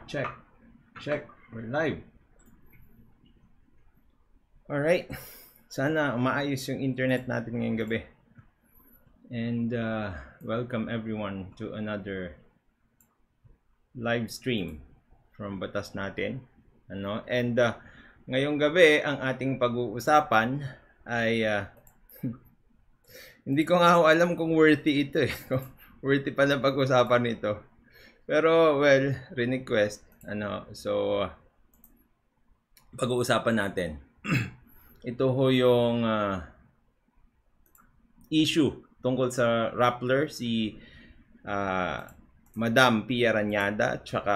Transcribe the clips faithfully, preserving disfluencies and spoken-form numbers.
check, check. We're live. Alright. Sana umaayos yung internet natin ngayong gabi. And uh, welcome everyone to another live stream from Batas Natin. Ano? And uh, ngayong gabi, ang ating pag-uusapan ay uh, hindi ko nga alam kung worthy ito eh. Worthy pa na pag-usapan nito. Pero, well, request. Ano, so, pag-uusapan natin. Ito ho yung uh, issue tungkol sa Rappler, si uh, Madam Pia Ranyada, at saka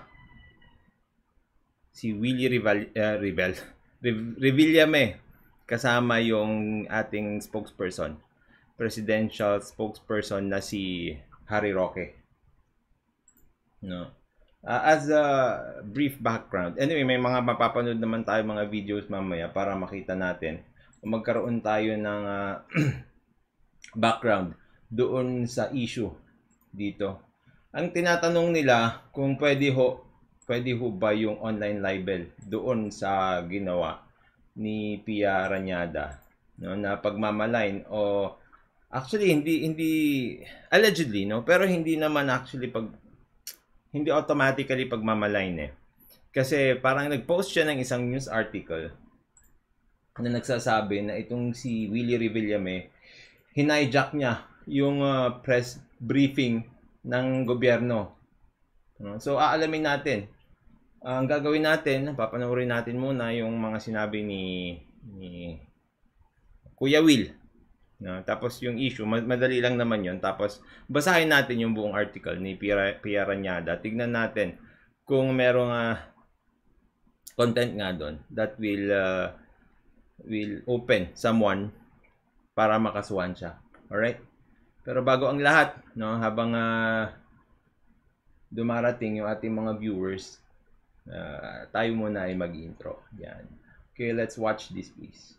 si Willie Rival, uh, Rival, Revillame, kasama yung ating spokesperson, presidential spokesperson na si Harry Roque. No. Uh, as a brief background, anyway, may mga mapapanood naman tayo mga videos mamaya para makita natin o magkaroon tayo ng uh, background doon sa issue dito. Ang tinatanong nila kung pwede ho, pwede ho ba yung online libel doon sa ginawa ni Pia Ranyada, no, na pagmamalain o actually hindi hindi allegedly, no, pero hindi naman actually pag hindi automatically pagmamalain eh. Kasi parang nag-post siya ng isang news article na nagsasabi na itong si Willie Revillame, hinijack niya yung uh, press briefing ng gobyerno. So aalamin natin. Uh, ang gagawin natin, papanoorin natin muna yung mga sinabi ni, ni Kuya Will. No, tapos yung issue, madali lang naman yon. Tapos basahin natin yung buong article ni Pia, Pia Ranyada. Tignan natin kung merong uh, content nga doon that will uh, will open someone para makasuhan siya. Alright? Pero bago ang lahat, no, habang uh, dumarating yung ating mga viewers, uh, tayo muna ay mag-intro. Yan. Okay, let's watch this please.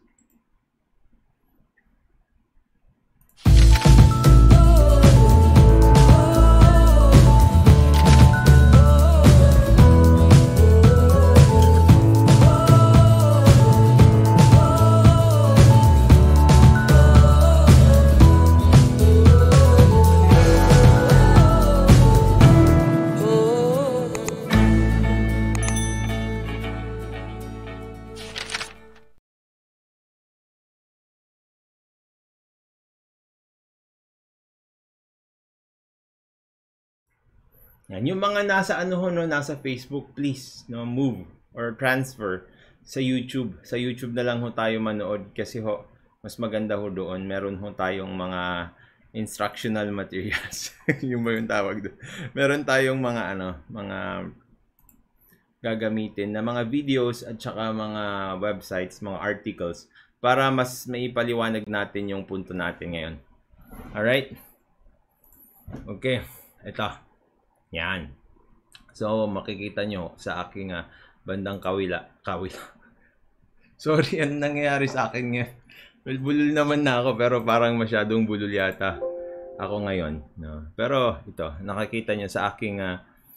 Yan, yung mga nasa ano ho, no, nasa Facebook, please, no, move or transfer sa YouTube. Sa YouTube na lang ho tayo manood kasi ho, mas maganda ho doon. Meron ho tayong mga instructional materials. Yung ba yung tawag doon? Meron tayong mga ano, mga gagamitin na mga videos at saka mga websites, mga articles para mas maipaliwanag natin yung punto natin ngayon. Alright? Okay, ito. Yan. So, makikita nyo sa aking uh, bandang kawila. Kawila. Sorry, ano nangyayari sa akin ngayon? Well, bulol naman na ako, pero parang masyadong bulol yata ako ngayon. No? Pero, ito, nakikita nyo sa aking... Uh,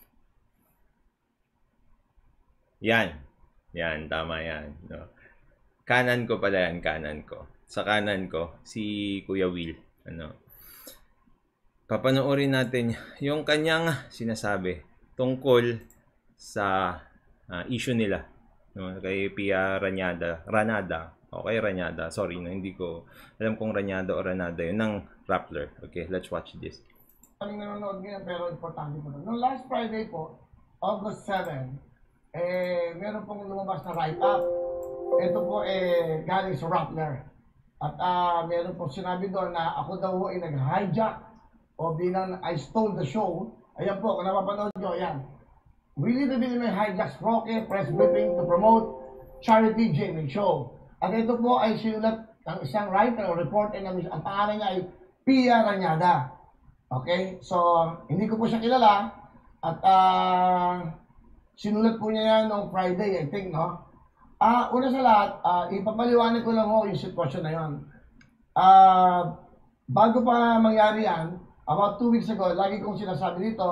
yan. Yan, tama yan. No? Kanan ko pala yan, kanan ko. Sa kanan ko, si Kuya Will. Ano? Papanoorin natin yung kanyang sinasabi tungkol sa uh, issue nila, no, kay Pia Ranyada, Ranada, o kay Ranyada, sorry, no, hindi ko alam kung Ranyada o Ranada yun, ng Rappler. Okay, let's watch this. Kaming nanonood ngayon pero importante po. Noong last Friday po, August seventh, eh, meron pong lumabas na write-up. Ito po eh, galing sa Rappler. At uh, meron pong sinabi doon na ako daw ay nag-hijack o bilang I stole the show. Ayan po, kung napapanood nyo, ayan. Willie Revillame hijacks Roque press briefing to promote charity J M A show. At ito po ay sinulat ng isang writer o reporter na ang pangalan niya ay Pia Ranyada. Okay? So, hindi ko po siya kilala. At uh, sinulat po niya yan noong Friday, I think, no? Ah, uh, una sa lahat, uh, ipapaliwanag ko lang ho yung sitwasyon na yun. Ah, uh, bago pa mangyari yan, about two weeks ago, lagi kong sinasabi dito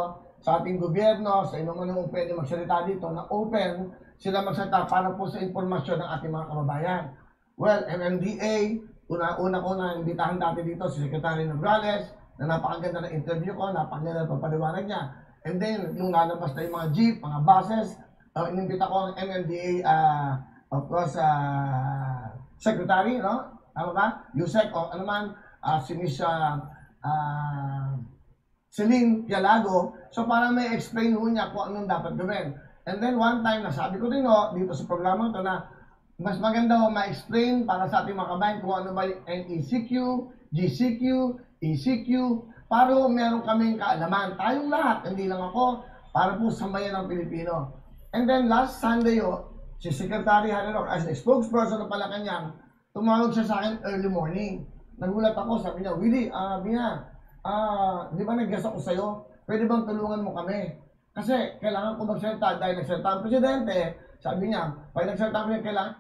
sa ating gobyerno, sa inyo man nung pwede magsalita dito, na open sila magsalita para po sa informasyon ng ating mga kababayan. Well, M M D A, una-una ko na imbitahan dati dito si Secretary Nograles, na napakaganda ng interview ko, napakaganda ng pagpaliwanag niya. And then, nung lalabas na yung mga jeep, mga buses, uh, inimbita ko ang M M D A, uh, of course, uh, Secretary, no? Tama ba? Yusek, o ano man, uh, si Miss uh, uh, Celine Pialago. So, para may explain ho niya kung anong dapat gawin. And then, one time, nasabi ko din ho, dito sa programang ito na, mas maganda ho ma-explain para sa ating mga kabayan kung ano ba yung N E C Q, G C Q, E C Q, para ho meron kaming kaalaman. Tayong lahat, hindi lang ako, para po sa bayan ng Pilipino. And then, last Sunday ho, si Secretary Harry Roque, as a spokesperson ng Malacanang, tumawag siya sa akin early morning. Nagulat ako, sabi niya, Willie, ah, uh, Bina, ah, uh, di ba nag-guess ako sa'yo? Pwede bang tulungan mo kami? Kasi kailangan ko magsalita dahil nagsalita ang presidente. Sabi niya, pag nagsalita ko niya, kailangan...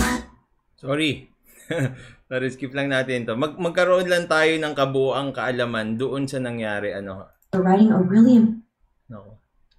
Sorry. Sorry, skip lang natin to. Mag magkaroon lang tayo ng kabuuang kaalaman doon sa nangyari. Ano? Writing a really... No.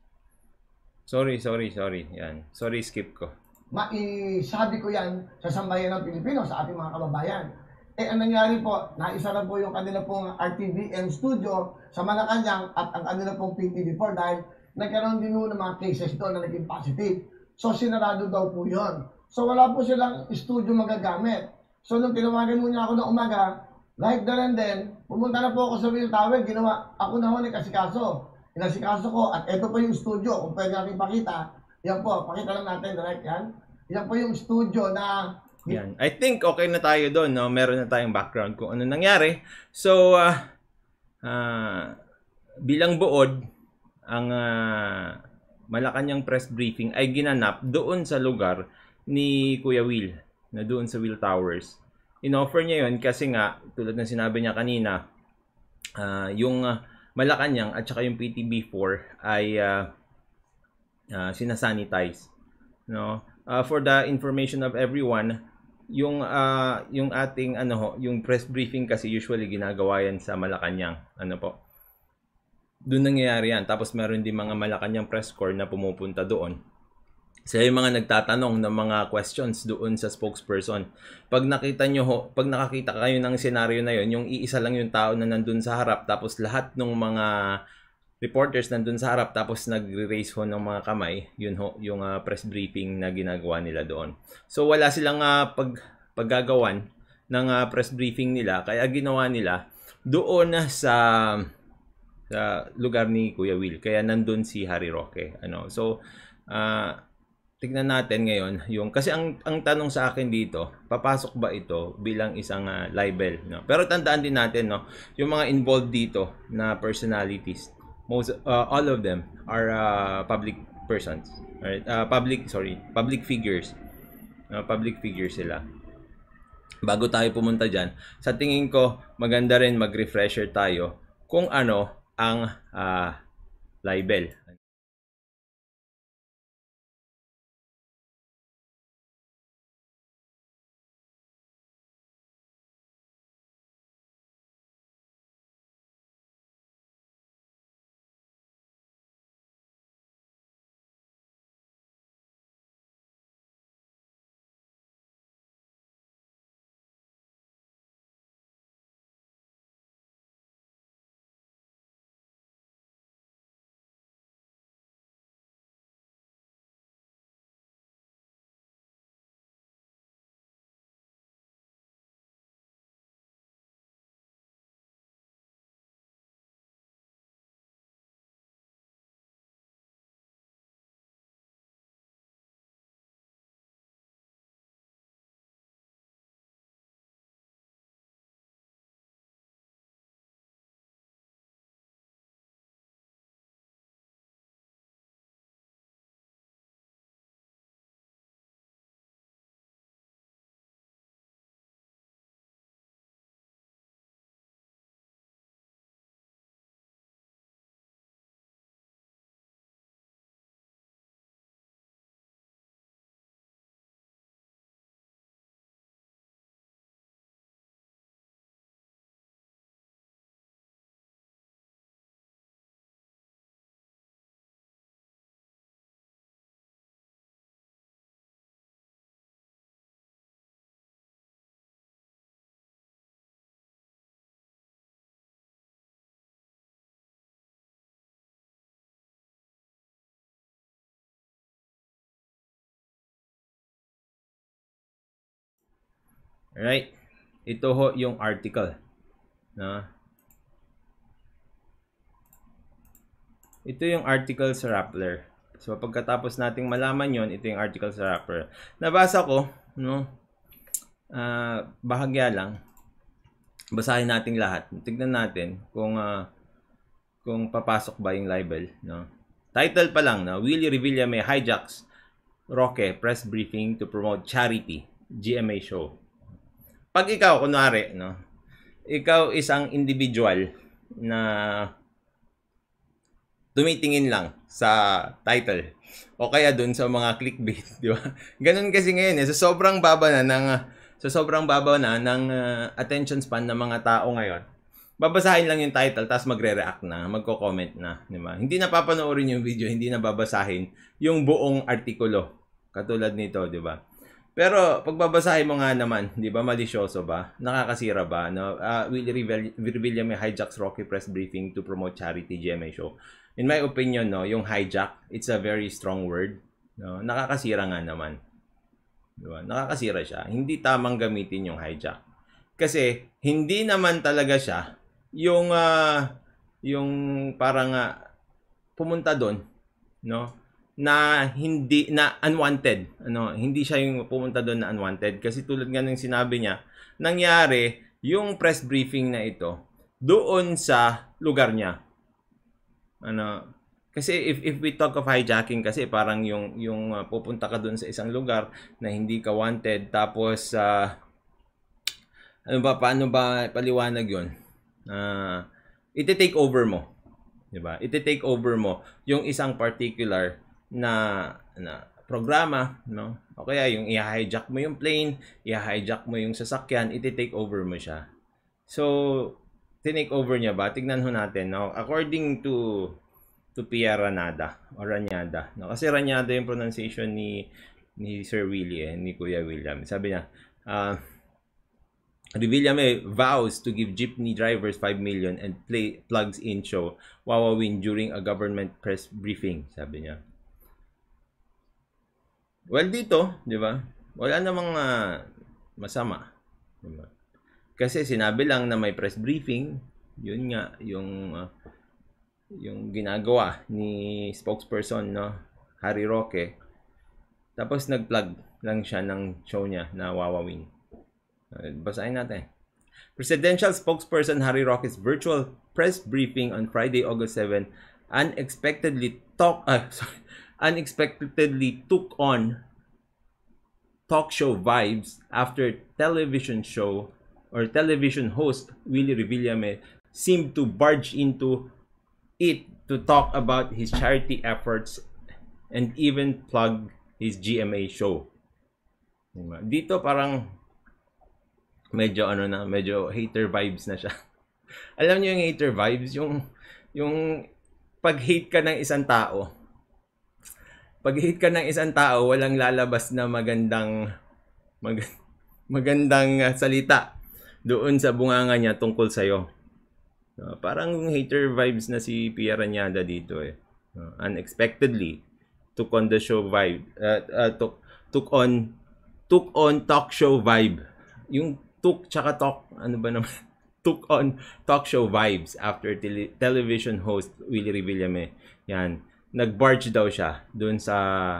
Sorry, sorry, sorry. Yan. Sorry, skip ko. Maisabi ko yan sa sambayan ng Pilipino, sa ating mga kababayan. Eh, ang nangyari po, naisa na po yung kanila pong R T V M studio sa Malacanang at ang kanila pong P T V four dahil nagkaroon din po ng mga cases doon na naging positive. So, sinarado daw po yun. So, wala po silang studio magagamit. So, nung tinawagan mo niya ako ng umaga, right there and then, pumunta na po ako sa Will Tower, ginawa, ako na ho nagkasikaso. Inasikaso ko, at ito po yung studio, kung pwede natin pakita. Yan po, pakita lang natin, direct yan. Yan po yung studio na... Yan. I think okay na tayo doon, no? Meron na tayong background kung ano nangyari. So, uh, uh, bilang buod, ang uh, Malacanang press briefing ay ginanap doon sa lugar ni Kuya Will, na doon sa Will Towers. In-offer niya yun kasi nga, tulad ng sinabi niya kanina, uh, yung uh, Malacanang at saka yung P T B four ay uh, uh, sinasanitize. No? Uh, for the information of everyone, yung uh, yung ating ano ho, yung press briefing kasi usually ginagawa yan sa Malacanang. Ano po? Doon nangyayari yan. Tapos meron din mga Malacanang press corps na pumupunta doon. Sila yung mga nagtatanong ng mga questions doon sa spokesperson. Pag nakita nyo ho, pag nakakita kayo ng senaryo na yon, yung iisa lang yung tao na nandun sa harap, tapos lahat ng mga reporters nandun sa harap, tapos nagre-raise ho ng mga kamay, yun ho, yung uh, press briefing na ginagawa nila doon. So wala silang uh, pag, paggagawan ng uh, press briefing nila, kaya ginawa nila doon sa, sa lugar ni Kuya Will. Kaya nandun si Harry Roque. Ano? So, uh, tignan natin ngayon yung kasi ang ang tanong sa akin dito, papasok ba ito bilang isang uh, libel, no? Pero tandaan din natin, no, yung mga involved dito na personalities, most uh, all of them are uh, public persons. Right? Uh, public, sorry, public figures. Uh, public figures sila. Bago tayo pumunta diyan, sa tingin ko maganda rin mag-refresher tayo kung ano ang uh, libel. Right? Ito ho yung article. No? Ito yung article sa Rappler. So, pagkatapos nating malaman yon, ito yung article sa Rappler. Nabasa ko, no? Uh, bahagya lang. Basahin natin lahat. Tignan natin kung uh, kung papasok ba yung libel, no? Title pa lang, no? Willie Revillame hijacks Roque press briefing to promote charity G M A show. Pag ikaw, kunwari, no? Ikaw isang individual na tumitingin lang sa title o kaya dun sa mga clickbait, di ba? Ganun kasi ngayon eh. So, sobrang baba na ng so sobrang baba na ng uh, attention span ng mga tao ngayon. Babasahin lang yung title tapos magre-react na, magko-comment na, di ba? Hindi na papanoorin yung video, hindi na babasahin yung buong artikulo. Katulad nito, di ba? Pero pag babasahin mo nga naman, di ba, malisyoso ba? Nakakasira ba? No? Uh, Willie Revillame hijacks Roque press briefing to promote charity G M A show. In my opinion, no, yung hijack, it's a very strong word. No? Nakakasira nga naman. Di ba? Nakakasira siya. Hindi tamang gamitin yung hijack. Kasi hindi naman talaga siya yung uh, yung parang uh, pumunta doon, no? Na hindi na unwanted, ano, hindi siya yung pumunta doon na unwanted kasi tulad nga ng sinabi niya, nangyari yung press briefing na ito doon sa lugar niya. Ano, kasi if if we talk of hijacking kasi parang yung yung uh, pupunta ka doon sa isang lugar na hindi ka wanted tapos uh, ano ba paano ba paliwanag 'yon? Uh, iti-take over mo, 'di ba? Iti-take over mo yung isang particular na na programa, no? O kaya yung i-hijack mo yung plane, i-hijack mo yung sasakyan, iti-take over mo siya. So, tinake over niya ba? Tignan ho natin, no? According to to Pierre Ranada o Ranyada, no? Kasi Ranyada yung pronunciation ni ni Sir Willie eh, ni Kuya William. Sabi niya, uh, Revillame vows to give jeepney drivers five million and play plugs in show Wawa win during a government press briefing, sabi niya. Well, dito, di ba? Wala namang uh, masama. Diba? Kasi sinabi lang na may press briefing, yun nga yung uh, yung ginagawa ni spokesperson, no, Harry Roque. Tapos nag-plug lang siya ng show niya na Wawa win. Basahin natin. Presidential spokesperson Harry Roque's virtual press briefing on Friday, August seventh, unexpectedly talk, uh, sorry, unexpectedly took on talk show vibes after television show or television host Willie Revillame seemed to barge into it to talk about his charity efforts and even plug his G M A show. Dito parang medyo ano na, medyo hater vibes na siya. Alam niyo yung hater vibes, yung yung pag-hate ka ng isang tao. Pag-hate ka ng isang tao, walang lalabas na magandang mag, magandang salita doon sa bunganga niya tungkol sa iyo. Uh, parang hater vibes na si Pierre Ranyada dito eh. Uh, unexpectedly took on the show vibe, uh, uh, took took on took on talk show vibe. Yung took tsaka talk, ano ba naman? Took on talk show vibes after tele- television host Willie Revillame. Yan. Nag-barge daw siya doon sa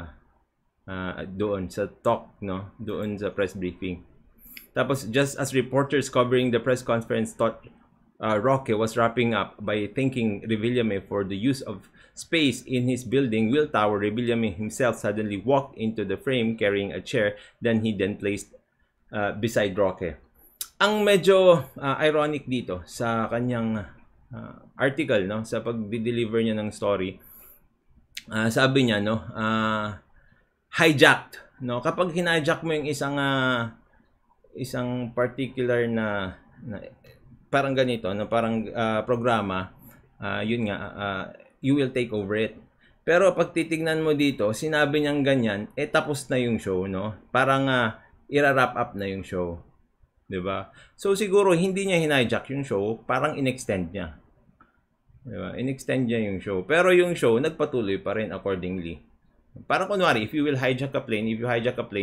uh, doon sa talk, no? Doon sa press briefing. Tapos just as reporters covering the press conference thought uh, Roque was wrapping up by thanking Revillame for the use of space in his building Will Tower, Revillame himself suddenly walked into the frame carrying a chair, then he then placed uh, beside Roque. Ang medyo uh, ironic dito sa kanyang uh, article, no, sa pag-deliver niya ng story, uh, sabi niya, no, uh, hijacked, no, kapag hijack mo yung isang uh, isang particular na, na parang ganito, no, parang uh, programa, uh, yun nga, uh, you will take over it. Pero pag titignan mo dito, sinabi niyang ganyan, eh tapos na yung show, no, parang uh, ira-wrap up na yung show. Diba? So siguro hindi niya hinijack yung show, parang in-extend niya. Diba? In-extend niya yung show. Pero yung show nagpatuloy pa rin accordingly. Parang kunwari, if you will hijack a plane, if you hijack a plane,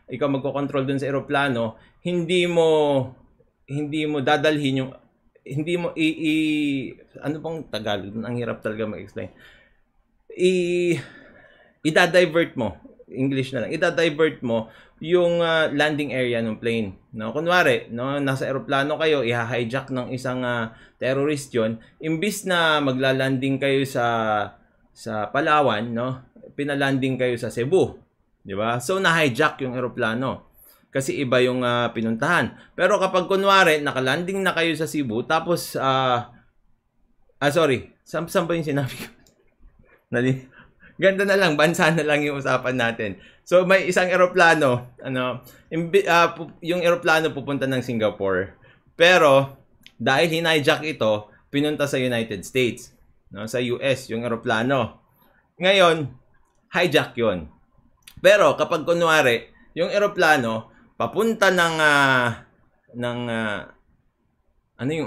ikaw magko-control dun sa eroplano, hindi mo hindi mo dadalhin yung hindi mo i, i ano bang Tagalog? Ang hirap talaga mag-explain. I i-divert mo, English na lang. I-divert mo yung uh, landing area ng plane. No, kunwari, no, nasa eroplano kayo, i-hijack ng isang uh, terrorist 'yon, imbis na magla-landing kayo sa sa Palawan, no, pinalanding kayo sa Cebu, 'di ba? So na-hijack yung eroplano. Kasi iba yung uh, pinuntahan. Pero kapag kunwari, nakalanding na kayo sa Cebu, tapos, uh, ah, sorry, saan, saan ba yung sinabi ko? Nali, ganda na lang, bansa na lang yung usapan natin. So, may isang eroplano, ano, imbi, uh, yung eroplano pupunta ng Singapore. Pero, dahil hinijack ito, pinunta sa United States, no, sa U S, yung eroplano. Ngayon, hijack yon. Pero, kapag kunwari, yung eroplano, papunta ng uh, ng uh, ano yung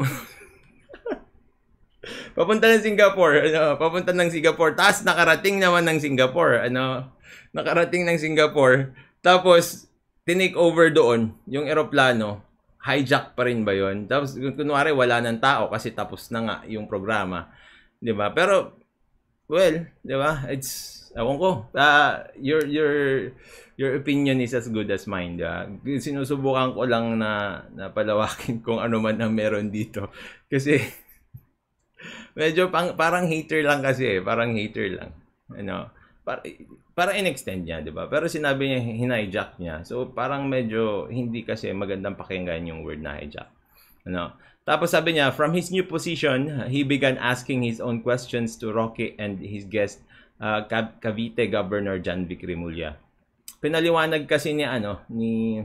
papunta ng Singapore, ano, papunta ng Singapore, tapos nakarating naman ng Singapore, ano, nakarating ng Singapore, tapos tinake over doon yung eroplano, hijack pa rin ba yon? Tapos kunwari wala ng tao kasi tapos na nga yung programa, 'di ba? Pero well, 'di ba? It's ewan ko. Uh, your your your opinion is as good as mine. Uh, sinusubukan ko lang na, na palawakin kung ano man ang meron dito. Kasi medyo pang, parang hater lang kasi eh. Parang hater lang. Ano, para, para in-extend niya, di ba? Pero sinabi niya, hinijack niya. So parang medyo hindi kasi magandang pakinggan yung word na hijack. Ano? Tapos sabi niya, from his new position, he began asking his own questions to Roque and his guest, uh, Cavite Governor Jan Vic Remulla. Pinaliwanag kasi ni ano ni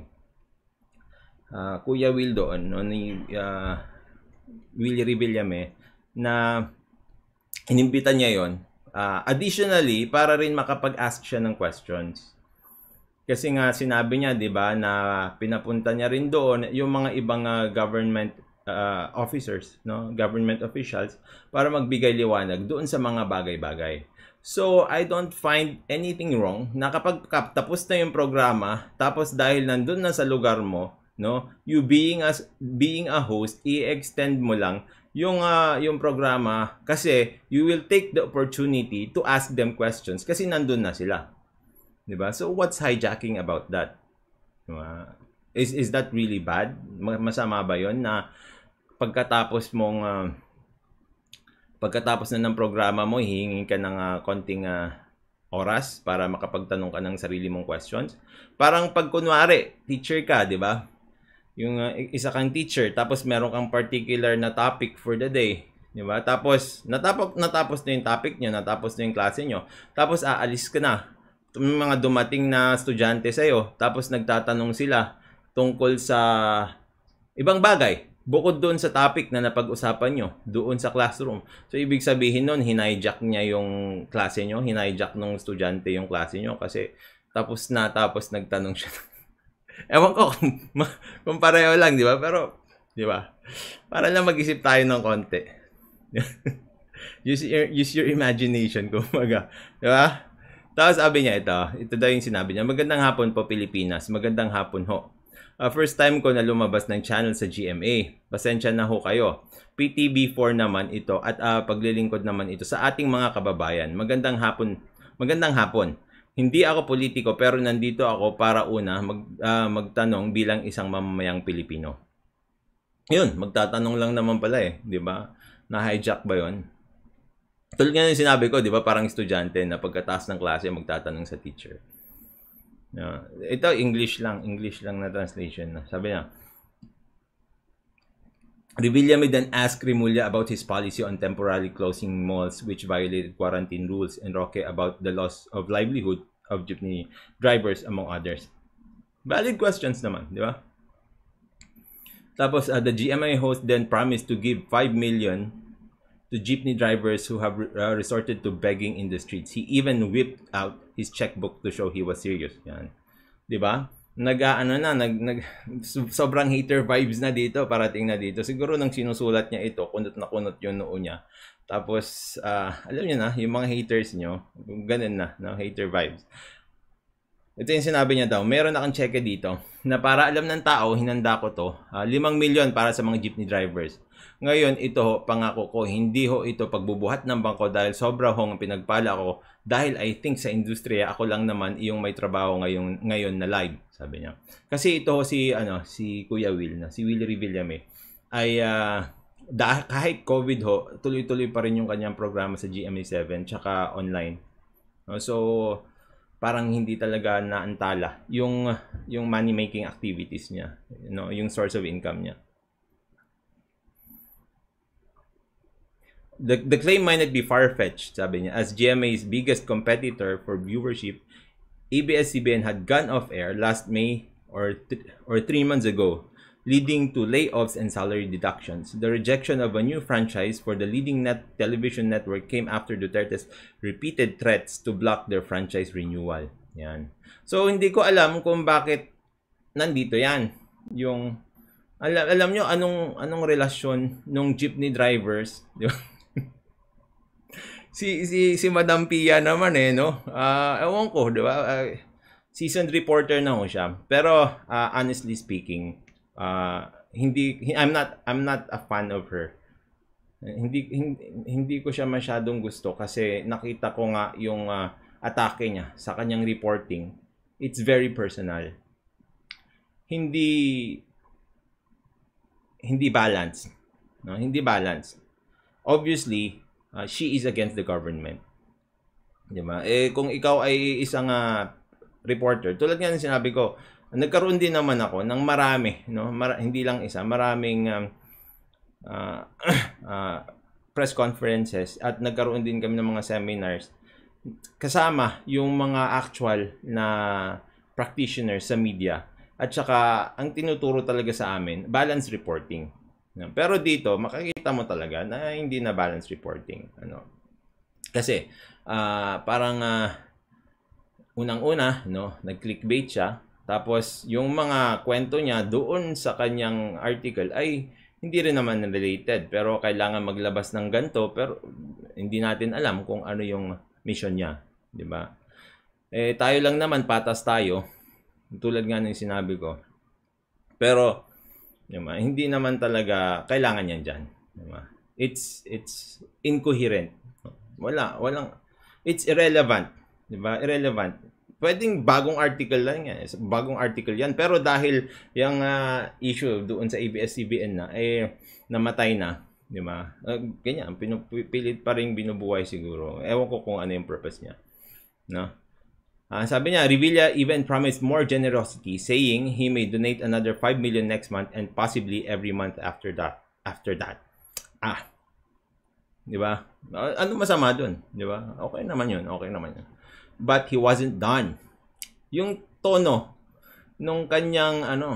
uh, Kuya Will doon, no, ni uh, Willie Revillame, na inimbita niya yon. Uh, additionally, para rin makapag-ask siya ng questions. Kasi nga sinabi niya, 'di ba, na pinapunta niya rin doon yung mga ibang uh, government uh, officers, no, government officials, para magbigay liwanag doon sa mga bagay-bagay. So, I don't find anything wrong na kapag tapos na yung programa, tapos dahil nandun na sa lugar mo, no, you being as being a host, i-extend mo lang yung uh, yung programa kasi you will take the opportunity to ask them questions kasi nandun na sila. 'Di ba? So, what's hijacking about that? Diba? Is is that really bad? Masama ba 'yon na pagkatapos mong uh, pagkatapos na ng programa mo, hihingin ka ng uh, konting uh, oras para makapagtanong ka ng sarili mong questions. Parang pag kunwari, teacher ka, di ba? Yung uh, isa kang teacher, tapos meron kang particular na topic for the day, di ba? Tapos, natapos, natapos na yung topic nyo, natapos na yung klase nyo, tapos aalis ka na. Yung mga dumating na estudyante sa'yo, tapos nagtatanong sila tungkol sa ibang bagay. Bukod doon sa topic na napag-usapan nyo, doon sa classroom. So, ibig sabihin nun, hinijack niya yung klase nyo, hinijack ng estudyante yung klase nyo kasi tapos na, tapos nagtanong siya. Ewan ko kung, kung pareho lang, di ba? Pero, di ba? Para lang mag-isip tayo ng konti. use, your, use your imagination, kumaga. Di ba? Tapos sabi niya ito, ito daw yung sinabi niya, magandang hapon po Pilipinas, magandang hapon ho. Uh, first time ko na lumabas ng channel sa G M A. Pasensya na ho kayo. P T B four naman ito at uh, paglilingkod naman ito sa ating mga kababayan. Magandang hapon. Magandang hapon. Hindi ako politiko pero nandito ako para una mag, uh, magtanong bilang isang mamamayang Pilipino. Yun, magtatanong lang naman pala eh, 'di ba? Na-hijack ba 'yon? Tulad nga yung sinabi ko, 'di ba, parang estudyante na pagkatapos ng klase magtatanong sa teacher. Uh, ito English lang, English lang na translation na. Sabi niya, Revillame then asked Remulla about his policy on temporarily closing malls which violated quarantine rules and Roque about the loss of livelihood of jeepney drivers among others. Valid questions naman, di ba? Tapos uh, the G M A host then promised to give five million to jeepney drivers who have uh, resorted to begging in the streets. He even whipped out his checkbook to show he was serious. Yan. 'Di ba? Nag-aano na, nag, nag sobrang hater vibes na dito, parating na dito. Siguro nang sinusulat niya ito, kunot na kunot 'yung noo niya. Tapos uh, alam niyo na, yung mga haters niyo, ganun na, no, hater vibes. Ito yung sinabi niya daw, meron akong cheque dito na para alam ng tao, hinanda ko to, uh, limang milyon para sa mga jeepney drivers. Ngayon, ito, pangako ko, hindi ho ito pagbubuhat ng bangko dahil sobra hong pinagpala ko dahil I think sa industriya, ako lang naman yung may trabaho ngayon, ngayon na live, sabi niya. Kasi ito si, ano, si Kuya Will, na, si Will Revillame, ay uh, dahil kahit COVID ho, tuloy-tuloy pa rin yung kanyang programa sa G M A seven tsaka online. So, parang hindi talaga naantala yung yung money making activities niya, you know, yung source of income niya. The, the claim might not be far-fetched, sabi niya, as G M A's biggest competitor for viewership, A B S C B N had gone off air last May or th- or three months ago, leading to layoffs and salary deductions. The rejection of a new franchise for the leading net television network came after Duterte's repeated threats to block their franchise renewal. Yan. So, hindi ko alam kung bakit nandito yan. Yung, alam, alam nyo, anong, anong relasyon nung jeepney drivers, di ba? si, si, si Madam Pia naman eh, no? Uh, ewan ko, di ba? Uh, seasoned reporter na ho siya. Pero, uh, honestly speaking, uh, hindi, I'm not, I'm not a fan of her. Hindi, hindi, hindi ko siya masyadong gusto kasi nakita ko nga yung uh, atake niya sa kanyang reporting. It's very personal. Hindi, hindi balanced. No? Hindi balanced. Obviously, uh, she is against the government. Diba? Eh, kung ikaw ay isang uh, reporter, tulad nga ng sinabi ko, nagkaroon din naman ako ng marami, no? Mar- hindi lang isa, maraming um, uh, uh, press conferences at nagkaroon din kami ng mga seminars kasama yung mga actual na practitioners sa media. At saka, ang tinuturo talaga sa amin, balance reporting. Pero dito, makikita mo talaga na hindi na balance reporting. Ano? Kasi, uh, parang uh, unang-una, no, nag-clickbait siya. Tapos, yung mga kwento niya doon sa kanyang article ay hindi rin naman related. Pero kailangan maglabas ng ganito. Pero hindi natin alam kung ano yung mission niya. Di ba? Eh, tayo lang naman, patas tayo. Tulad nga ng sinabi ko. Pero, diba, hindi naman talaga kailangan yan dyan. Diba? It's, it's incoherent. Wala, walang, it's irrelevant. Diba? Irrelevant. Pwedeng bagong article lang yan. Bagong article yan. Pero dahil yung uh, issue doon sa A B S C B N na, eh, namatay na. Diba? Uh, ganyan, pinupilit pa rin binubuhay siguro. Ewan ko kung ano yung purpose niya. No? Uh, sabi niya, Revilla even promised more generosity, saying he may donate another five million next month and possibly every month after that. After that. Ah. Di ba? Uh, ano masama dun? Di ba? Okay naman yun. Okay naman yun. But he wasn't done. Yung tono nung kanyang ano,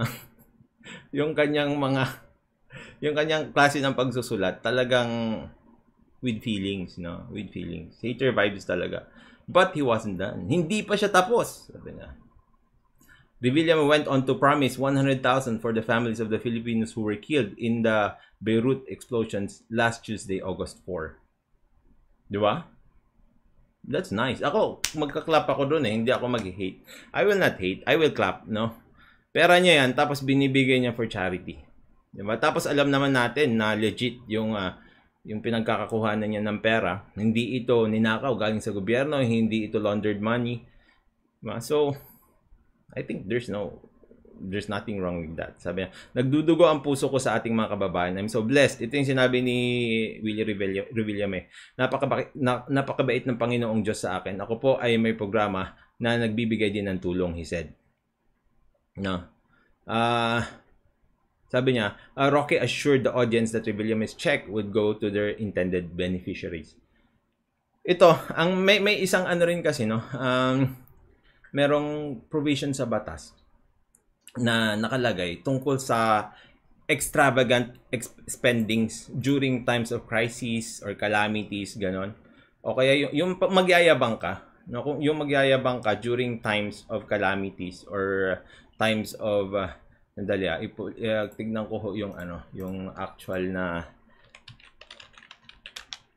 yung kanyang mga, yung kanyang klase ng pagsusulat, talagang with feelings, no? With feelings. Hater vibes talaga. But he wasn't done. Hindi pa siya tapos. Sabi niya. Revilla went on to promise one hundred thousand for the families of the Filipinos who were killed in the Beirut explosions last Tuesday, August fourth. Di ba? That's nice. Ako, magka-clap ako doon eh. Hindi ako mag-hate. I will not hate. I will clap, no? Pera niya yan, tapos binibigay niya for charity. Di ba? Tapos alam naman natin na legit yung uh, yung pinagkakakuhanan niya ng pera, hindi ito ninakaw galing sa gobyerno, hindi ito laundered money. So, I think there's no, there's nothing wrong with that. Sabi niya, nagdudugo ang puso ko sa ating mga kababayan. I'm so blessed. Ito yung sinabi ni Willie Revillame. Napakabait, na, napakabait ng Panginoong Diyos sa akin. Ako po ay may programa na nagbibigay din ng tulong, he said. No. Ah... Uh, Sabi niya, uh, Roque assured the audience that Revillame's check would go to their intended beneficiaries. Ito, ang may, may isang ano rin kasi, no? Um, merong provision sa batas na nakalagay tungkol sa extravagant ex- spendings during times of crisis or calamities, ganon. O kaya yung, yung magyayabang ka, no? Kung yung magyayabang ka during times of calamities or times of... Uh, Sandali ah, ipo, uh, tignan ko ho yung ano, yung actual na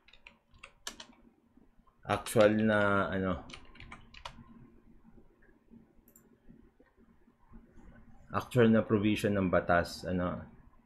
actual na ano actual na provision ng batas, ano.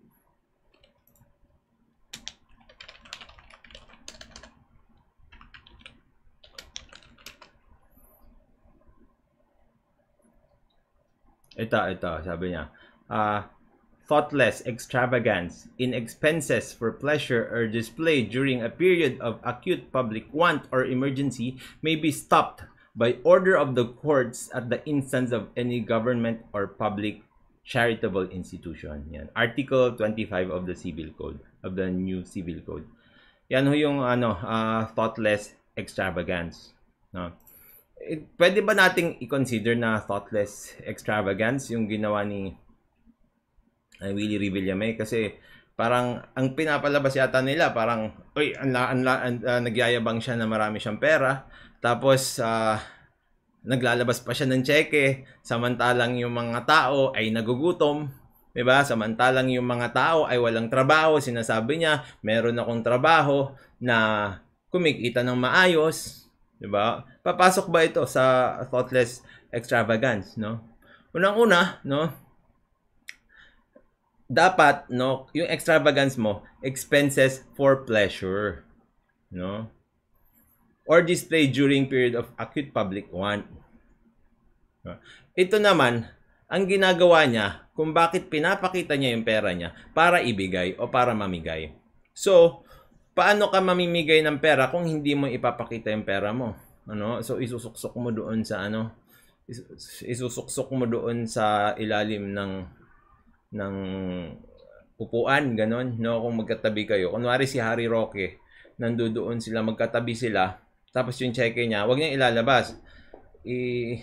Ito, ito, sabi niya. Ah, uh, thoughtless extravagance in expenses for pleasure or display during a period of acute public want or emergency may be stopped by order of the courts at the instance of any government or public charitable institution. Yan. Article twenty-five of the Civil Code, of the new Civil Code. Yan ho yung ano, uh, thoughtless extravagance. No? It, pwede ba nating i-consider na thoughtless extravagance yung ginawa ni uh, Willie Revillame? Kasi parang ang pinapalabas yata nila parang oy, anla, anla, an, uh, nagyayabang siya na marami siyang pera, tapos uh, naglalabas pa siya ng cheque, samantalang yung mga tao ay nagugutom, 'di ba? Samantalang yung mga tao ay walang trabaho. Sinasabi niya, meron akong trabaho na kumikita ng maayos, 'di ba? Papasok ba ito sa thoughtless extravagance, no? Unang-una, no? Dapat, no, yung extravagance mo, expenses for pleasure, no? Or display during period of acute public want. Ito naman, ang ginagawa niya, kung bakit pinapakita niya yung pera niya, para ibigay o para mamigay. So, paano ka mamimigay ng pera kung hindi mo ipapakita yung pera mo? Ano? So, isusuksok mo doon sa ano? Isusuksok mo doon sa ilalim ng ng upuan, ganon, no? Kung magkatabi kayo. Kunwari si Harry Roque, nandoon sila, magkatabi sila, tapos yung cheque niya, wag niya ilalabas. I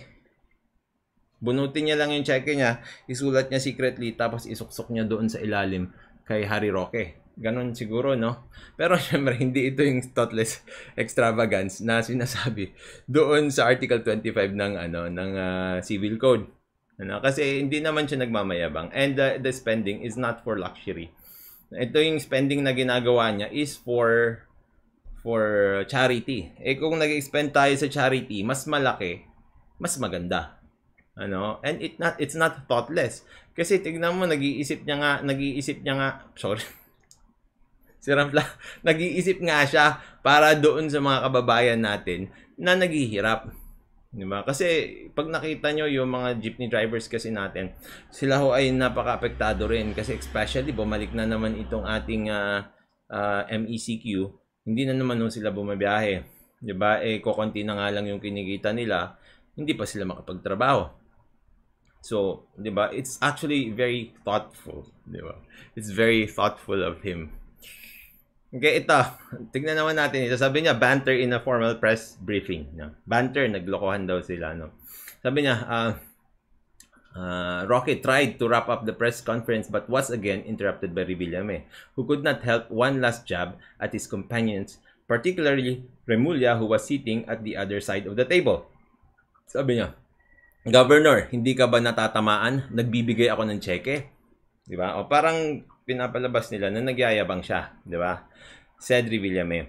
bunutin niya lang yung cheque niya, isulat niya secretly, tapos isuksok niya doon sa ilalim kay Harry Roque. Ganon siguro, no? Pero syempre, hindi ito yung thoughtless extravagance na sinasabi doon sa Article twenty-five ng ano ng uh, Civil Code. Ano? Kasi hindi naman siya nagmamayabang, and uh, the spending is not for luxury. Ito yung spending na ginagawa niya is for for charity. Eh kung nag-expend tayo sa charity, mas malaki, mas maganda. Ano? And it not it's not thoughtless. Kasi tignan mo, nag-iisip niya nga, nag-iisip niya nga, sorry. Si Rampla, nag-iisip nga siya para doon sa mga kababayan natin na naghihirap. Di ba? Kasi pag nakita nyo yung mga jeepney drivers kasi natin, sila ho ay napaka-apektado rin. Kasi especially, bumalik na naman itong ating uh, uh, M E C Q. Hindi na naman ho sila bumabiyahe. Di ba? Eh, kukunti na nga lang yung kinikita nila, hindi pa sila makapagtrabaho. So, di ba? It's actually very thoughtful. Di ba? It's very thoughtful of him. Okay, ito. Tignan naman natin ito. Sabi niya, banter in a formal press briefing. No? Banter, naglokohan daw sila. No? Sabi niya, uh, uh, Roque tried to wrap up the press conference but was again interrupted by Revillame, who could not help one last jab at his companions, particularly Remulla, who was sitting at the other side of the table. Sabi niya, Governor, hindi ka ba natatamaan? Nagbibigay ako ng cheque. Di ba? O parang pinapalabas nila na nagyayabang siya, di ba? Said Revillame.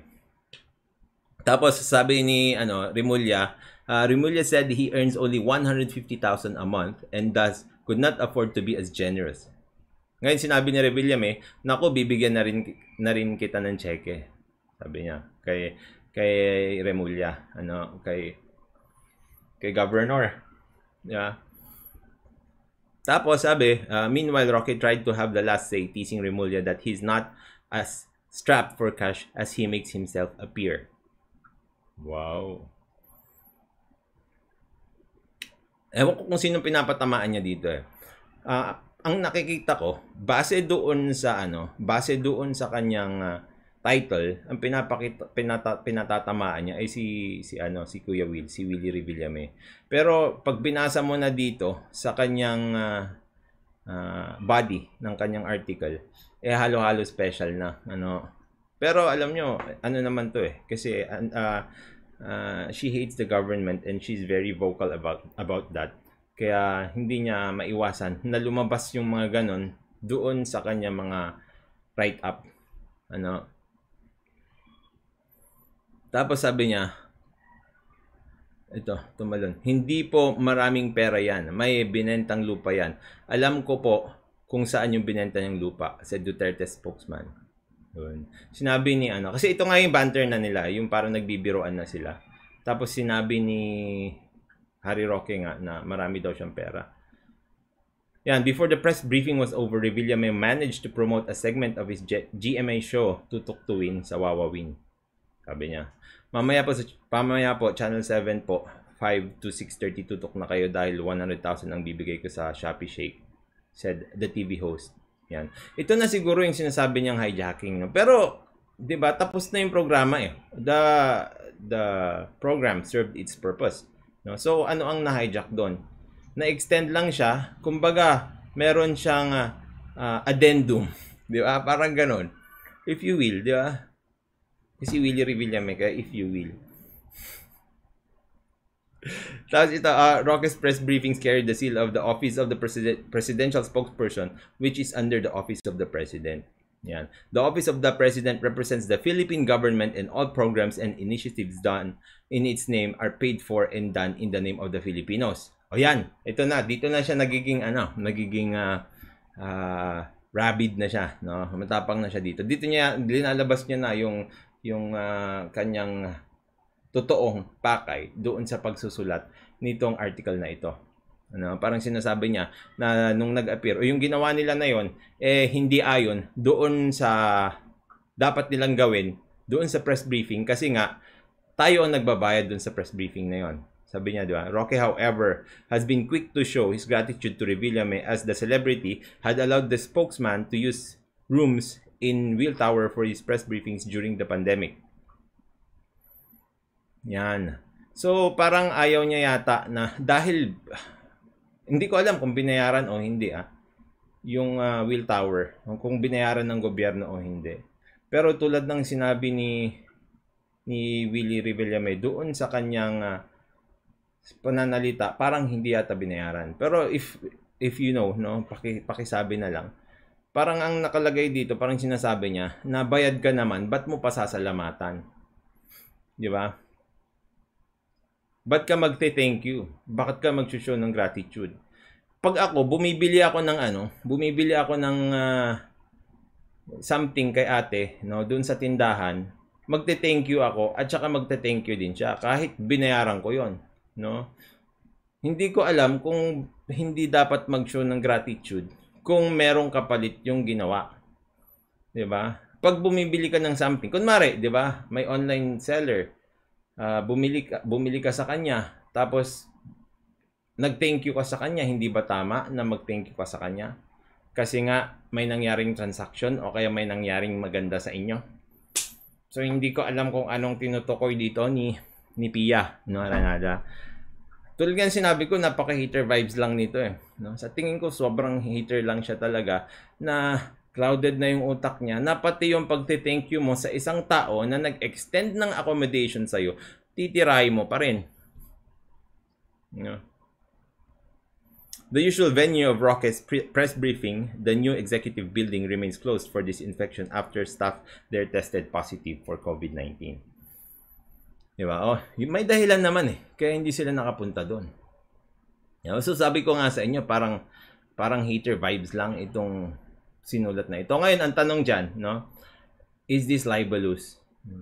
Tapos sabi ni ano, Remulla, uh, Remulla said he earns only one hundred fifty thousand a month and thus could not afford to be as generous. Ngayon sinabi ni Revillame, naku, bibigyan na rin na rin kita ng cheque. Sabi niya kay kay Remulla, ano, kay kay Governor. Yeah. Tapos sabi, uh, meanwhile, Roque tried to have the last say, teasing Remulla that he's not as strapped for cash as he makes himself appear. Wow. Ewan ko kung sino pinapatamaan niya dito eh. Uh, ang nakikita ko, base doon sa ano, base doon sa kanyang uh, title, ang pinapakita pinata, pinatatamaan niya ay si si ano, si Kuya Will, si Willie Revillame. Pero pag binasa mo na dito sa kanyang uh, uh, body ng kanyang article, eh halo-halo special na ano. Pero alam nyo, ano naman to eh, kasi uh, uh, she hates the government and she's very vocal about about that. Kaya hindi niya maiwasan na lumabas yung mga ganon doon sa kanyang mga write-up. Ano? Tapos sabi niya, ito, tumalon. Hindi po maraming pera yan. May binentang lupa yan. Alam ko po kung saan yung binenta niyang lupa, sa Duterte spokesman. Yun. Sinabi ni ano, kasi ito nga yung banter na nila, yung parang nagbibiroan na sila. Tapos sinabi ni Harry Roque nga na marami daw siyang pera. Yan, before the press briefing was over, Revillame managed to promote a segment of his G M A show, Tutok to Win, sa Wawawin. Sabi niya. Mamaya po, sa, pamaya po, Channel seven po, five to six thirty tutok na kayo dahil one hundred thousand ang bibigay ko sa Shopee Shake, said the T V host. Yan. Ito na siguro yung sinasabi niyang hijacking. No? Pero, di ba, tapos na yung programa eh. The, the program served its purpose. No? So, ano ang na-hijack doon? Na-extend lang siya. Kumbaga, meron siyang uh, uh, addendum. Di ba? Parang ganon. If you will, di ba? Kasi Willie Revillame ka, if you will. Tapos ito, uh, Roque's press briefings carried the seal of the Office of the President, Presidential Spokesperson, which is under the Office of the President. Yan. The Office of the President represents the Philippine government, and all programs and initiatives done in its name are paid for and done in the name of the Filipinos. O yan, ito na, dito na siya nagiging, ano, nagiging uh, uh, rabid na siya, no? Matapang na siya dito. Dito niya, linalabas niya na yung, yung uh, kanyang totoong pakay doon sa pagsusulat nitong article na ito. Ano, parang sinasabi niya na nung nag-appear, o yung ginawa nila na yon, eh hindi ayon doon sa dapat nilang gawin doon sa press briefing, kasi nga tayo ang nagbabayad doon sa press briefing na yon. Sabi niya, di ba? Roque, however, has been quick to show his gratitude to Revillame as the celebrity had allowed the spokesman to use rooms in Will Tower for his press briefings during the pandemic. Yan. So, parang ayaw niya yata na dahil, hindi ko alam kung binayaran o hindi ah, yung uh, Will Tower, kung binayaran ng gobyerno o hindi. Pero tulad ng sinabi ni ni Willie Revillame doon sa kanyang uh, pananalita, parang hindi yata binayaran. Pero if if you know, no, paki, pakisabi na lang. Parang ang nakalagay dito, parang sinasabi niya, na bayad ka naman, ba't mo pasasalamatan? Di ba? Ba't ka magte-thank you? Bakit ka mag-show ng gratitude? Pag ako, bumibili ako ng ano, bumibili ako ng uh, something kay ate, no, doon sa tindahan, magte-thank you ako at saka magte-thank you din siya kahit binayaran ko 'yon, no? Hindi ko alam kung hindi dapat mag-show ng gratitude kung merong kapalit yung ginawa. 'Di ba? Pag bumibili ka ng something, kunwari, 'di ba? May online seller, uh, bumili ka, bumili ka sa kanya, tapos nag-thank you ka sa kanya, hindi ba tama na mag-thank you ka sa kanya? Kasi nga may nangyaring transaction o kaya may nangyaring maganda sa inyo. So hindi ko alam kung anong tinutukoy dito ni ni Pia, no, Aranada. Tulad nga sinabi ko, napaka-hater vibes lang nito eh, no? Sa tingin ko sobrang hater lang siya talaga, na clouded na yung utak niya, na pati yung pagte-thank you mo sa isang tao na nag-extend ng accommodation sa iyo, titirahin mo pa rin. No? The usual venue of Roque's press briefing, the new executive building, remains closed for disinfection after staff there tested positive for COVID nineteen. Diba? Oh, may dahilan naman eh, kaya hindi sila nakapunta doon. So sabi ko nga sa inyo, parang parang hater vibes lang itong sinulat na ito. Ngayon, ang tanong dyan, no? Is this libelous?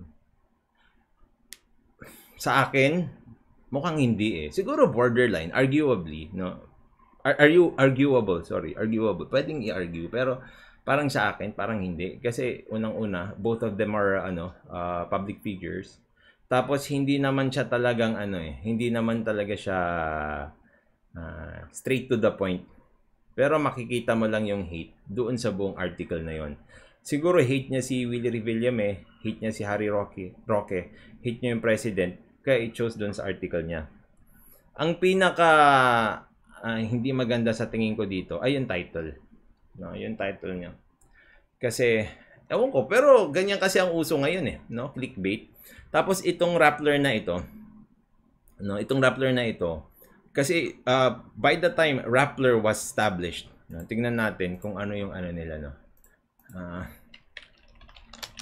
Sa akin, mukhang hindi eh. Siguro borderline, arguably, no? Are, are you arguable? Sorry, arguable. Pwedeng i-argue, pero parang sa akin, parang hindi. Kasi unang-una, both of them are ano, uh, public figures. Tapos hindi naman siya talagang ano eh, hindi naman talaga siya uh, straight to the point. Pero makikita mo lang yung hate doon sa buong article na yon. Siguro hate niya si Willie Revillame, hate niya si Harry Roque, Roque, hate niya yung president, kaya i-chose doon sa article niya. Ang pinaka Uh, hindi maganda sa tingin ko dito ay yung title. No, yung title niya. Kasi ewan ko, pero ganyan kasi ang uso ngayon eh, no? Clickbait. Tapos itong Rappler na ito, no, itong Rappler na ito, kasi uh, by the time Rappler was established, no, tingnan natin kung ano yung ano nila, no. Uh,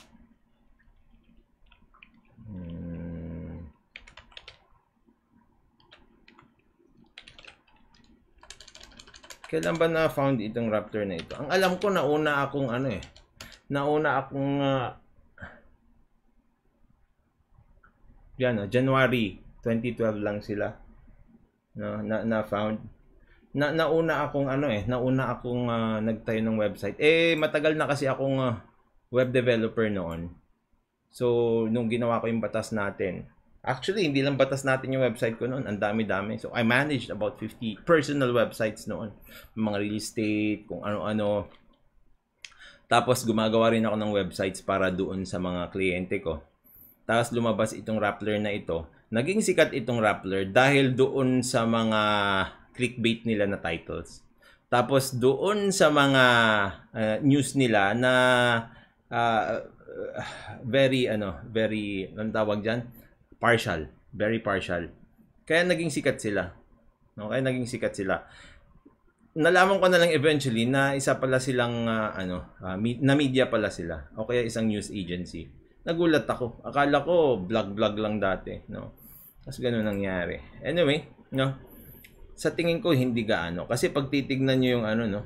hmm, Kailan ba na-found itong Rappler na ito? Ang alam ko, nauna akong ano eh. Nauna akong uh, yan, oh, January twenty twelve lang sila. No, na na-found. Na nauna akong ano eh, nauna akong uh, nagtayo ng website. Eh matagal na kasi akong uh, web developer noon. So nung ginawa ko yung batas natin, actually hindi lang batas natin yung website ko noon, ang dami-dami. So I managed about fifty personal websites noon, mga real estate, kung ano-ano. Tapos gumagawa rin ako ng websites para doon sa mga kliyente ko. Tapos lumabas itong Rappler na ito. Naging sikat itong Rappler dahil doon sa mga clickbait nila na titles. Tapos doon sa mga uh, news nila na uh, very ano, very anong tawag diyan? Partial, very partial. Kaya naging sikat sila. No, kaya naging sikat sila. Nalaman ko na lang eventually na isa pala silang uh, ano, uh, na media pala sila o kaya isang news agency. Nagulat ako. Akala ko vlog-vlog lang dati, no. Tapos ganoon nangyari. Anyway, no. Sa tingin ko hindi gaano kasi pag titignan niyo yung ano, no.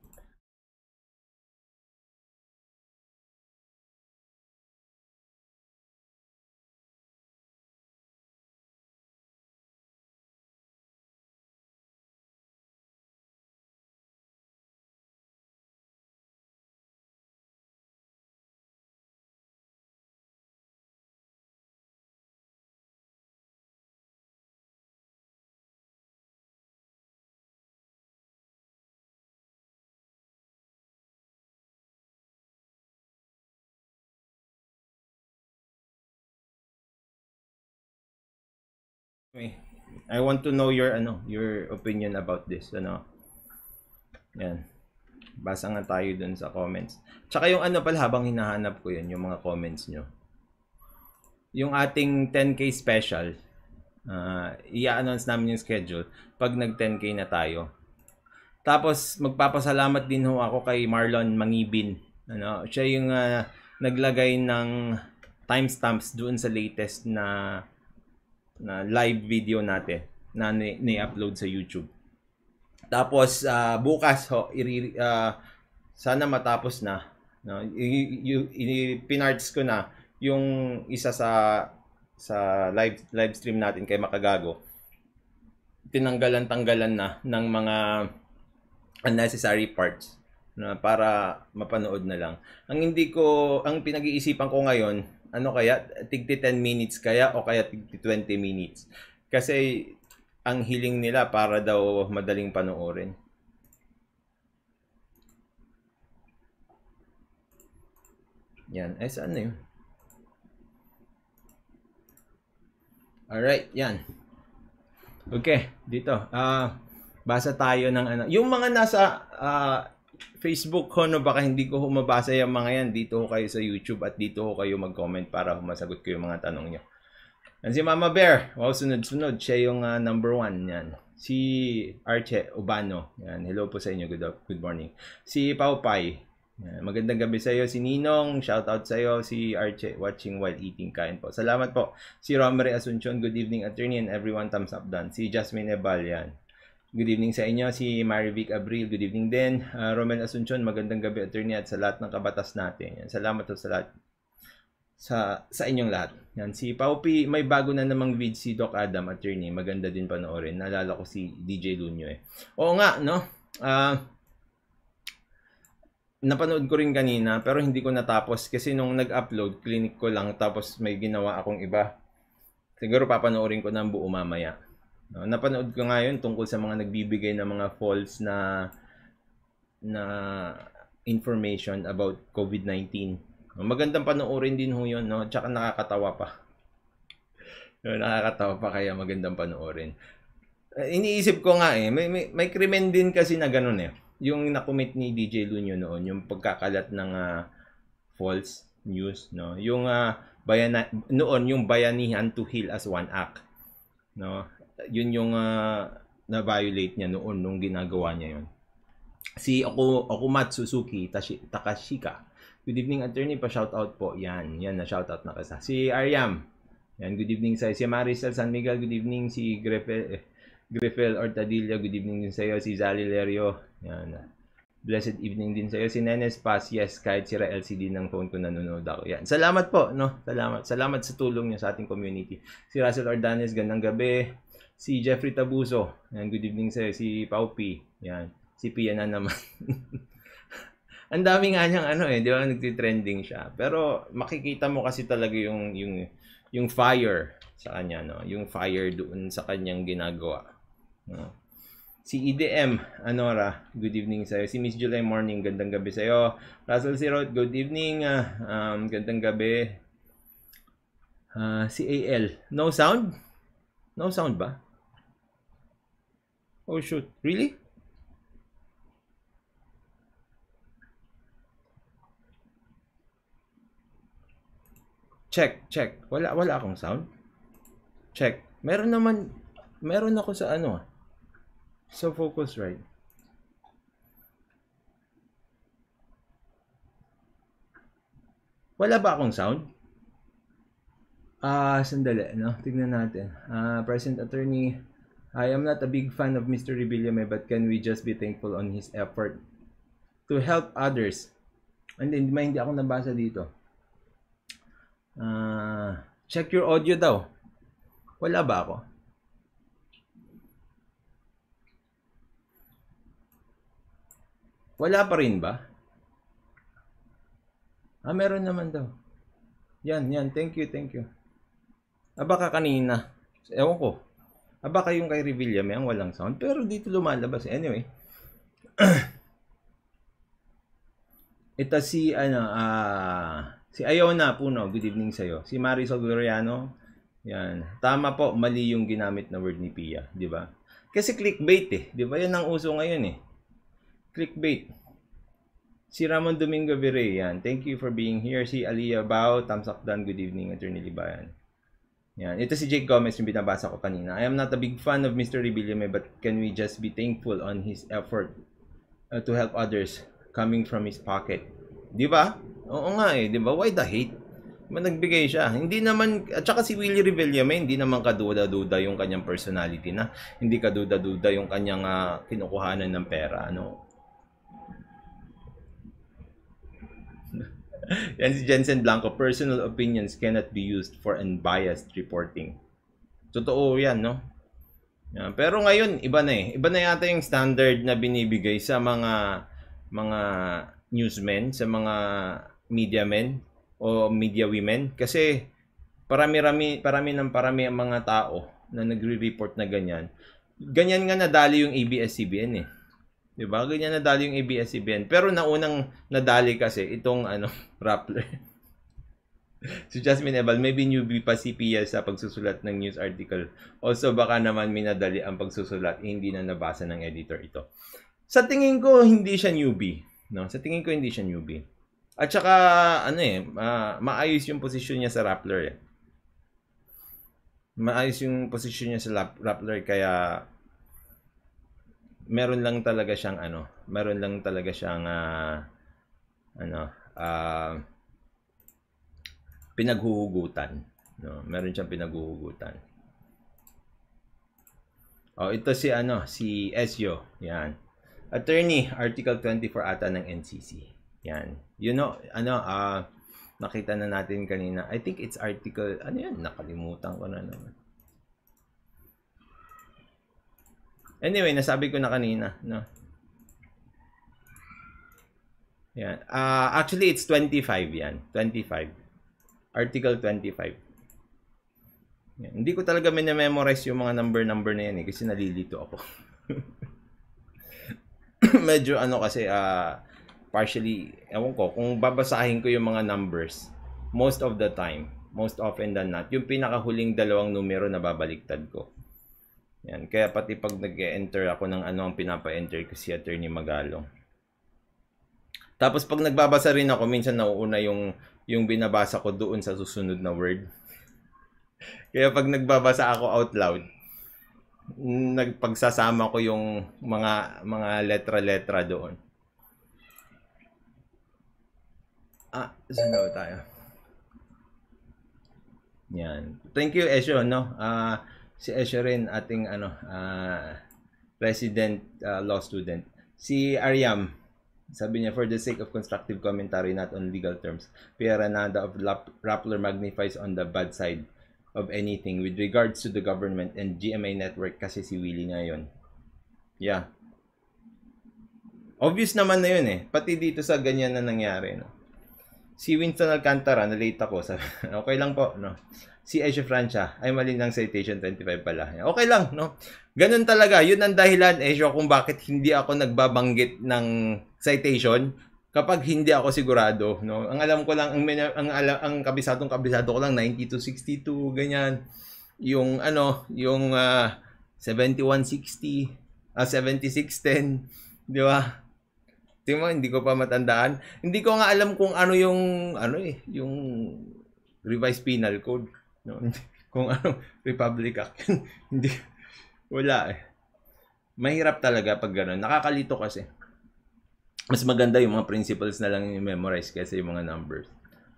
I want to know your ano, your opinion about this, ano. Yan. Basa nga tayo dun sa comments. Tsaka yung ano pala habang hinahanap ko 'yun, yung mga comments nyo. Yung ating ten K special, uh, i-announce namin yung schedule pag nag ten K na tayo. Tapos magpapasalamat din ho ako kay Marlon Mangibin. Ano, siya yung uh, naglagay ng timestamps doon sa latest na na live video natin na ni-upload sa YouTube. Tapos uh, bukas ho, iri, uh, sana matapos na, no? I-pinarts ko na yung isa sa sa live live stream natin kay Makagago. Tinanggalan-tanggalan na ng mga unnecessary parts na para mapanood na lang. Ang hindi ko ang pinag-iisipan ko ngayon, ano kaya, tigti ten minutes kaya o kaya tigti twenty minutes. Kasi ang hiling nila para daw madaling panoorin. Yan. Eh, saan na yun? Alright, yan. Okay, dito. Uh, basa tayo ng ano. Yung mga nasa uh, Facebook ko, no, baka hindi ko mabasa yung mga yan. Dito ho kayo sa YouTube at dito ho kayo mag-comment para masagot ko yung mga tanong nyo. Yan si Mama Bear. Wow, sunod-sunod. Siya yung uh, number one. Yan. Si Arche Ubano. Yan. Hello po sa inyo. Good, good morning. Si Pau Pai. Yan. Magandang gabi sa iyo. Si Ninong. Shout out sa iyo. Si Arche. Watching while eating. Kain po. Salamat po. Si Romere Asuncion. Good evening, attorney, and everyone. Thumbs up done. Si Jasmine Ebal. Yan. Good evening sa inyo, si Marivic Abril. Good evening din. Uh, Romel Asuncion, magandang gabi, attorney, at sa lahat ng kabatas natin. Yan. Salamat po sa lahat. Sa, sa inyong lahat. Yan. Si Paupi, may bago na namang vid si Doc Adam, attorney. Maganda din panoorin. Naalala ko si D J Lunyo eh. Oo nga, no? Uh, napanood ko rin kanina, pero hindi ko natapos. Kasi nung nag-upload, clinic ko lang, tapos may ginawa akong iba. Siguro papanoorin ko ng buo mamaya. No, napanood ko ngayon tungkol sa mga nagbibigay ng mga false na na information about COVID nineteen. No, magandang panoorin din ho 'yon, no? Tsaka nakakatawa pa. No, nakakatawa pa kaya magandang panoorin. Uh, iniisip ko nga eh, may may, may krimen din kasi na ganoon eh. Yung nakomit ni D J Lunyo noon, yung pagkakalat ng uh, false news, no? Yung uh, bayana noon yung bayanihan to heal as one act, no? Yun yung uh, na-violate niya noon nung ginagawa niya yun. Si Oku, Okumatsu Suzuki Tashi, Takashika. Good evening, attorney. Pa-shoutout po. Yan. Yan, na-shoutout na kasi. Si Aryam. Yan, good evening sa si Maricel San Miguel. Good evening. Si Grepe, eh, Griffel Ortadilla, good evening din sa'yo. Si Zali Lerio, yan. Blessed evening din sa'yo. Si Nenes Paz, yes, kahit sira L C D ng phone ko nanonood ako. Yan. Salamat po, no? Salamat. Salamat sa tulong niyo sa ating community. Si Russell Ordanes, gandang gabi. Si Jeffrey Tabuso, yan, good evening sa'yo. Si Paupi, yan. Si Pia na naman. Ang dami nga niyang ano eh, di ba, nagti-trending siya. Pero makikita mo kasi talaga yung yung yung fire sa kanya, no? Yung fire doon sa kanyang ginagawa. No? Si E D M, Anora, good evening sa'yo. Si Miss July Morning, gandang gabi sa'yo. Russell Sirot, good evening. Uh, um, gandang gabi. Uh, si A L, no sound? No sound ba? Oh shoot, really? Check, check. Wala, wala akong sound. Check. Meron naman, meron ako sa ano. So focus right. Wala ba akong sound? Ah, uh, sandali, no? Tignan natin. Ah, uh, President Attorney, I am not a big fan of Mister Revillame, but can we just be thankful on his effort to help others? And then, hindi ako nabasa dito. Uh, check your audio daw. Wala ba ako? Wala pa rin ba? Ah, meron naman daw. Yan, yan. Thank you, thank you. Ah, baka kanina. Ewan ko. Ah, baka yung kay Revillame ang walang sound. Pero dito lumalabas. Anyway. Ito si, ano, ah... Uh, si Ayona Puno, good evening sa'yo. Si Marisol Gloriano, yan. Tama po, mali yung ginamit na word ni Pia, di ba? Kasi clickbait eh, di ba? Yan ang uso ngayon eh. Clickbait. Si Ramon Domingo Vire, yan. Thank you for being here. Si Aliyah Bao, thumbs up done, good evening, Attorney Libayan. Yan. Ito si Jake Gomez, yung binabasa ko kanina. I am not a big fan of Mister Revillame, but can we just be thankful on his effort uh, to help others coming from his pocket? Di ba? Oo nga eh, di ba? Why the hate? Diba nagbigay siya? Hindi naman, at saka si Willie Revillame, hindi naman kaduda-duda yung kanyang personality na, hindi kaduda-duda yung kanyang uh, kinukuhanan ng pera, ano? Yan si Jensen Blanco, personal opinions cannot be used for unbiased reporting. Totoo yan, no? Yan. Pero ngayon, iba na eh. Iba na yata yung standard na binibigay sa mga mga newsmen, sa mga media men o media women, kasi parami-rami parami ng parami ang mga tao na nagre-report na ganyan. Ganyan nga nadali yung A B S C B N eh. 'Di ba? Ganyan nadali yung A B S C B N. Pero naunang nadali kasi itong ano, Rappler. Si Jasmine Ebal, maybe newbie pa si Pia sa pagsusulat ng news article. Also baka naman minadali ang pagsusulat, eh, hindi na nabasa ng editor ito. Sa tingin ko hindi siya newbie, no? Sa tingin ko hindi siya newbie. At saka, ano eh, uh, maayos yung posisyon niya sa Rappler eh. Maayos yung posisyon niya sa Rappler, kaya meron lang talaga siyang, ano, meron lang talaga siyang, uh, ano, uh, pinaghuhugutan. No? Meron siyang pinaghuhugutan. Oh, ito si, ano, si Ezio. Yan. Attorney, Article twenty-four ata ng N C C. Yan. You know, ano, ah, uh, nakita na natin kanina. I think it's article, ano yan? Nakalimutan ko na naman. Anyway, nasabi ko na kanina, no? Yan. Uh, actually, it's twenty-five yan. twenty-five. Article twenty-five. Yan. Hindi ko talaga minamemorize yung mga number-number na yan eh, kasi nalilito ako. Medyo ano kasi, ah, uh, partially, ewan ko, kung babasahin ko yung mga numbers, most of the time, most often than not, yung pinakahuling dalawang numero na babaliktad ko. Yan. Kaya pati pag nag-enter ako ng ano ang pinapa-enter ko si Attorney Magalong. Tapos pag nagbabasa rin ako, minsan nauuna yung, yung binabasa ko doon sa susunod na word. Kaya pag nagbabasa ako out loud, nagpagsasama ko yung mga mga letra-letra doon. Ah, saan na tayo? Yan. Thank you, Esyo, no? Ah, uh, Si Esha rin, ating ano, uh, resident uh, law student. Si Ariam, sabi niya, for the sake of constructive commentary, not on legal terms, Pierre Nada of Rappler magnifies on the bad side of anything with regards to the government and G M A network kasi si Willie nga yun. Yeah. Obvious naman na yun eh. Pati dito sa ganyan na nangyari. No? Si Winston Alcantara, na-late ako. Sabi, okay lang po. No? Si Esha Francia, ay mali ng citation twenty-five pala. Okay lang. No? Ganun talaga. Yun ang dahilan, Esha, kung bakit hindi ako nagbabanggit ng citation kapag hindi ako sigurado. No? Ang alam ko lang, ang, ang, ang, ang kabisadong kabisado ko lang, ninety-two sixty-two, ganyan. Yung ano, yung uh, seventy-one sixty, uh, seventy-six ten, di ba? Tingnan mo, hindi ko pa matandaan. Hindi ko nga alam kung ano yung ano eh, yung revised penal code, no? Kung ano Republic Act. Hindi wala eh. Mahirap talaga pag gano'n. Nakakalito kasi. Mas maganda yung mga principles na lang yung memorize kaysa yung mga numbers.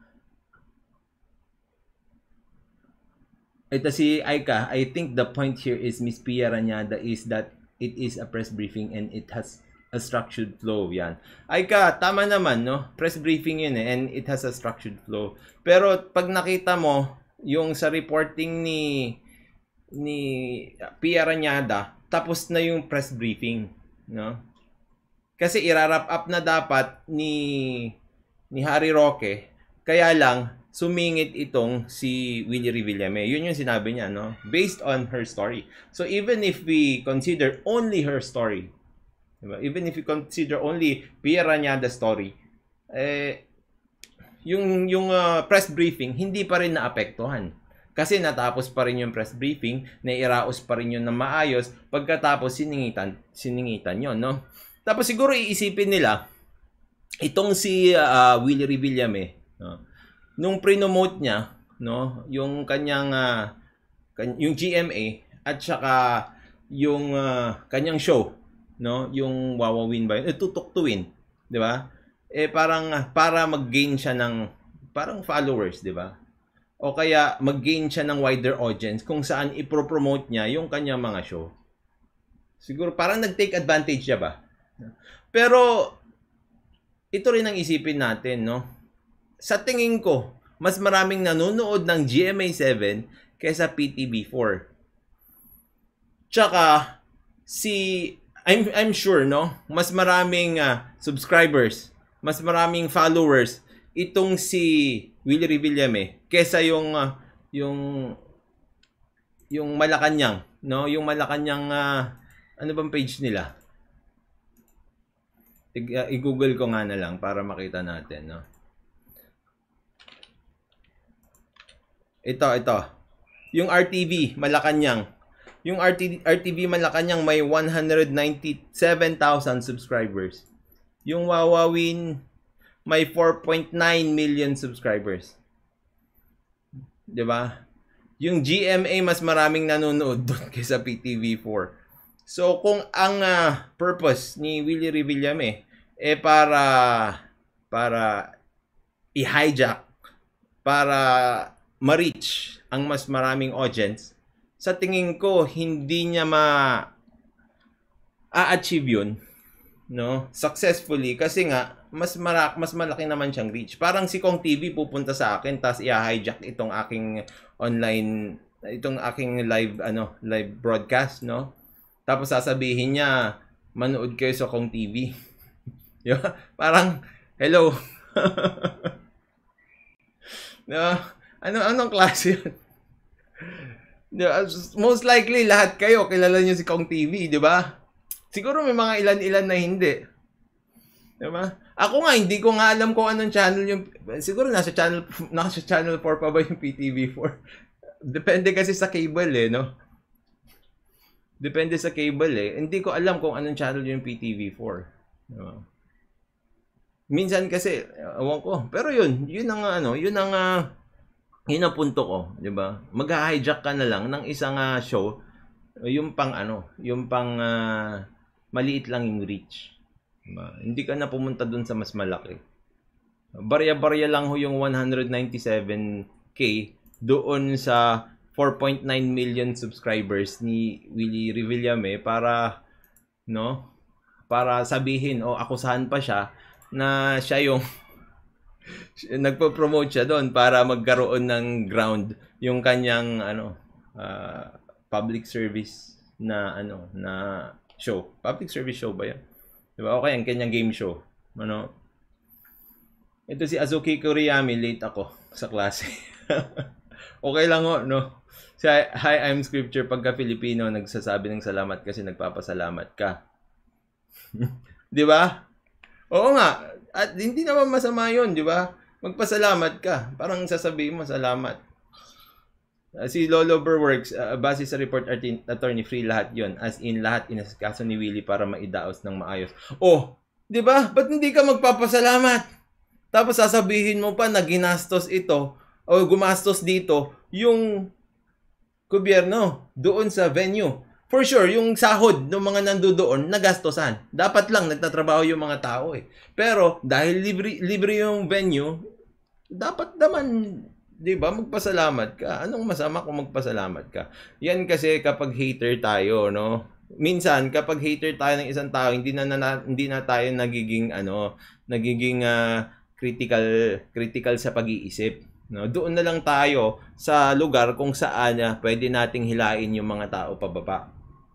Ito si Aika, I think the point here is Miss Pia Ranyada is that it is a press briefing and it has a structured flow. Yan. Aika, tama naman, no? Press briefing yun eh, and it has a structured flow. Pero pag nakita mo yung sa reporting ni ni Pia Ranyada, tapos na yung press briefing, no? Kasi irarap up na dapat ni ni Harry Roque, kaya lang sumingit itong si Willie Revillame. Yun yung sinabi niya, no? Based on her story. So even if we consider only her story, diba? Even if we consider only Pia Ranyada's story, eh yung yung uh, press briefing hindi pa rin naapektuhan. Kasi natapos pa rin yung press briefing, nairaos pa rin yun na maayos, pagkatapos siningitan, siningitan yun, no? Tapos siguro iisipin nila, itong si uh, Willie Revillame, no? Nung pre-nomote niya, no, yung kanyang, uh, kan yung G M A, at saka yung uh, kanyang show, no, yung Wawawin ba yun? Eh, Tutok to Win, di ba? Eh, parang, para mag-gain siya ng, parang followers, di ba? O kaya mag-gain siya ng wider audience kung saan ipro-promote niya yung kanyang mga show. Siguro parang nag-take advantage siya ba? Pero ito rin ang isipin natin, no? Sa tingin ko, mas maraming nanonood ng G M A seven kaysa P T V four. Tsaka si I'm I'm sure, no? Mas maraming uh, subscribers, mas maraming followers itong si Willie Revillame kesa yung uh, yung yung Malacanang, no? Yung Malacanang uh, ano bang page nila? I-google ko nga na lang para makita natin, no? Ito, ito. Yung R T V Malacanang. Yung R T V Malacanang may one hundred ninety-seven thousand subscribers. Yung Wawawin may four point nine million subscribers. 'Di ba? Yung G M A mas maraming nanonood doon kaysa P T V four. So kung ang uh, purpose ni Willie Revillame eh para para i-hijack, para ma-reach ang mas maraming audience, sa tingin ko hindi niya ma a-achieve yun, no, successfully, kasi nga mas marak mas malaki naman siyang reach. Parang si Kong T V pupunta sa akin tapos i-hijack itong aking online, itong aking live ano, live broadcast, no? Tapos sasabihin niya, manood kayo sa Kong T V. Diba? Parang hello. No? Ano anong klase 'yun? Diba? Most likely lahat kayo kilala niyo si Kong T V, 'di ba? Siguro may mga ilan-ilan na hindi. 'Di ba? Ako nga hindi ko nga alam kung anong channel yung, siguro nasa channel nasa channel four pa ba yung P T V four. Depende kasi sa cable eh, no? Depende sa cable eh. Hindi ko alam kung anong channel yung P T V four. Diba? Minsan kasi awan ko. Pero yun, yun ang ano, yun ang uh, yun ang punto ko, 'di ba? Mag-hijack ka na lang ng isang uh, show, yung pang ano, yung pang uh, maliit lang yung reach. Diba? Hindi ka na pumunta dun sa mas malaki. Barya-barya lang ho yung one hundred ninety-seven K doon sa four point nine million subscribers ni Willie Revillame para, no, para sabihin o akusahan pa siya na siya yung nagpo-promote siya doon para magkaroon ng ground yung kanyang ano uh, public service na ano na show. Public service show ba 'yan? 'Di ba? Okay, ang kanyang game show. Ano? Ito si Azuki Kuriyami, late ako sa klase. Okay lang ho, no? Hi, I'm Scripture. Pagka Filipino, nagsasabi ng salamat kasi nagpapasalamat ka. Di ba? Oo nga. At hindi naman masama yun, di ba? Magpasalamat ka. Parang sasabihin mo, salamat. Uh, si Lolo Burworks, uh, base sa report attorney, free lahat yon. As in, lahat inasikaso ni Willie para maidaos ng maayos. Oh, di ba? Ba't hindi ka magpapasalamat? Tapos sasabihin mo pa na ginastos ito o gumastos dito yung gobyerno doon sa venue. For sure, yung sahod ng mga nandoon nagastosan. Dapat lang nagtatrabaho yung mga tao eh. Pero dahil libre, libre yung venue, dapat naman, di ba, magpasalamat ka. Anong masama kung magpasalamat ka? Yan kasi kapag hater tayo, no? Minsan kapag hater tayo ng isang tao, hindi na, na hindi na tayo nagiging ano, nagiging uh, critical critical sa pag-iisip. No, doon na lang tayo sa lugar kung saan uh, pwede nating hilain yung mga tao pababa.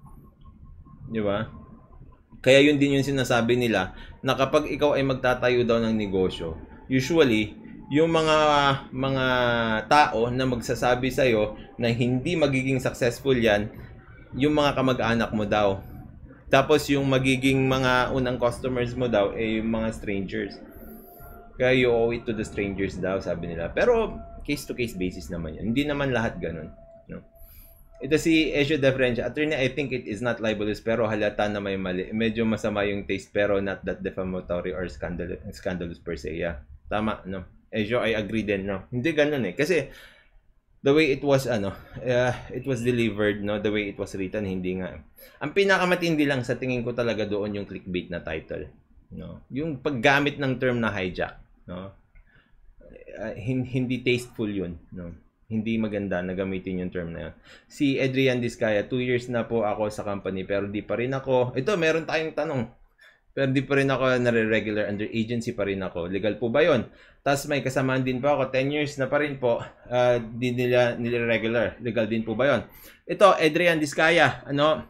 Di ba? Kaya yun din yung sinasabi nila na kapag ikaw ay magtatayo daw ng negosyo, usually yung mga mga tao na magsasabi sa iyo na hindi magiging successful yan, yung mga kamag-anak mo daw. Tapos yung magiging mga unang customers mo daw ay yung mga strangers. Kaya you owe it to the strangers daw, sabi nila. Pero case-to-case basis naman yan. Hindi naman lahat ganun. No? Ito si Ezio De French. Attorney, I think it is not libelous pero halata na may mali. Medyo masama yung taste pero not that defamatory or scandalous, scandalous per se. Yeah. Tama, no? Ezio, I agree din, no? Hindi ganun eh. Kasi the way it was, ano, uh, it was delivered, no? The way it was written, hindi nga. Ang pinakamatindi lang sa tingin ko talaga doon yung clickbait na title. No? Yung paggamit ng term na hijack. No, uh, hindi tasteful yun, no, hindi maganda na gamitin yung term na yun. Si Adrian Discaya, two years na po ako sa company pero di pa rin ako, ito meron tayong tanong, pero di pa rin ako nare-regular under agency pa rin ako, legal po ba yun? Tapos may kasamaan din po ako, ten years na pa rin po, uh, di nila nire-regular, legal din po ba yun? Ito Adrian Discaya, ano,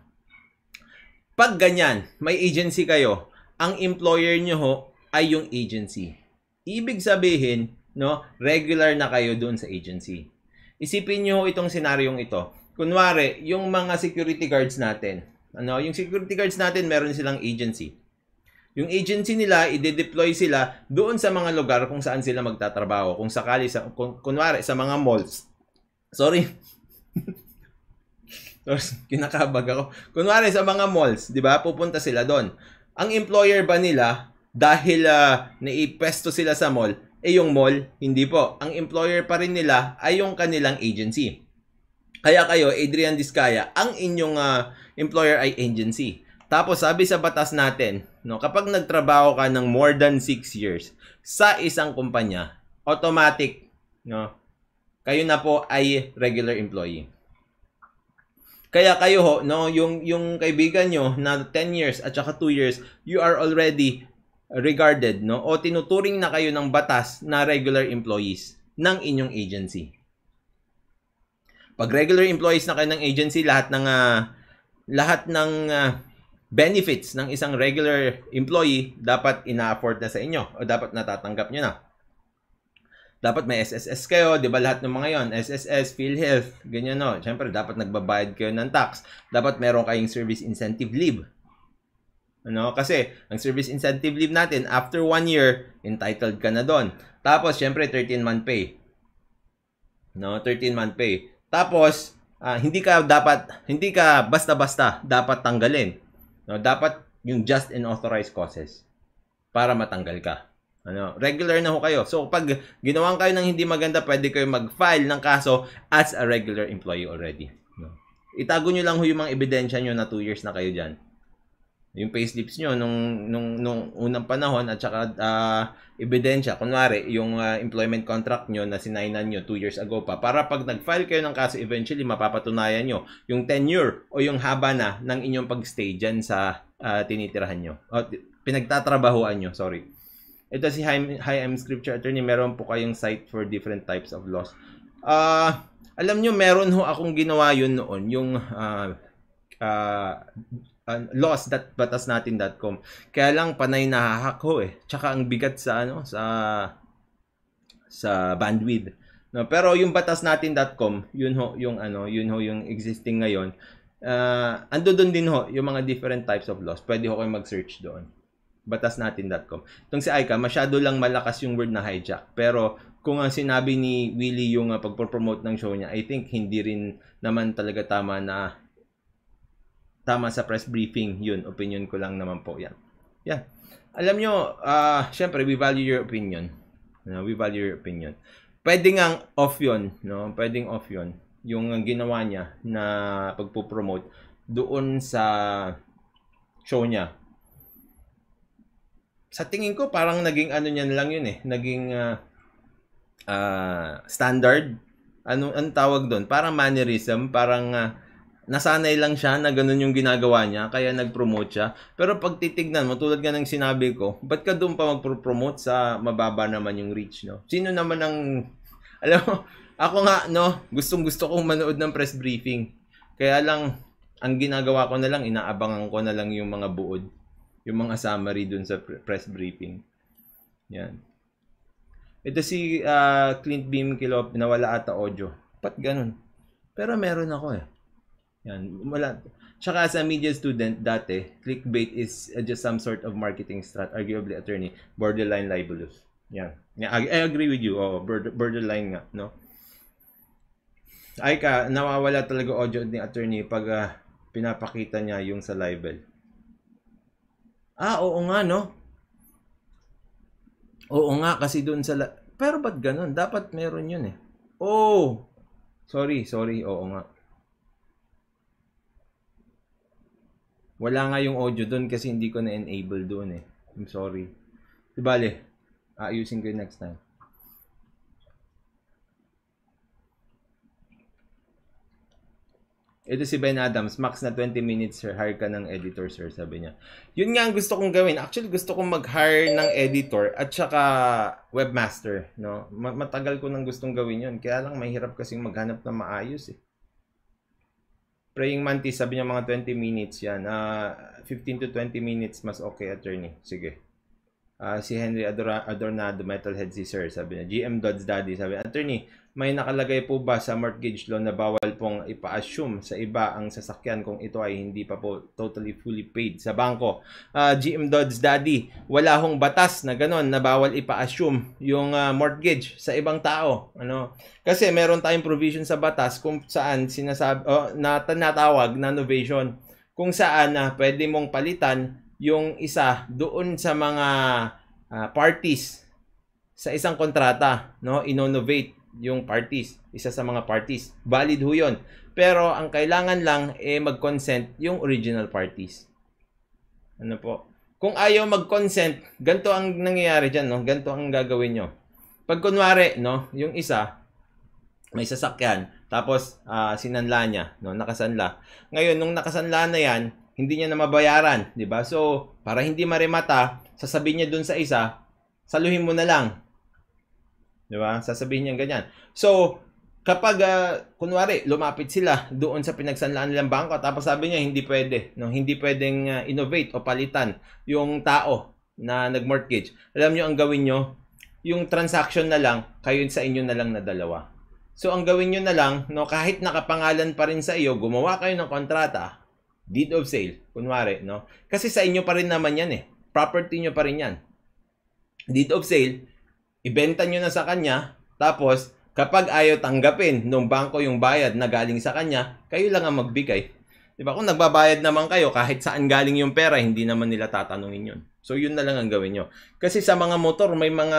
pag ganyan may agency kayo, ang employer nyo ho ay yung agency. Ibig sabihin, no, regular na kayo doon sa agency. Isipin niyo itong senaryong ito. Kunwari, yung mga security guards natin, ano, yung security guards natin meron silang agency. Yung agency nila, ide-deploy sila doon sa mga lugar kung saan sila magtatrabaho. Kung sakali sa kun, kunwari sa mga malls. Sorry. Kinakabag ako. Kunwari sa mga malls, 'di ba? Pupunta sila doon. Ang employer ba nila dahil uh, naipesto sila sa mall, eh yung mall, hindi po. Ang employer pa rin nila ay yung kanilang agency. Kaya kayo, Adrian Discaya, ang inyong uh, employer ay agency. Tapos sabi sa batas natin, no, kapag nagtrabaho ka ng more than six years sa isang kumpanya, automatic, no, kayo na po ay regular employee. Kaya kayo ho, no, yung, yung kaibigan nyo na ten years at saka two years, you are already regarded, no, o tinuturing na kayo ng batas na regular employees ng inyong agency. Pag regular employees na kayo ng agency, lahat ng uh, lahat ng uh, benefits ng isang regular employee dapat ina-afford na sa inyo o dapat natatanggap nyo na. Dapat may S S S kayo, 'di ba, lahat ng mga 'yon, S S S, PhilHealth, ganyan, no. Syempre dapat nagbabayad kayo ng tax. Dapat meron kayong service incentive leave. Ano? Kasi ang service incentive leave natin, after one year, entitled ka na doon. Tapos, syempre, thirteen month pay. No? thirteen month pay. Tapos, uh, hindi ka dapat, hindi ka basta-basta dapat tanggalin. No? Dapat yung just and authorized causes para matanggal ka. Ano? Regular na ho kayo. So, pag ginawan kayo ng hindi maganda, pwede kayo mag-file ng kaso as a regular employee already. No? Itago nyo lang ho yung mga ebidensya nyo na two years na kayo dyan. Yung payslips nyo nung, nung, nung unang panahon at saka uh, ebidensya, kunwari, yung uh, employment contract nyo na sinainan nyo two years ago pa, para pag nag-file kayo ng kaso, eventually mapapatunayan nyo yung tenure o yung haba na ng inyong pag-stay dyan sa uh, tinitirahan nyo. O, pinagtatrabahuan nyo, sorry. Ito si Hi M Scripture Attorney, meron po kayong site for different types of laws. Uh, alam nyo, meron ho akong ginawa yun noon, yung uh, uh, Uh, laws dot batas natin dot com. Kaya lang panay nahahak ho eh. Tsaka ang bigat sa ano sa sa bandwidth. No, pero yung batas natin dot com, yun ho yung ano, yun ho yung existing ngayon. Uh, ando doon din ho yung mga different types of laws. Pwede ho kayong mag-search doon. batas natin dot com. Itong si Aika, masyado lang malakas yung word na hijack. Pero kung ang sinabi ni Willie yung uh, pagpo-promote ng show niya, I think hindi rin naman talaga tama na tama sa press briefing. Yun, opinion ko lang naman po yan. Yeah. Alam nyo, uh, syempre, we value your opinion. No, we value your opinion. Pwede ngang off yun, no? Pwedeng off yun. Yung ginawa niya na pagpo-promote doon sa show niya. Sa tingin ko, parang naging ano niya lang yun eh. Naging uh, uh, standard. Ano ang tawag doon? Parang mannerism, parang uh, nasanay lang siya na ganun yung ginagawa niya, kaya nag-promote siya. Pero pag titignan mo, tulad nga ng sinabi ko, ba't ka doon pa mag-promote sa mababa naman yung reach, no? Sino naman ang, alam mo, ako nga, no, gustong-gusto kong manood ng press briefing. Kaya lang, ang ginagawa ko na lang, inaabangan ko na lang yung mga buod, yung mga summary doon sa press briefing. Yan. Ito si uh, Clint Beam Kilop, nawala ata audio. Ba't ganun? Pero meron ako eh. Yan, wala. Tsaka as a media student dati, clickbait is uh, just some sort of marketing strat, arguably attorney, borderline libelous. Yan. Yeah, I, I agree with you. Oh, border, borderline nga, no? Ay ka, nawawala talaga audio ni attorney pag uh, pinapakita niya yung sa libel. Ah, oo nga, no? Oo nga, kasi doon sa... Pero ba't ganun? Dapat meron yun eh. Oh! Sorry, sorry. Oo nga. Wala nga yung audio doon kasi hindi ko na-enable doon eh. I'm sorry. Di bale, aayusin ko yung next time. Ito si Ben Adams, max na twenty minutes sir, hire ka ng editor sir, sabi niya. Yun nga ang gusto kong gawin. Actually, gusto kong mag-hire ng editor at saka webmaster. No? Matagal ko nang gustong gawin yun. Kaya lang mahirap kasing maghanap na maayos eh. Praying Mantis, sabi niya mga twenty minutes yan. Uh, fifteen to twenty minutes, mas okay, attorney. Sige. Uh, si Henry Adora, Adornado, Metalhead si sir, sabi niya. G M Dodds Daddy, sabi niya, attorney, may nakalagay po ba sa mortgage loan na bawal pong ipa-assume sa iba ang sasakyan kung ito ay hindi pa po totally fully paid sa bangko? Uh, G M Dodds Daddy, wala hong batas na ganon na bawal ipa-assume yung uh, mortgage sa ibang tao. Ano? Kasi meron tayong provision sa batas kung saan sinasabi, oh, na tinatawag na novation, kung saan na uh, pwede mong palitan yung isa doon sa mga uh, parties sa isang kontrata, no? Innovate yung parties, isa sa mga parties. Valid ho yun. Pero ang kailangan lang eh mag-consent yung original parties. Ano po? Kung ayaw mag-consent, ganito ang nangyayari dyan, no? Ganito ang gagawin nyo. Pag kunwari, no, yung isa may sasakyan, tapos uh, sinanla niya, no, nakasanla. Ngayon, nung nakasanla na yan, hindi niya na mabayaran, di ba? So, para hindi marimata, sasabihin niya dun sa isa, saluhin mo na lang. Di ba? Sasabihin niya ganyan. So, kapag, uh, kunwari, lumapit sila doon sa pinagsanlaan nilang bangko, tapos sabi niya, hindi pwede. No? Hindi pwedeng uh, innovate o palitan yung tao na nag-mortgage. Alam niyo ang gawin niyo? Yung transaction na lang, kayo sa inyo na lang na dalawa. So, ang gawin niyo na lang, no, kahit nakapangalan pa rin sa iyo, gumawa kayo ng kontrata, deed of sale, kunwari, no? Kasi sa inyo pa rin naman yan eh. Property nyo pa rin yan. Deed of sale, ibenta nyo na sa kanya, tapos kapag ayaw tanggapin ng bangko yung bayad na galing sa kanya, kayo lang ang magbigay. Diba? Kung nagbabayad naman kayo, kahit saan galing yung pera, hindi naman nila tatanungin yun. So yun na lang ang gawin nyo. Kasi sa mga motor, may mga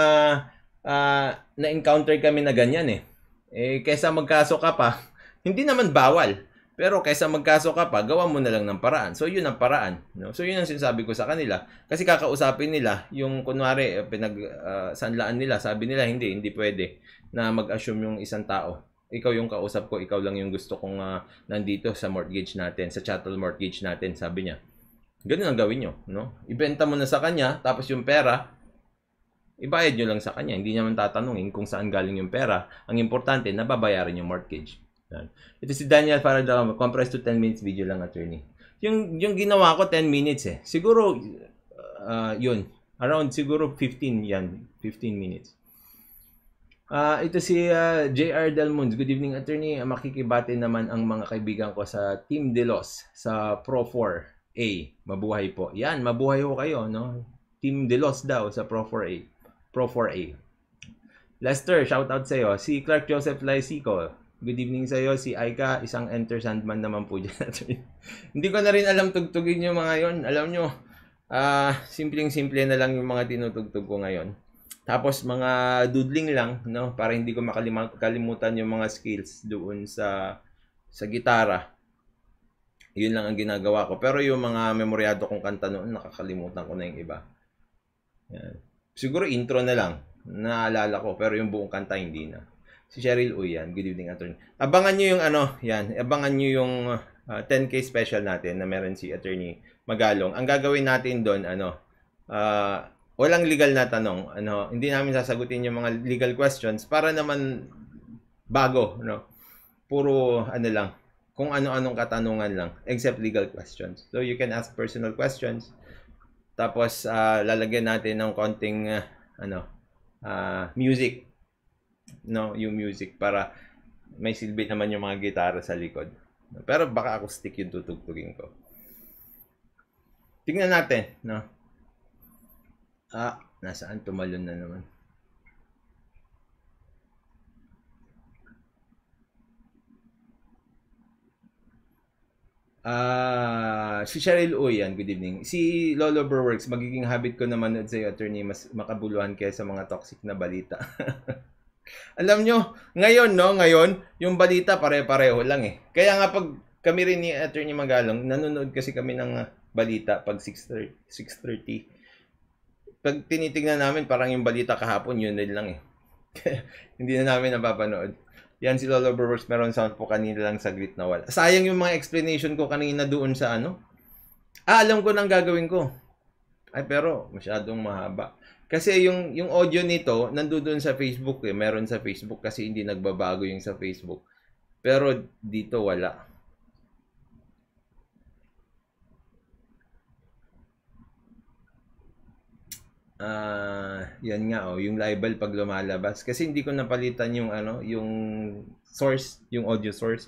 uh, na-encounter kami na ganyan eh. Eh, kesa magkaso ka pa, hindi naman bawal. Pero kaysa magkaso ka pa, gawa mo na lang ng paraan. So, yun ang paraan. No? So, yun ang sinasabi ko sa kanila. Kasi kakausapin nila, yung kunwari, pinag-sanlaan uh, nila, sabi nila, hindi, hindi pwede na mag-assume yung isang tao. Ikaw yung kausap ko, ikaw lang yung gusto kong uh, nandito sa mortgage natin, sa chattel mortgage natin, sabi niya. Ganun ang gawin nyo. No? Ibenta mo na sa kanya, tapos yung pera, ibayad nyo lang sa kanya. Hindi naman tatanungin kung saan galing yung pera. Ang importante, nababayaran yung mortgage. Ito si Daniel Faradao, compressed to ten minutes video lang, attorney. Yung, yung ginawa ko, ten minutes eh. Siguro, uh, yun. Around siguro fifteen yan. fifteen minutes. Uh, ito si uh, J R Delmons. Good evening, attorney. Makikibati naman ang mga kaibigan ko sa Team Delos sa Pro four A. Mabuhay po. Yan, mabuhay po kayo, no? Team Delos daw sa Pro four A. Pro four A. Lester, shout out sa iyo. Si Clark Joseph Lysico. Good evening sa iyo. Si Aika, isang Enter Sandman naman po dyan. Hindi ko na rin alam tugtugin yung mga yon. Alam nyo, uh, simpleng-simple na lang yung mga tinutugtog ko ngayon. Tapos mga doodling lang, no, para hindi ko makalimutan yung mga skills doon sa sa gitara. Yun lang ang ginagawa ko. Pero yung mga memoryado kong kanta noon, nakakalimutan ko na yung iba. Yan. Siguro intro na lang, naalala ko, pero yung buong kanta hindi na. Si Cheryl Uyan, good evening, attorney. Abangan nyo yung ano, yan, abangan nyo yung uh, ten K special natin na meron si attorney Magalong. Ang gagawin natin doon, ano, uh, walang legal na tanong. Ano, hindi namin sasagutin yung mga legal questions para naman bago, no? Puro ano lang, kung ano-anong katanungan lang, except legal questions. So you can ask personal questions. Tapos uh, lalagyan natin ng konting uh, ano, uh, music. No, yung music para may silbi naman yung mga gitara sa likod. Pero baka acoustic yung tutugtugin ko. Tingnan natin, no? Ah, nasaan tumalon na naman? Ah, si Cheryl Uyan, good evening. Si Lolo Broworks, magiging habit ko naman sa iyo, attorney, mas makabuluhan kaysa mga toxic na balita. Alam nyo, ngayon, no, ngayon, yung balita pare-pareho lang eh. Kaya nga pag kami rin ni Attorney Magalong, nanonood kasi kami ng balita pag six thirty. Pag tinitingnan namin, parang yung balita kahapon, yun din lang eh. Hindi na namin napapanood. Yan si Lolo Burworks, meron sound po kanina lang saglit na wala. Sayang yung mga explanation ko kanina doon sa ano. Ah, alam ko nang gagawin ko. Ay, pero masyadong mahaba. Kasi yung yung audio nito nandoon sa Facebook eh, meron sa Facebook kasi hindi nagbabago yung sa Facebook. Pero dito wala. Ah, uh, yan nga oh, yung libel pag lumalabas kasi hindi ko napalitan yung ano, yung source, yung audio source.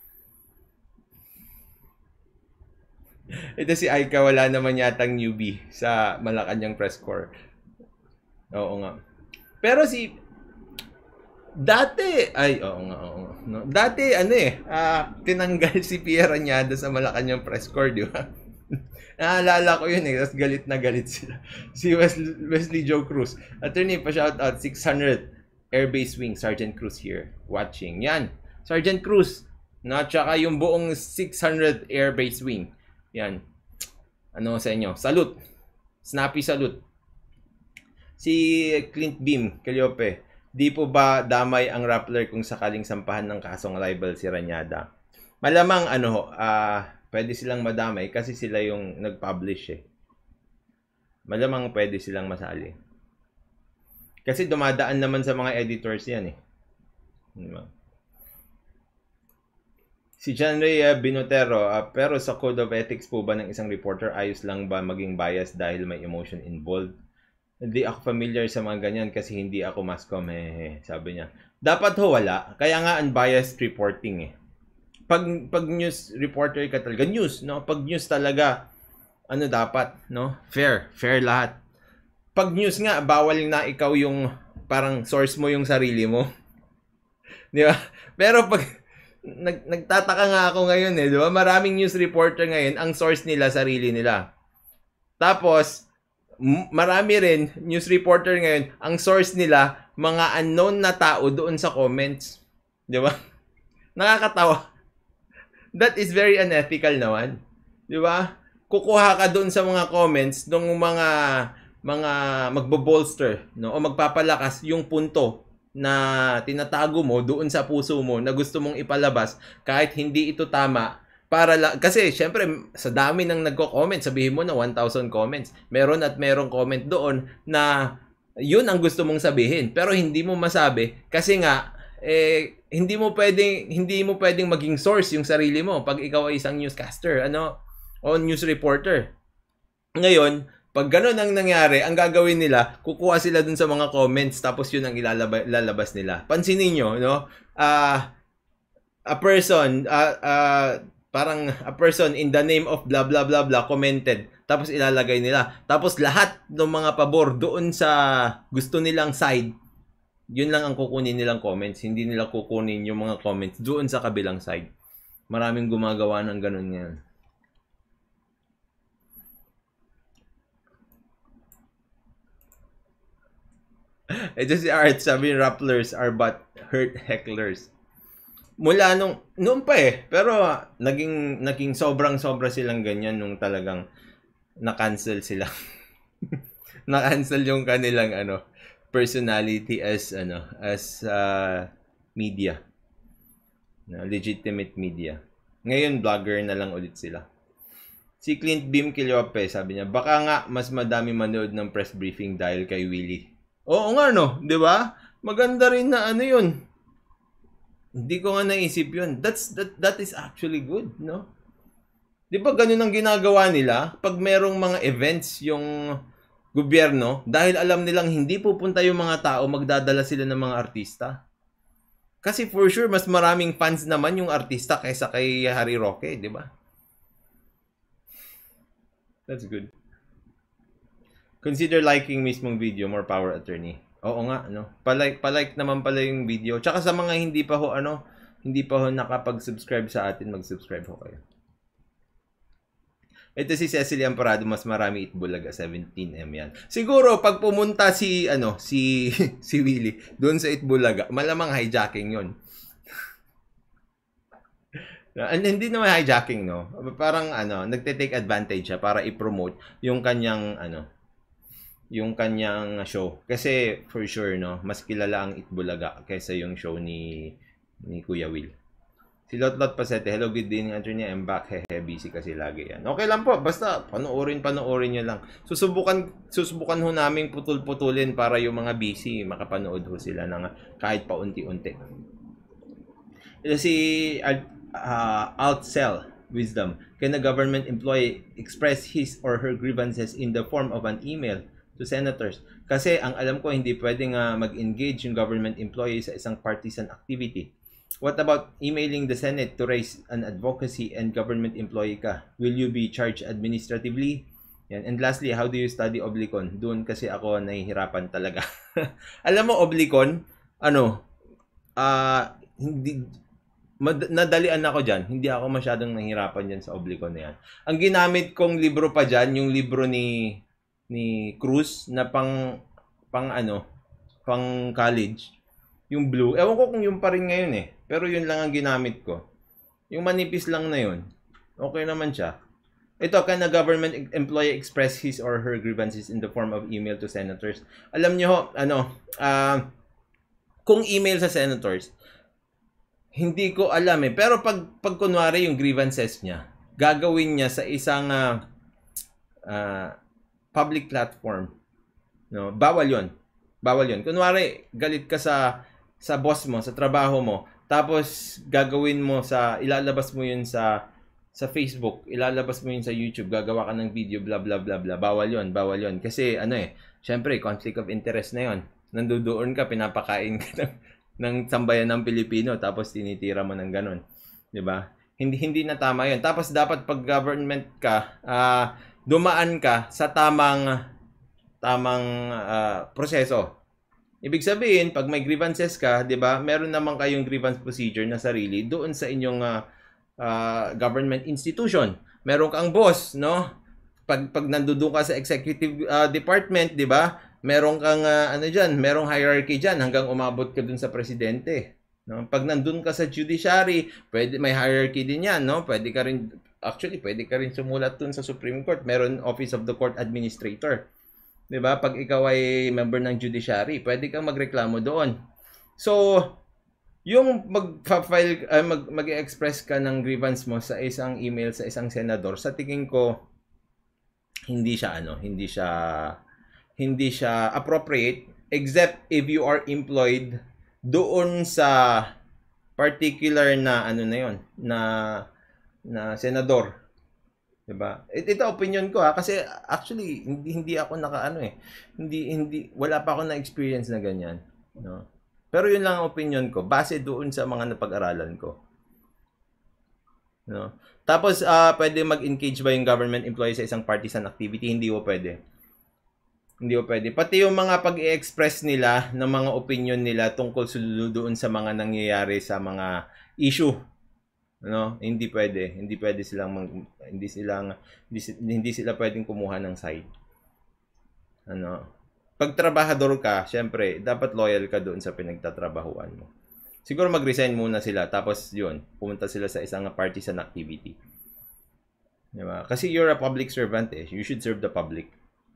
Ito si Aika, wala naman yatang newbie sa Malacanang press corps. Oo nga. Pero si dati ay oo nga, oo nga. No, dati ano eh, uh, tinanggal si Pierre Añada sa Malacanang press corps, di ba? Naalala ko yun eh, tapos galit na galit sila. Si Wesley, Wesley Joe Cruz. Attorney, pa-shout out six hundred Airbase Wing, Sergeant Cruz here, watching. Yan, Sergeant Cruz. No, tsaka yung buong six hundred Airbase Wing. Yan. Ano sa inyo? Salute. Snappy salute. Si Clint Beam, Calliope, di po ba damay ang Rappler kung sakaling sampahan ng kasong libel si Ranyada? Malamang ano, ah, uh, pwede silang madamay kasi sila yung nag-publish eh. Malamang pwede silang masali. Kasi dumadaan naman sa mga editors yan eh. Diba? Si John Ray uh, Binotero, uh, pero sa Code of Ethics po ba ng isang reporter, ayos lang ba maging biased dahil may emotion involved? Hindi ako familiar sa mga ganyan kasi hindi ako mascom eh, sabi niya. Dapat ho wala, kaya nga unbiased reporting eh. Pag, pag news reporter ka talaga, news, no? Pag news talaga, ano dapat, no? Fair, fair lahat. Pag news nga, bawal na ikaw yung, parang source mo yung sarili mo. Di ba? Pero pag, nag, nagtataka nga ako ngayon eh, di ba? Maraming news reporter ngayon, ang source nila, sarili nila. Tapos, marami rin, news reporter ngayon, ang source nila, mga unknown na tao doon sa comments. Di ba? Nakakatawa. That is very unethical naman. Di ba? Kukuha ka doon sa mga comments ng mga mga magbo-bolster, no, o magpapalakas yung punto na tinatago mo doon sa puso mo na gusto mong ipalabas kahit hindi ito tama. Para la- kasi syempre sa dami ng nagko-comment, sabihin mo na one thousand comments, meron at merong comment doon na yun ang gusto mong sabihin pero hindi mo masabi kasi nga eh hindi mo pwedeng hindi mo pwedeng maging source yung sarili mo pag ikaw ay isang newscaster, ano, o news reporter. Ngayon, pag gano'n ang nangyari, ang gagawin nila, kukuha sila dun sa mga comments tapos yun ang ilalabas, ilalabas nila. Pansinin nyo, no? Uh, a person, uh, uh, parang a person in the name of blah blah blah blah commented. Tapos ilalagay nila. Tapos lahat ng mga pabor doon sa gusto nilang side, yun lang ang kukunin nilang comments. Hindi nila kukunin yung mga comments doon sa kabilang side. Maraming gumagawa ng ganun ngayon. Ito si Art, sabi yung Rapplers are but hurt hecklers. Mula nung, noon pa eh, pero naging, naging sobrang-sobra silang ganyan nung talagang na-cancel sila. Na-cancel yung kanilang ano, personality as ano, as uh, media. No, legitimate media. Ngayon, vlogger na lang ulit sila. Si Clint Beam Kilyope, sabi niya, baka nga mas madami manood ng press briefing dahil kay Willie. Oo nga, no? Di ba? Maganda rin na ano yun. Hindi ko nga naisip yun. That's, that, that is actually good, no? Di ba ganun ang ginagawa nila? Pag merong mga events yung gobyerno, dahil alam nilang hindi pupunta yung mga tao, magdadala sila ng mga artista. Kasi for sure, mas maraming fans naman yung artista kaysa kay Harry Roque, di ba? That's good. Consider liking mismong video, more power attorney. Oo nga, no. Pa-like, pa-like naman pala yung video. Tsaka sa mga hindi pa ho ano, hindi pa ho nakapag-subscribe sa atin, mag-subscribe ho kayo. Ito si Cecily Amparado, mas marami Itbulaga, seventeen M yan. Siguro pag pumunta si ano, si si Willie doon sa Itbulaga, malamang hijacking 'yon. And hindi naman hijacking, no. Parang ano, nagte-take advantage siya para i-promote yung kanyang ano, yung kanyang show. Kasi for sure, no, mas kilala ang Itbulaga kaysa yung show ni ni Kuya Will. Si Lotlot Pasete, hello, good evening, attorney, I'm back, hehe, busy kasi lagi yan. Okay lang po, basta panoorin, panoorin nyo lang. Susubukan, susubukan ho namin putul-putulin para yung mga busy, makapanood ho sila ng kahit pa unti-unti. Ito si uh, Outcell Wisdom, can a government employee express his or her grievances in the form of an email to senators? Kasi ang alam ko, hindi pwedeng uh, mag-engage yung government employee sa isang partisan activity. What about emailing the Senate to raise an advocacy and government employee ka? Will you be charged administratively? Yan. And lastly, how do you study Oblicon? Doon kasi ako nahihirapan talaga. Alam mo, Oblicon, ano, uh, hindi, mad- nadalian ako dyan. Hindi ako masyadong nahihirapan dyan sa Oblicon na yan. Ang ginamit kong libro pa dyan, yung libro ni ni Cruz na pang pang ano, pang college, yung blue. Ewan ko kung yung pa rin ngayon eh. Pero yun lang ang ginamit ko. Yung manipis lang na yun. Okay naman siya. Ito, can a government employee express his or her grievances in the form of email to senators? Alam nyo, ano, uh, kung email sa senators, hindi ko alam eh. Pero pag, pag kunwari yung grievances niya, gagawin niya sa isang uh, uh, public platform. No? Bawal yun. Bawal yun. Kunwari, galit ka sa sa boss mo, sa trabaho mo, tapos gagawin mo sa, ilalabas mo yun sa sa Facebook, ilalabas mo yun sa YouTube, gagawa ka ng video, blah blah blah blah. Bawal yun, bawal yun. Kasi ano eh, syempre, conflict of interest na yun. Nandoon ka, pinapakain ka ng, ng sambayan ng Pilipino, tapos tinitira mo ng ganun. Diba? Hindi, hindi na tama yun. Tapos dapat pag government ka, uh, dumaan ka sa tamang tamang uh, proseso. Ibig sabihin, pag may grievances ka, 'di ba? Meron naman kayong grievance procedure na sarili doon sa inyong uh, uh, government institution. Meron kang boss, no? Pag pag nandoon ka sa executive uh, department, 'di ba? Meron kang uh, ano diyan, merong hierarchy diyan hanggang umabot ka doon sa presidente. No? Pag nandun ka sa judiciary, pwede, may hierarchy din yan. No? Pwede ka rin, actually, pwede ka rin sumulat dun sa Supreme Court. Meron Office of the Court Administrator. Diba? Pag ikaw ay member ng judiciary, pwede kang magreklamo doon. So, yung mag-file, uh, mag, mag-express ka ng grievance mo sa isang email, sa isang senador, sa tingin ko, hindi siya, ano, hindi siya, hindi siya appropriate, except if you are employed doon sa particular na ano na yon na na senador, 'di ba? Ito opinion ko ha, kasi actually hindi hindi ako nakaano eh. Hindi hindi wala pa ako na experience na ganyan, no. Pero yun lang ang opinion ko base doon sa mga napag-aralan ko. No. Tapos uh, pwede mag-engage ba yung government employee sa isang partisan activity? Hindi po pwede. Hindi po pwede. Pati yung mga pag-i-express nila ng mga opinion nila tungkol doon sa mga nangyayari sa mga issue, no, hindi pwede. Hindi pwede silang mag, hindi silang hindi, hindi sila pwedeng kumuha ng side. Ano? Pag trabahador ka, syempre, dapat loyal ka doon sa pinagtatrabahuan mo. Siguro mag-resign muna sila tapos yun, pumunta sila sa isang partisan activity. Diba? Kasi you're a public servant eh. You should serve the public.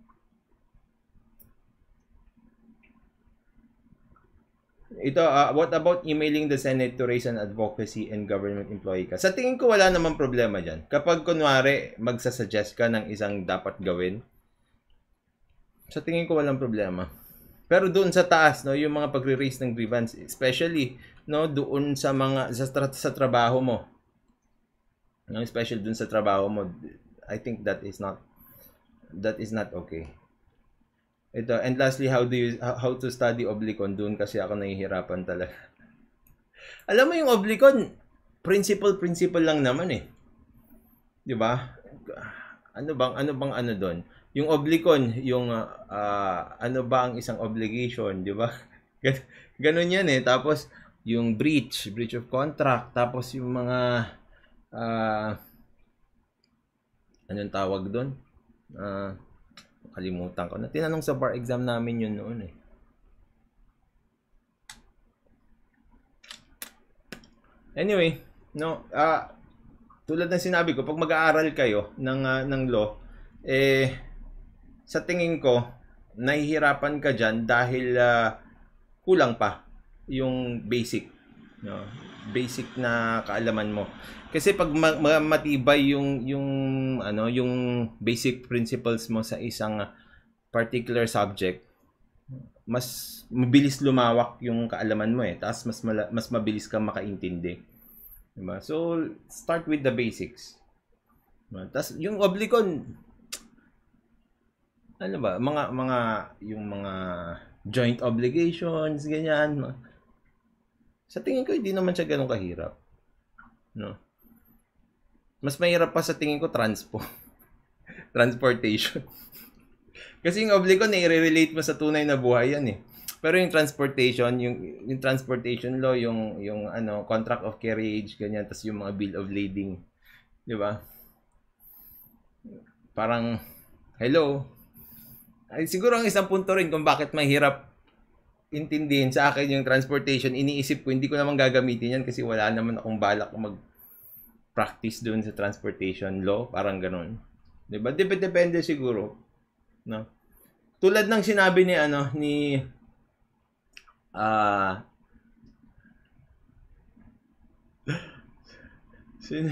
Ito, uh, what about emailing the Senate to raise an advocacy and government employee ka? Sa tingin ko, wala namang problema dyan. Kapag, kunwari, magsasuggest ka ng isang dapat gawin, sa tingin ko, walang problema. Pero doon sa taas, no, yung mga pagre-raise ng grievance, especially, no, doon sa mga, sa, tra- sa trabaho mo, no, especially doon sa trabaho mo, I think that is not, that is not okay. Ito, and lastly, how do you how to study Oblicon? Doon kasi ako nahihirapan talaga. Alam mo yung Oblicon, principle principle lang naman eh. 'Di ba? Ano bang ano bang ano doon? Yung Oblicon, yung uh, ano ba ang isang obligation, 'di ba? Ganun 'yan eh. Tapos yung breach, breach of contract, tapos yung mga uh, anong tawag doon? Ah uh, kalimutan ko na. Tinanong sa bar exam namin yun noon eh. Anyway, no, ah uh, tulad ng sinabi ko, pag mag-aaral kayo ng uh, ng law, eh sa tingin ko nahihirapan ka diyan dahil uh, kulang pa yung basic, no? Basic na kaalaman mo. Kasi pag ma- ma- matibay yung yung ano, yung basic principles mo sa isang particular subject, mas mabilis lumawak yung kaalaman mo eh. Tapos mas mala- mas mabilis kang makaintindi. Diba? So start with the basics. Diba? Tapos yung Oblicon, ano ba, mga mga yung mga joint obligations, ganyan. Sa tingin ko hindi naman siya ganoon kahirap. No. Mas mahirap pa sa tingin ko transpo. Transportation. Kasi yung Oblicon eh, i-relate mo sa tunay na buhay yan eh. Pero yung transportation, yung, yung transportation law, yung yung ano, contract of carriage, ganyan, tas yung mga bill of lading, 'di ba? Parang hello. Ay siguro ang isang punto rin kung bakit mahirap intindihin sa akin yung transportation, iniisip ko hindi ko naman gagamitin yan kasi wala naman akong balak mag practice doon sa transportation law, parang ganoon. 'Di ba? Depende siguro, no? Tulad ng sinabi ni ano ni ah uh, sin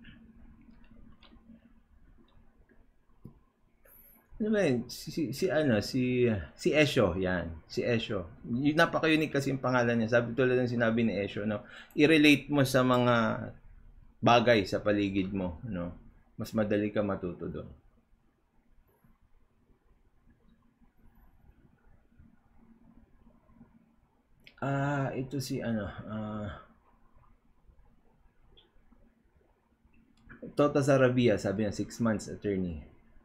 Ano ba yun? Si, si, si ano, si si Esho, yan. Si Esho. Yung napaka-unique kasi yung pangalan niya. Sabi tulad ng sinabi ni Esho, no? I-relate mo sa mga bagay sa paligid mo, no? Mas madali ka matuto doon. Ah, uh, ito si ano, ah uh, Tota Sarabia, sabi niya six months attorney.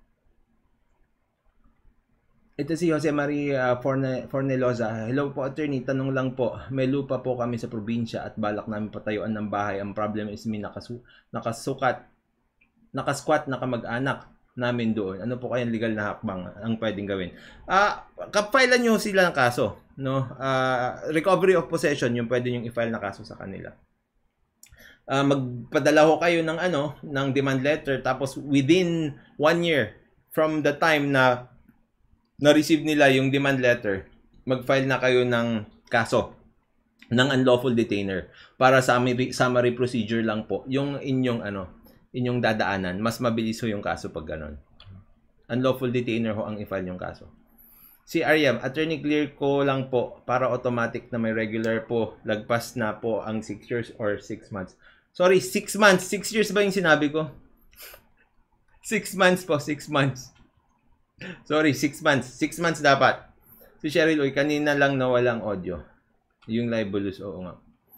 Ito si Jose Maria Forne, Fornelosa. Hello po attorney, tanong lang po. May lupa po kami sa probinsya at balak namin patayuan ng bahay. Ang problem is may nakasu nakasukat, nakasquat na kamag-anak. namin doon. Ano po kayang legal na hakbang ang pwedeng gawin? Ah, uh, kapilan nyo sila ng kaso, no? Uh, recovery of possession yung pwede nyo i-file na kaso sa kanila. Uh, magpadala ho kayo ng ano, ng demand letter, tapos within one year from the time na na-receive nila yung demand letter, mag-file na kayo ng kaso ng unlawful detainer para summary, summary procedure lang po yung inyong ano, inyong dadaanan. Mas mabilis ho yung kaso pag ganon. Unlawful detainer ho ang i-file yung kaso. Si Ariam, attorney, clear ko lang po para automatic na may regular po. Lagpas na po ang six years or six months. Sorry, six months. six years ba yung sinabi ko? six months po, six months. Sorry, six months. six months dapat. Si Cheryl, oy, kanina lang na walang audio. Yung libelous, oo nga.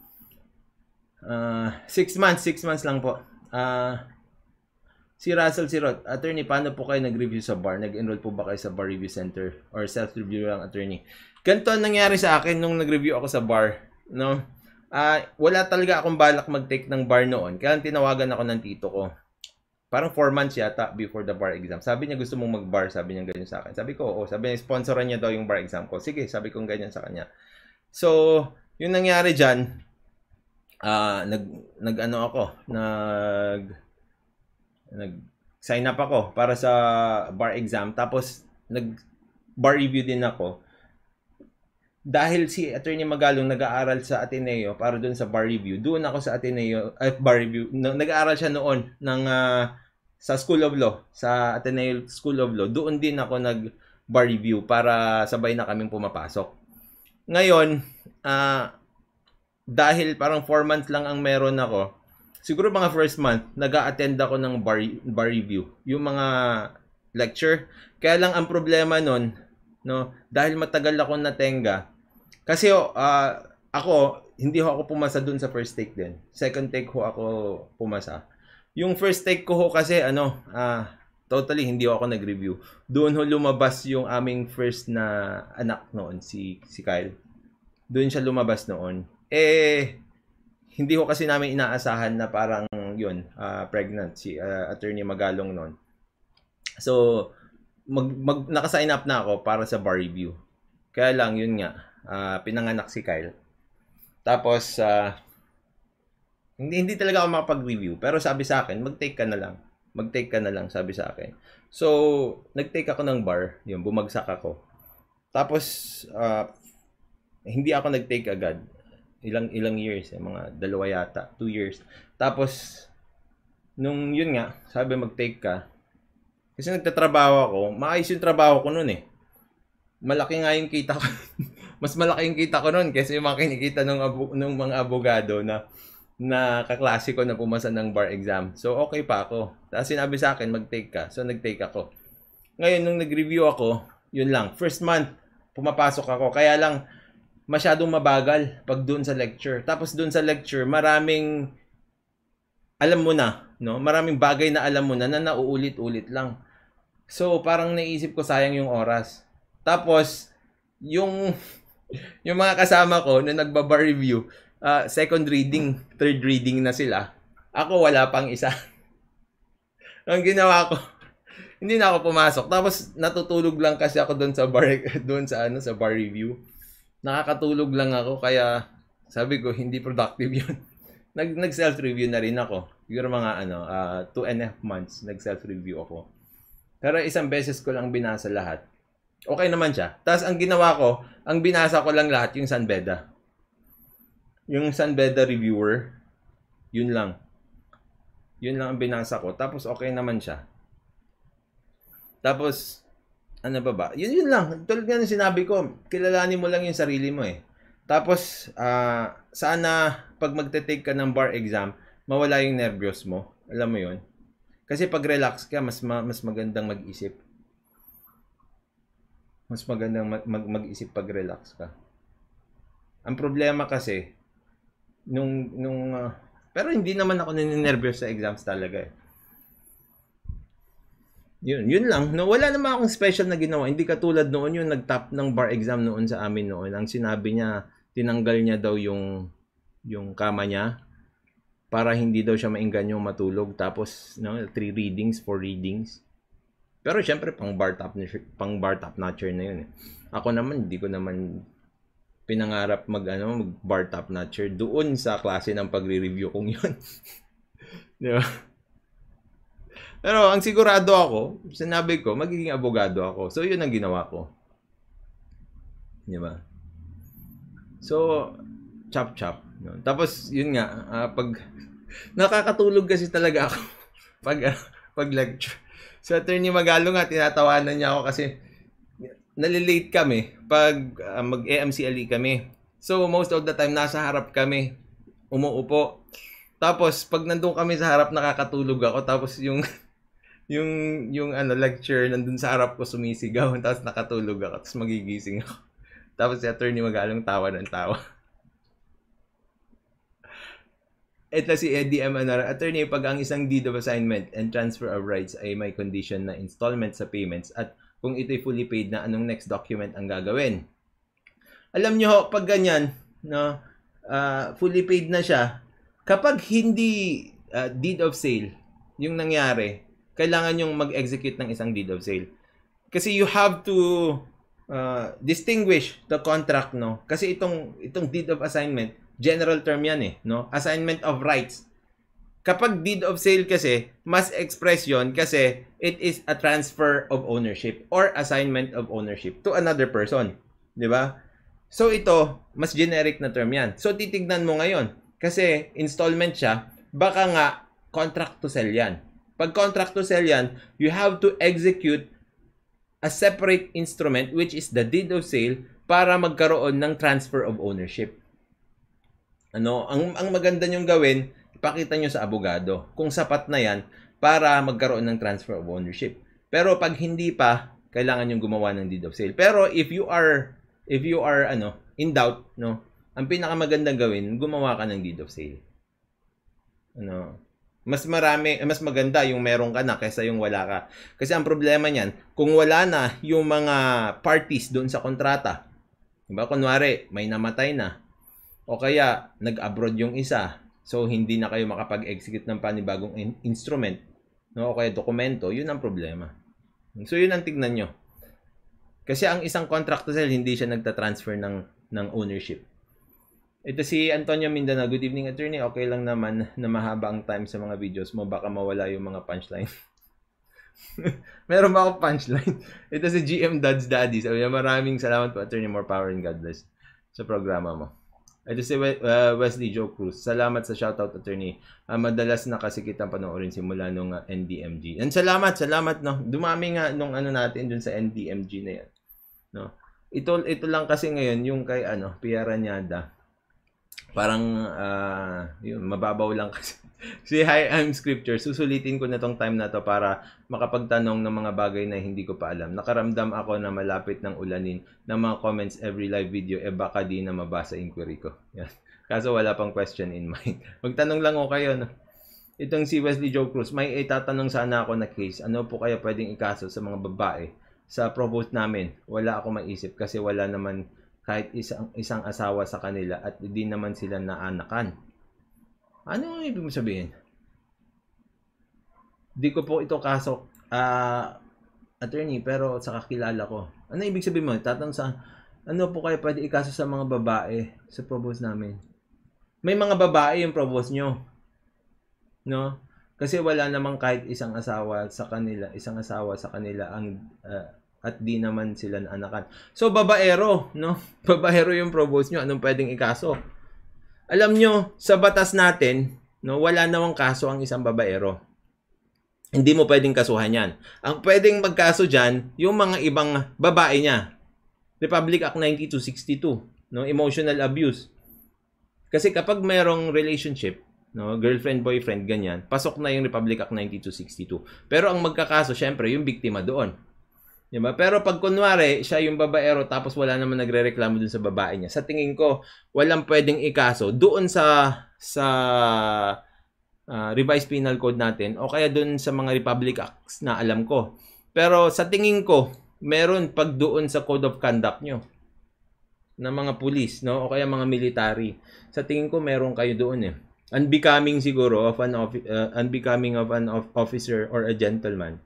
Uh, six months, six months lang po. Uh, si Russell Sirot, attorney, paano po kayo nag-review sa bar? Nag-enroll po ba kayo sa bar review center or self-review lang, attorney? Ganito ang nangyari sa akin nung nag-review ako sa bar, no? Uh, wala talaga akong balak mag-take ng bar noon. Kaya tinawagan ako ng tito ko. Parang four months yata before the bar exam. Sabi niya gusto mong mag-bar, sabi niya ganyan sa akin. Sabi ko, oo. Sabi niya, sponsoran niya daw yung bar exam ko. Sige, sabi ko ganyan sa kanya. So, yung nangyari dyan, Uh, nag nag ano ako, nag nag sign up ako para sa bar exam, tapos nag bar review din ako. Dahil si Attorney Magalong nag-aaral sa Ateneo para doon sa bar review, doon ako sa Ateneo at uh, bar review. No, nag-aaral siya noon ng uh, sa School of Law, sa Ateneo School of Law. Doon din ako nag bar review para sabay na kaming pumapasok. Ngayon, ah uh, dahil parang four months lang ang meron ako, siguro mga first month, nag-a-attend ako ng bar, bar review. Yung mga lecture. Kaya lang ang problema nun, no, dahil matagal ako natenga, kasi uh, ako, hindi ho ako pumasa dun sa first take din. Second take ho ako pumasa. Yung first take ko ho kasi, ano, uh, totally hindi ho ako nag-review. Doon ho lumabas yung aming first na anak noon, si, si Kyle. Doon siya lumabas noon. Eh, hindi ko kasi namin inaasahan na parang yun, uh, pregnant si uh, Attorney Magalong noon. So, mag, mag, naka-sign up na ako para sa bar review. Kaya lang, yun nga, uh, pinanganak si Kyle. Tapos, uh, hindi, hindi talaga ako makapag-review. Pero sabi sa akin, mag-take ka na lang. Mag-take ka na lang, sabi sa akin. So, nag-take ako ng bar. Yun, bumagsak ako. Tapos, uh, hindi ako nag-take agad. Ilang ilang years, eh, mga dalawa yata, two years. Tapos, nung yun nga, sabi mag-take ka. Kasi nagtatrabaho ako, maayos yung trabaho ko noon eh. Malaki nga yung kita ko. Mas malaki yung kita ko noon kasi yung mga kinikita ng, abo, ng mga abogado na na kaklase ko na pumasa ng bar exam. So, okay pa ako. Tapos sinabi sa akin, mag-take ka. So, nag-take ako. Ngayon, nung nag-review ako, yun lang. First month, pumapasok ako. Kaya lang, masyadong mabagal pag doon sa lecture. Tapos doon sa lecture, maraming alam mo na, no? Maraming bagay na alam mo na na nauulit-ulit lang. So, parang naisip ko sayang yung oras. Tapos, yung yung mga kasama ko na nagba-bar review, uh, second reading, third reading na sila. Ako wala pang isa. Ang ginawa ko, hindi na ako pumasok. Tapos natutulog lang kasi ako doon sa bar doon sa ano sa bar review. Nakakatulog lang ako kaya sabi ko hindi productive 'yun. Nag nag self-review na rin ako. Siguro mga ano, uh, two and a half months nag self-review ako. Pero isang beses ko lang binasa lahat. Okay naman siya. Tapos ang ginawa ko, ang binasa ko lang lahat yung Sanbeda. Yung Sanbeda reviewer, yun lang. Yun lang ang binasa ko. Tapos okay naman siya. Tapos ano ba ba? Yun yun lang. Tulad nga ng sinabi ko, kilalanin mo lang yung sarili mo eh. Tapos, uh, sana pag magte-take ka ng bar exam, mawala yung nervyos mo. Alam mo yun? Kasi pag relax ka, mas ma- mas magandang mag-isip. Mas magandang mag- mag- mag-isip pag relax ka. Ang problema kasi, nung, nung, uh, pero hindi naman ako nininervyos sa exams talaga eh. Yun, yun lang. No, wala naman akong special na ginawa. Hindi katulad noon yung nag-top ng bar exam noon sa amin noon. Ang sinabi niya, tinanggal niya daw yung yung kama niya para hindi daw siya mainggan yung matulog. Tapos, no, three readings, four readings. Pero syempre pang bar top pang bar top notcher na 'yun eh. Ako naman hindi ko naman pinangarap mag ano mag bar top notcher doon sa klase ng pagre-review kong 'yun. Di ba? Pero ang sigurado ako, sinabi ko, magiging abogado ako. So, yun ang ginawa ko. Di ba? So, chop-chop. No? Tapos, yun nga, uh, pag nakakatulog kasi talaga ako pag, uh, pag lecture. So, Attorney Magalo nga, tinatawanan niya ako kasi nalilate kami pag uh, mag-A M C L E kami. So, most of the time, nasa harap kami. Umuupo. Tapos, pag nandun kami sa harap, nakakatulog ako. Tapos, yung yung yung ano lecture nandun sa harap ko sumisigaw tapos nakatulog ako tapos magigising ako tapos si Attorney Magalong tawa ng tawa. Ito si Eddie M. Anara. Attorney, pag ang isang deed of assignment and transfer of rights ay may condition na installment sa payments at kung ito'y fully paid na, anong next document ang gagawin? Alam nyo, pag ganyan, no, uh, fully paid na siya, kapag hindi uh, deed of sale yung nangyari, kailangan yung mag-execute ng isang deed of sale. Kasi you have to uh, distinguish the contract, no? Kasi itong itong deed of assignment, general term yan eh, no? Assignment of rights. Kapag deed of sale kasi, mas express yon kasi it is a transfer of ownership or assignment of ownership to another person. Di ba? So ito, mas generic na term yan. So titignan mo ngayon, kasi installment siya, baka nga contract to sell yan. Pag contract to sell yan, you have to execute a separate instrument which is the deed of sale para magkaroon ng transfer of ownership. Ano, ang ang maganda nyong gawin, ipakita nyo sa abogado kung sapat na yan para magkaroon ng transfer of ownership. Pero pag hindi pa, kailangan yung gumawa ng deed of sale. Pero if you are if you are ano, in doubt, no, ang pinakamagandang gawin, gumawa ka ng deed of sale. Ano, mas marami, mas maganda yung meron ka na kaysa yung wala ka. Kasi ang problema niyan, kung wala na yung mga parties doon sa kontrata, diba? Kunwari, may namatay na, o kaya nag-abroad yung isa, so hindi na kayo makapag-execute ng panibagong in- instrument, no? O kaya dokumento, yun ang problema. So yun ang tignan nyo. Kasi ang isang contract to sell, hindi siya nagta-transfer ng, ng ownership. Ito si Antonio Mindanao. Good evening, attorney. Okay lang naman na mahaba ang time sa mga videos mo. Baka mawala yung mga punchline. Meron ba ako punchline? Ito si G M Dad's Daddy. Sabi niya, maraming salamat po, attorney. More power and God bless sa programa mo. Ito si uh, Wesley Joe Cruz. Salamat sa shoutout, attorney. Uh, madalas na kasi kitang panoorin simula nung uh, N D M G. And salamat, salamat, no. Dumami nga nung ano natin dun sa N D M G na yan. No. Ito, ito lang kasi ngayon, yung kay ano, Pia Ranyada. Parang, uh, yun, mababaw lang kasi. Si Hi, I'm Scripture. Susulitin ko na tong time na to para makapagtanong ng mga bagay na hindi ko pa alam. Nakaramdam ako na malapit ng ulanin ng mga comments every live video. Eh baka di na mabasa inquiry ko. Yan. Kaso wala pang question in mind. Magtanong lang ako kayo. No? Itong si Wesley Joe Cruz. May itatanong sana ako na case. Ano po kaya pwedeng ikaso sa mga babae? Sa provost namin, wala ako maisip kasi wala naman kahit isang, isang asawa sa kanila at hindi naman sila naanakan. Ano ang ibig mo sabihin? Di ko po ito kaso, uh, attorney, pero sa kakilala ko. Ano ibig sabihin mo? Tatanong sa, ano po kaya pwede ikaso sa mga babae sa provost namin? May mga babae yung provost nyo. No? Kasi wala namang kahit isang asawa sa kanila, isang asawa sa kanila ang uh, at di naman sila naanakan. So, babaero, no? Babaero yung provost nyo. Anong pwedeng ikaso? Alam nyo, sa batas natin, no, wala namang kaso ang isang babaero. Hindi mo pwedeng kasuhan yan. Ang pwedeng magkaso dyan, yung mga ibang babae niya. Republic Act ninety-two sixty-two, no? Emotional abuse. Kasi kapag mayroong relationship, no, girlfriend, boyfriend, ganyan, pasok na yung Republic Act ninety-two sixty-two. Pero ang magkakaso, syempre, yung biktima doon. Diba? Pero pag kunwari, siya yung babaero tapos wala naman nagre-reklamo dun sa babae niya. Sa tingin ko, walang pwedeng ikaso doon sa sa uh, revised penal code natin o kaya doon sa mga Republic Acts na alam ko. Pero sa tingin ko, meron pag doon sa code of conduct nyo ng mga police, no? O kaya mga military. Sa tingin ko, meron kayo doon eh. Unbecoming siguro of an uh, unbecoming of an of officer or a gentleman.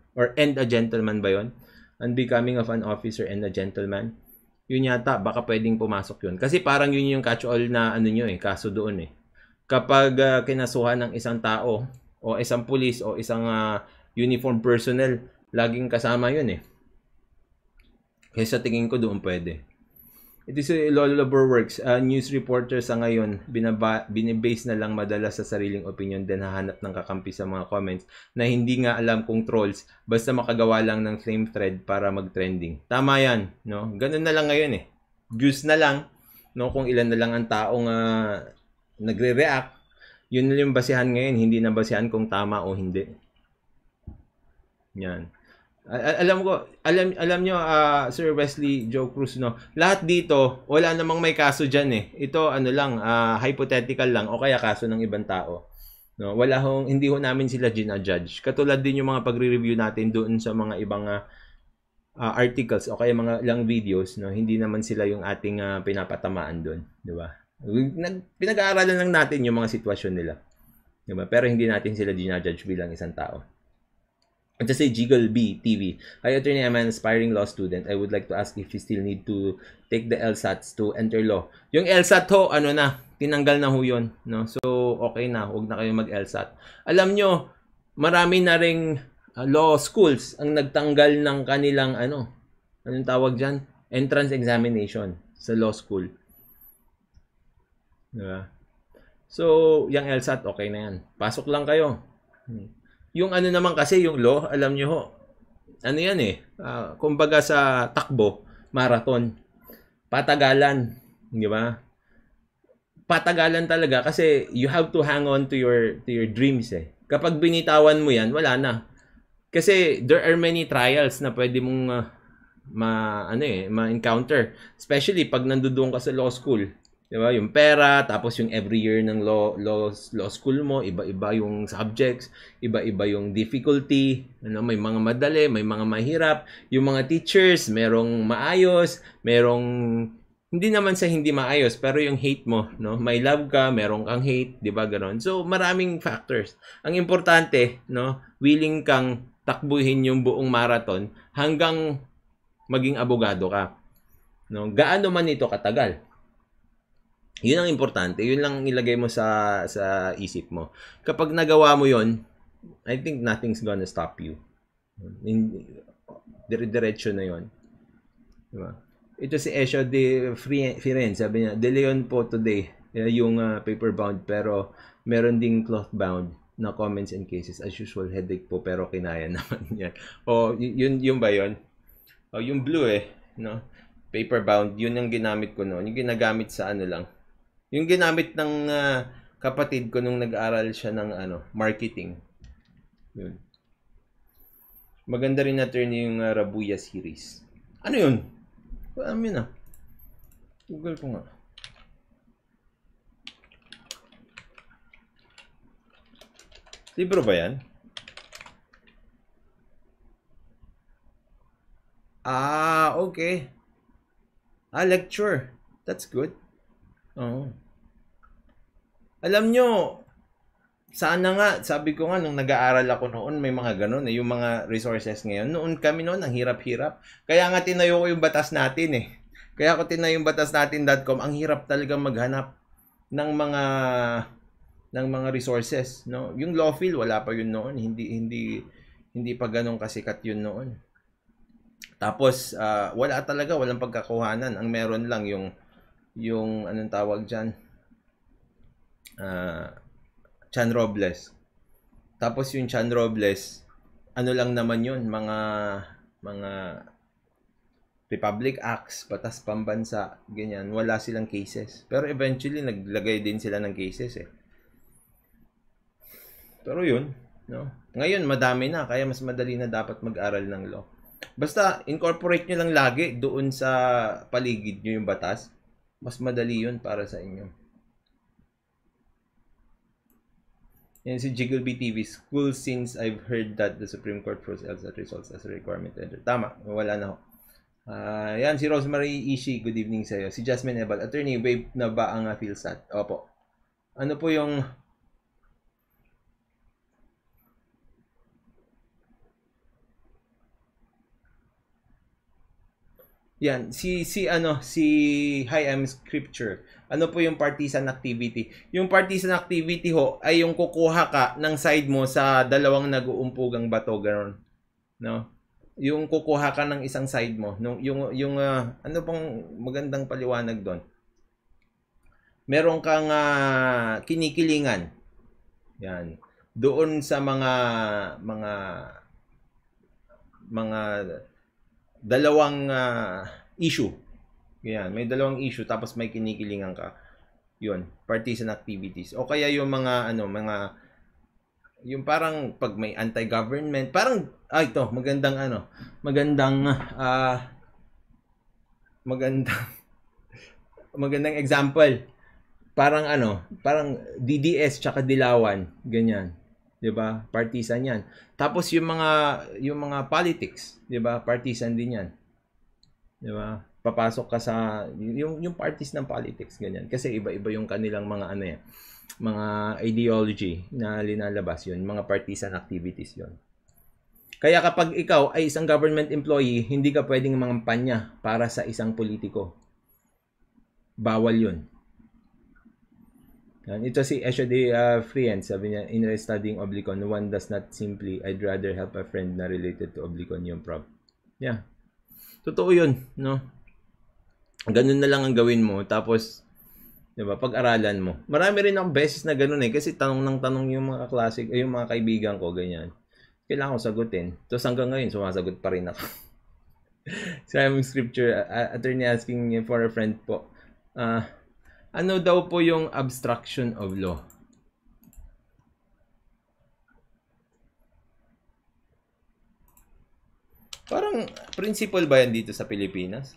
Or end a gentleman ba yun? Unbecoming of an officer and a gentleman. Yun yata, baka pwedeng pumasok yun. Kasi parang yun yung catch-all na ano nyo eh, kaso doon eh. Kapag uh, kinasuhan ng isang tao, o isang pulis, o isang uh, uniform personnel, laging kasama yun eh. Kaya sa tingin ko doon pwede. It is a Lolo Works. Uh, news reporter sa ngayon, binaba, binibase na lang madalas sa sariling opinion then hahanap ng kakampi sa mga comments na hindi nga alam kung trolls basta makagawa lang ng flame thread para mag-trending. Tama yan. No? Ganun na lang ngayon eh. Views na lang. No? Kung ilan na lang ang taong uh, nagre-react. Yun na yung basihan ngayon. Hindi na basihan kung tama o hindi. Yan. Alam ko, alam alam nyo, uh, Sir Wesley Joe Cruz, no? Lahat dito, wala namang may kaso dyan eh. Ito, ano lang, uh, hypothetical lang, o kaya kaso ng ibang tao. No? Wala hong, hindi ho namin sila gina-judge. Katulad din yung mga pagre-review natin doon sa mga ibang uh, uh, articles o kaya mga lang videos, no? Hindi naman sila yung ating uh, pinapatamaan doon. Di ba? Pinag-aaralan lang natin yung mga sitwasyon nila. Di ba? Pero hindi natin sila gina-judge bilang isang tao. And to say Jiggle B T V. Hi, attorney, I'm an aspiring law student. I would like to ask if you still need to take the LSATs to enter law. Yung LSAT ho, ano na, tinanggal na ho yun. No? So, okay na. Huwag na kayo mag-LSAT. Alam nyo, marami na ring uh, law schools ang nagtanggal ng kanilang, ano, anong tawag dyan? Entrance examination sa law school. Diba? So, yung LSAT, okay na yan. Pasok lang kayo. Hmm. Yung ano naman kasi, yung law, alam nyo ho, ano yan eh, uh, kumbaga sa takbo, marathon, patagalan, di ba? Patagalan talaga kasi you have to hang on to your to your dreams eh. Kapag binitawan mo yan, wala na. Kasi there are many trials na pwede mong uh, ma ano eh, ma-encounter, especially pag nandoon ka sa law school. Diba? Yung pera, tapos yung every year ng law, law, law school mo, iba-iba yung subjects, iba-iba yung difficulty, ano, may mga madali, may mga mahirap, yung mga teachers, merong maayos, merong, hindi naman sa hindi maayos, pero yung hate mo, no? May love ka, merong kang hate, di ba ganon? So, maraming factors. Ang importante, no? Willing kang takbuhin yung buong marathon hanggang maging abogado ka. No? Gaano man ito katagal? Yun ang importante. Yun lang ilagay mo sa sa isip mo. Kapag nagawa mo yun, I think nothing's gonna stop you. Dire-diretso na yun. Diba? Ito si Esho de Firen, sabi niya, De Leon po today, yung uh, paper-bound, pero meron ding cloth-bound na comments and cases. As usual, headache po, pero kinaya naman yan. O, yun, yun ba yun? O, yung blue eh, no? Paper-bound, yun yung ginamit ko noon. Yung ginagamit sa ano lang, yung ginamit ng uh, kapatid ko nung nag-aaral siya ng ano, marketing. Yun. Maganda rin na turn yung uh, Rabuya series. Ano yun? Alam yun ah. Google ko nga. Libro ba yan? Ah, okay. Ah, lecture. That's good. Oo. Alam nyo, sana nga, sabi ko nga, nung nag-aaral ako noon, may mga ganun, eh, yung mga resources ngayon. Noon kami noon, ang hirap-hirap. Kaya nga tinayo ko yung batas natin eh. Kaya ako tinayo yung batas natin dot com, ang hirap talaga maghanap ng mga ng mga resources, no? Yung Lawfil, wala pa yun noon, hindi hindi hindi pa ganun kasikat yun noon. Tapos uh, wala talaga, walang pagkakuhanan. Ang meron lang yung yung anong tawag diyan, uh, Chan Robles. Tapos yung Chan Robles, ano lang naman yun, mga mga Republic Acts, batas pambansa, ganyan, wala silang cases. Pero eventually naglagay din sila ng cases eh. Pero yun, no? Ngayon madami na, kaya mas madali na dapat mag-aral ng law. Basta incorporate nyo lang lagi doon sa paligid nyo yung batas. Mas madali yun para sa inyo. Yan si Jiggle B T V. School since I've heard that the Supreme Court throws LSAT results as a requirement to enter. Tama, wala na ho. Uh, yan si Rosemary Ishi. Good evening sa iyo. Si Jasmine Ebal. Attorney, wave na ba ang uh, PhilSat? Opo. Ano po yung... Yan, si si ano, si High M Scripture. Ano po yung partisan activity? Yung partisan activity ho ay yung kukuha ka ng side mo sa dalawang nag-uumpugang bato ganoon, no? Yung kukuha ka ng isang side mo, nung yung yung uh, ano pong magandang paliwanag doon? Meron kang uh, kinikilingan. Yan. Doon sa mga mga mga dalawang uh, issue. Yan, may dalawang issue tapos may kinikilingan ka. 'Yun, partisan activities. O kaya yung mga ano, mga yung parang pag may anti-government, parang ah ito, magandang ano, magandang ah uh, magandang magandang example. Parang ano, parang D D S tsaka Dilawan, ganyan. 'Di ba? Partisan 'yan. Tapos yung mga yung mga politics, 'di ba? Partisan din 'yan. 'Di ba? Papasok ka sa yung yung parties ng politics ganyan. Kasi iba-iba yung kanilang mga ano yan, mga ideology na linalabas 'yun, mga partisan activities 'yun. Kaya kapag ikaw ay isang government employee, hindi ka pwedeng mangampanya para sa isang politiko. Bawal 'yun. And ito si Esha de uh, Friend, sabi niya, in studying Oblicon, one does not simply, I'd rather help a friend na related to Oblicon yung prof. Yeah. Totoo yun, no? Ganun na lang ang gawin mo, tapos, di ba, pag-aralan mo. Marami rin akong beses na ganun eh, kasi tanong ng tanong yung mga classic, eh, yung mga kaibigan ko, ganyan. Kailangan ko sagutin. Tapos hanggang ngayon, sumasagot pa rin ako. Sa aming scripture, uh, attorney asking for a friend po, ah, uh, ano daw po yung abstraction of law? Parang principle ba yan dito sa Pilipinas?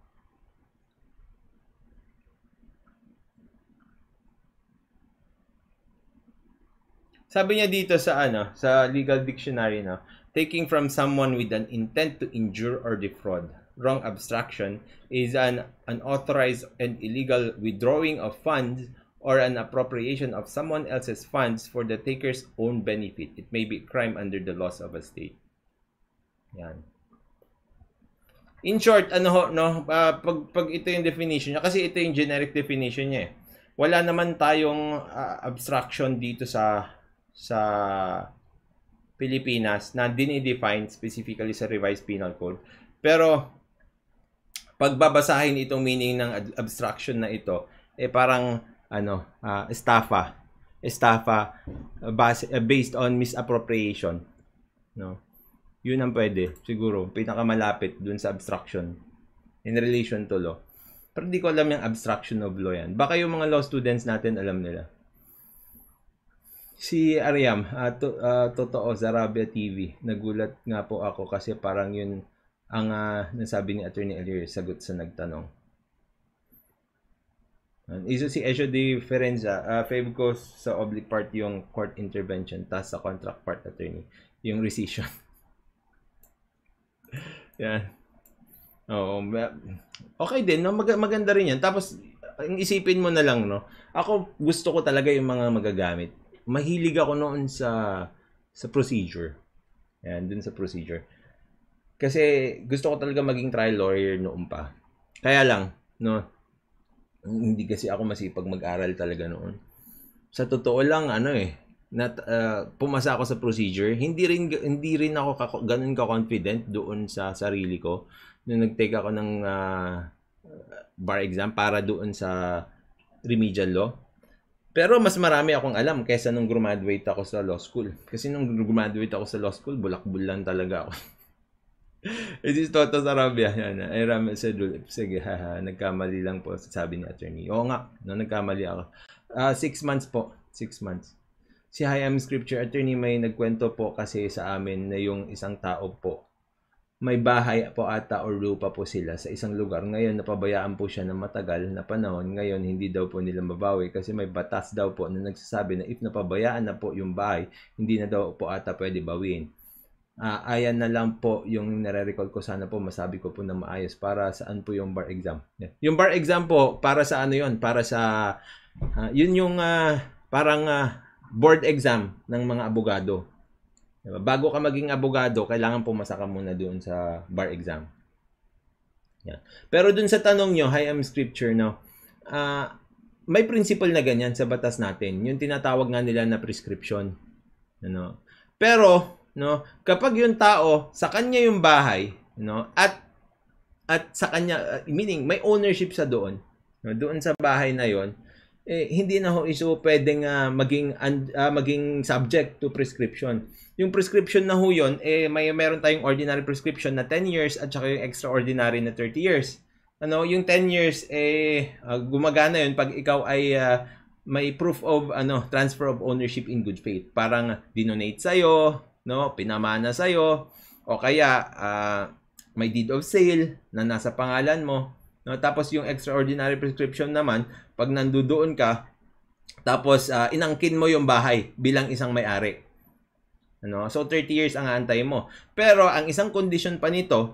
Sabi niya dito sa ano, sa legal dictionary, no, taking from someone with an intent to injure or defraud. Wrong abstraction is an unauthorized and illegal withdrawing of funds or an appropriation of someone else's funds for the taker's own benefit. It may be a crime under the laws of a state. Yan. In short, ano ho, no, uh, pag, pag ito yung definition niya, kasi ito yung generic definition niya eh. Wala naman tayong uh, abstraction dito sa sa Pilipinas na dinidefine specifically sa revised penal code. Pero pagbabasahin itong meaning ng abstraction na ito, eh parang ano, uh, estafa, estafa uh, base, uh, based on misappropriation, no? Yun ang pwede, siguro, pinakamalapit dun sa abstraction in relation to law. Pero hindi ko alam yung abstraction of law yan. Baka yung mga law students natin alam nila. Si Ariam, uh, to, uh, totoo, Zarabia T V, nagulat nga po ako kasi parang yun ang uh, nasabi ni Attorney Elier, sagot sa nagtanong. Isa si Esho de Ferenza, uh, favor ko sa oblique part yung court intervention, tas sa contract part attorney, yung rescission. Yan. Oo. Okay din, no? Mag- maganda rin yan. Tapos, isipin mo na lang, no? Ako, gusto ko talaga yung mga magagamit. Mahilig ako noon sa sa procedure. Yan, dun sa procedure. Kasi gusto ko talaga maging trial lawyer noon pa. Kaya lang, no, hindi kasi ako masipag mag-aral talaga noon. Sa totoo lang, ano eh, nat, uh, pumasa ako sa procedure. Hindi rin, hindi rin ako ka, ganun ka-confident doon sa sarili ko. Nung nag-take ako ng uh, bar exam para doon sa remedial law. Pero mas marami akong alam kaysa nung graduate ako sa law school. Kasi nung graduate ako sa law school, bulakbul lang talaga ako. It is Toto Sarabia. Yan. Ay, Ram said, sige, haha, nagkamali lang po, sabi ni attorney. Oo nga, no, nagkamali ako. Uh, six months po. Six months. Si High M Scripture attorney may nagkwento po kasi sa amin na yung isang tao po, may bahay po ata o lupa po sila sa isang lugar. Ngayon, napabayaan po siya ng matagal na panahon. Ngayon, hindi daw po nila mabawi kasi may batas daw po na nagsasabi na if napabayaan na po yung bahay, hindi na daw po ata pwede bawiin. Uh, ayan na lang po yung nare-recall ko. Sana po masabi ko po na maayos. Para saan po yung bar exam? Yeah. Yung bar exam po, para sa ano yun? Para sa, uh, yun yung uh, parang uh, board exam ng mga abogado. Diba? Bago ka maging abogado, kailangan pumasa ka muna doon sa bar exam. Yan. Pero dun sa tanong nyo, hi, I'm scripture now. Uh, may principle na ganyan sa batas natin. Yung tinatawag nga nila na prescription. Ano? Pero, no, kapag yung tao, sa kanya yung bahay, no, at at sa kanya, uh, meaning may ownership sa doon, no, doon sa bahay na yon, eh, hindi na ho iso pwedeng uh, maging uh, maging subject to prescription. Yung prescription na ho yun, eh, may meron tayong ordinary prescription na ten years at saka yung extraordinary na thirty years. Ano, yung ten years, eh, uh, gumagana yun pag ikaw ay uh, may proof of ano transfer of ownership in good faith. Parang dinonate sa'yo, no, pinamana sa'yo, o kaya uh, may deed of sale na nasa pangalan mo. No? Tapos yung extraordinary prescription naman, pag nandoon ka, tapos uh, inangkin mo yung bahay bilang isang may-ari. Ano? So thirty years ang aantay mo. Pero ang isang condition pa nito,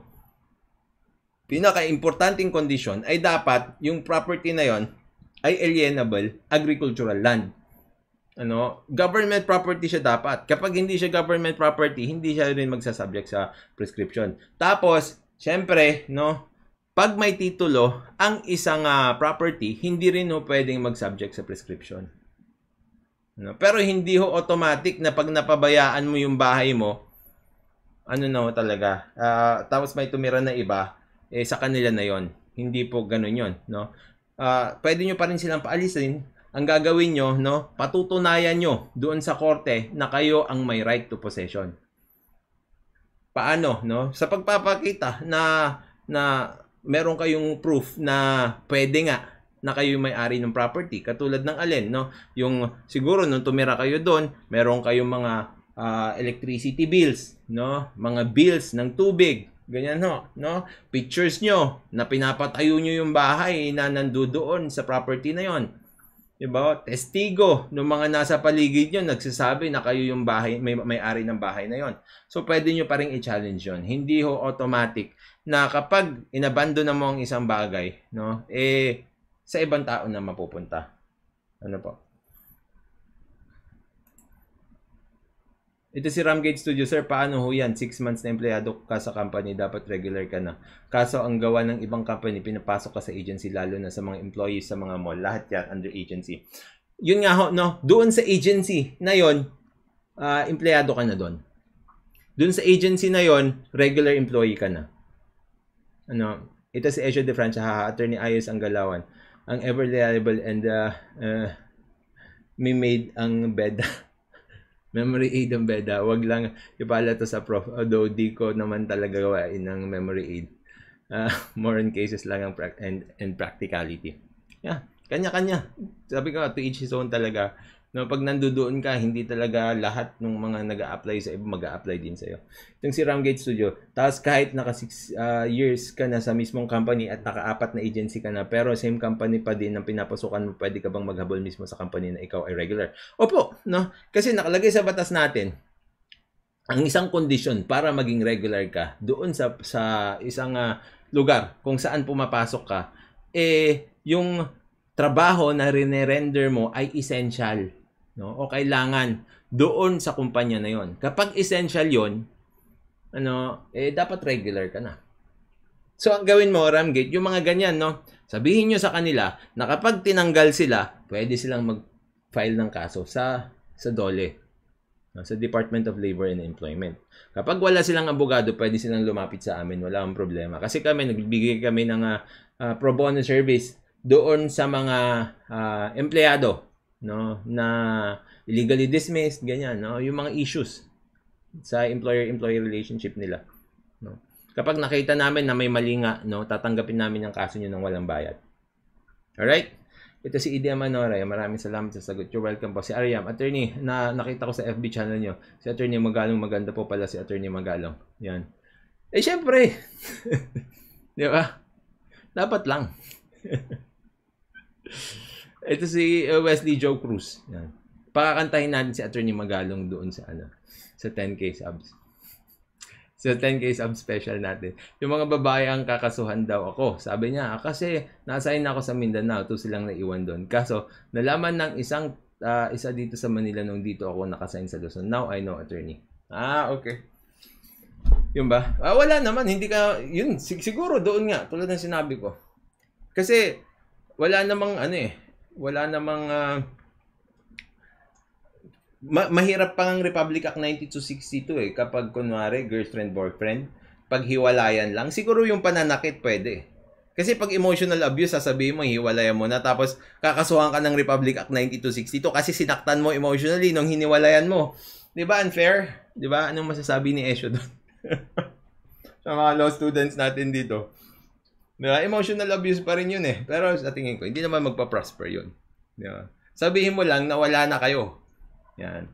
pinaka-importanting condition ay dapat yung property na yon ay alienable agricultural land. Ano, government property siya dapat. Kapag hindi siya government property, hindi siya rin magsasubject sa prescription. Tapos, syempre, no, pag may titulo, ang isang uh, property, hindi rin ho pwedeng magsubject sa prescription. No? Pero hindi ho automatic na pag napabayaan mo yung bahay mo, ano na ho talaga, uh, tapos may tumira na iba, eh sa kanila na yon. Hindi po ganun yon, no? Uh, pwede nyo pa rin silang paalisin. Ang gagawin nyo, no, patutunayan nyo doon sa korte na kayo ang may right to possession. Paano, no? Sa pagpapakita na na meron kayong proof na pwede nga na kayo may-ari ng property, katulad ng alin, no? Yung siguro nung tumira kayo doon, meron kayong mga uh, electricity bills, no? Mga bills ng tubig, ganyan ho, no? Pictures nyo na pinapatayo nyo yung bahay na nandoon sa property na yon. Diba? Testigo ng mga nasa paligid nyo nagsasabi na kayo yung bahay, may may-ari ng bahay na yon. So pwede nyo pa rin i-challenge yon. Hindi ho automatic na kapag inabandon mo ang isang bagay, no, eh sa ibang tao na mapupunta. Ano po? Ito si Ramgate Studio, sir, paano ho yan? Six months na empleyado ka sa company, dapat regular ka na. Kaso ang gawa ng ibang company, pinapasok ka sa agency, lalo na sa mga employees, sa mga mall, lahat yan under agency. Yun nga ho, no? Doon sa agency na yon, uh, empleyado ka na doon. Doon sa agency na yon, regular employee ka na. Ano? Ito si Ezio De Francia, ha, Attorney Ayos ang Galawan. Ang ever reliable and uh, uh, may made ang beda. Memory aid ang beda. Wag lang ipala to sa prof. Although di ko naman talaga gawain ng memory aid. Uh, more in cases lang ang pra- and, and practicality. Yeah, kanya-kanya. Sabi ko, to each his own talaga. No, pag nandoon ka, hindi talaga lahat ng mga nag-a-apply sa iba mag-a-apply din sa'yo. Itong si Ramgate Studio, tapos kahit naka six uh, years ka na sa mismong company at naka-apat na agency ka na, pero same company pa din ang pinapasukan mo, pwede ka bang maghabol mismo sa company na ikaw ay regular? Opo, no? Kasi nakalagay sa batas natin, ang isang kondisyon para maging regular ka doon sa, sa isang uh, lugar kung saan pumapasok ka, eh, yung trabaho na rinirender mo ay essential. No? O kailangan doon sa kumpanya na yon. Kapag essential yon, ano, eh dapat regular ka na. So ang gawin mo, Ramgate, yung mga ganyan, no? Sabihin nyo sa kanila na kapag tinanggal sila, pwede silang mag-file ng kaso sa sa D O L E, no? Sa Department of Labor and Employment. Kapag wala silang abogado, pwede silang lumapit sa amin, wala akong problema. Kasi kami nagbibigay kami ng uh, uh, pro bono service doon sa mga uh, empleyado, no, na illegally dismissed, ganyan, no, yung mga issues sa employer-employee relationship nila, no. Kapag nakita namin na may mali nga, no, tatanggapin namin yung kaso niyo ng walang bayad. Alright? Ito si Idiam Manoray, maraming salamat sa sagot. You're welcome po. Si Ariam, attorney, na nakita ko sa F B channel niyo. Si Attorney Magalong, maganda po pala si Attorney Magalong. Yan. Eh syempre. Di ba? Dapat lang. Ito si Wesley Joe Cruz. Yan. Pakakantahin natin si Attorney Magalong doon sa ano, sa ten K subs. Sa ten K subs special natin. Yung mga babae ang kakasuhan daw ako. Sabi niya, kasi na-assign ako sa Mindanao, to silang naiwan doon. Kaso nalaman ng isang uh, isa dito sa Manila nung dito ako nakasign sa Luzon. Now I know, attorney. Ah, okay. Yun ba? Ah, wala naman, hindi ka, yun, sig- siguro doon nga, tulad ng sinabi ko. Kasi, wala namang, ano eh, wala namang, ah, ma- mahirap pa ang Republic Act ninety-two sixty-two eh, kapag kunwari, girlfriend, boyfriend, pag hiwalayan lang, siguro yung pananakit pwede. Kasi pag emotional abuse, sasabihin mo, hiwalayan mo na, tapos kakasuhan ka ng Republic Act ninety-two sixty-two kasi sinaktan mo emotionally nung hiniwalayan mo. Di ba unfair? Di ba? Anong masasabi ni Esyo doon? Sa mga law students natin dito. Diba? Emotional abuse pa rin yun eh. Pero sa tingin ko, hindi naman magpa-prosper yun. Diba? Sabihin mo lang na wala na kayo. Yan.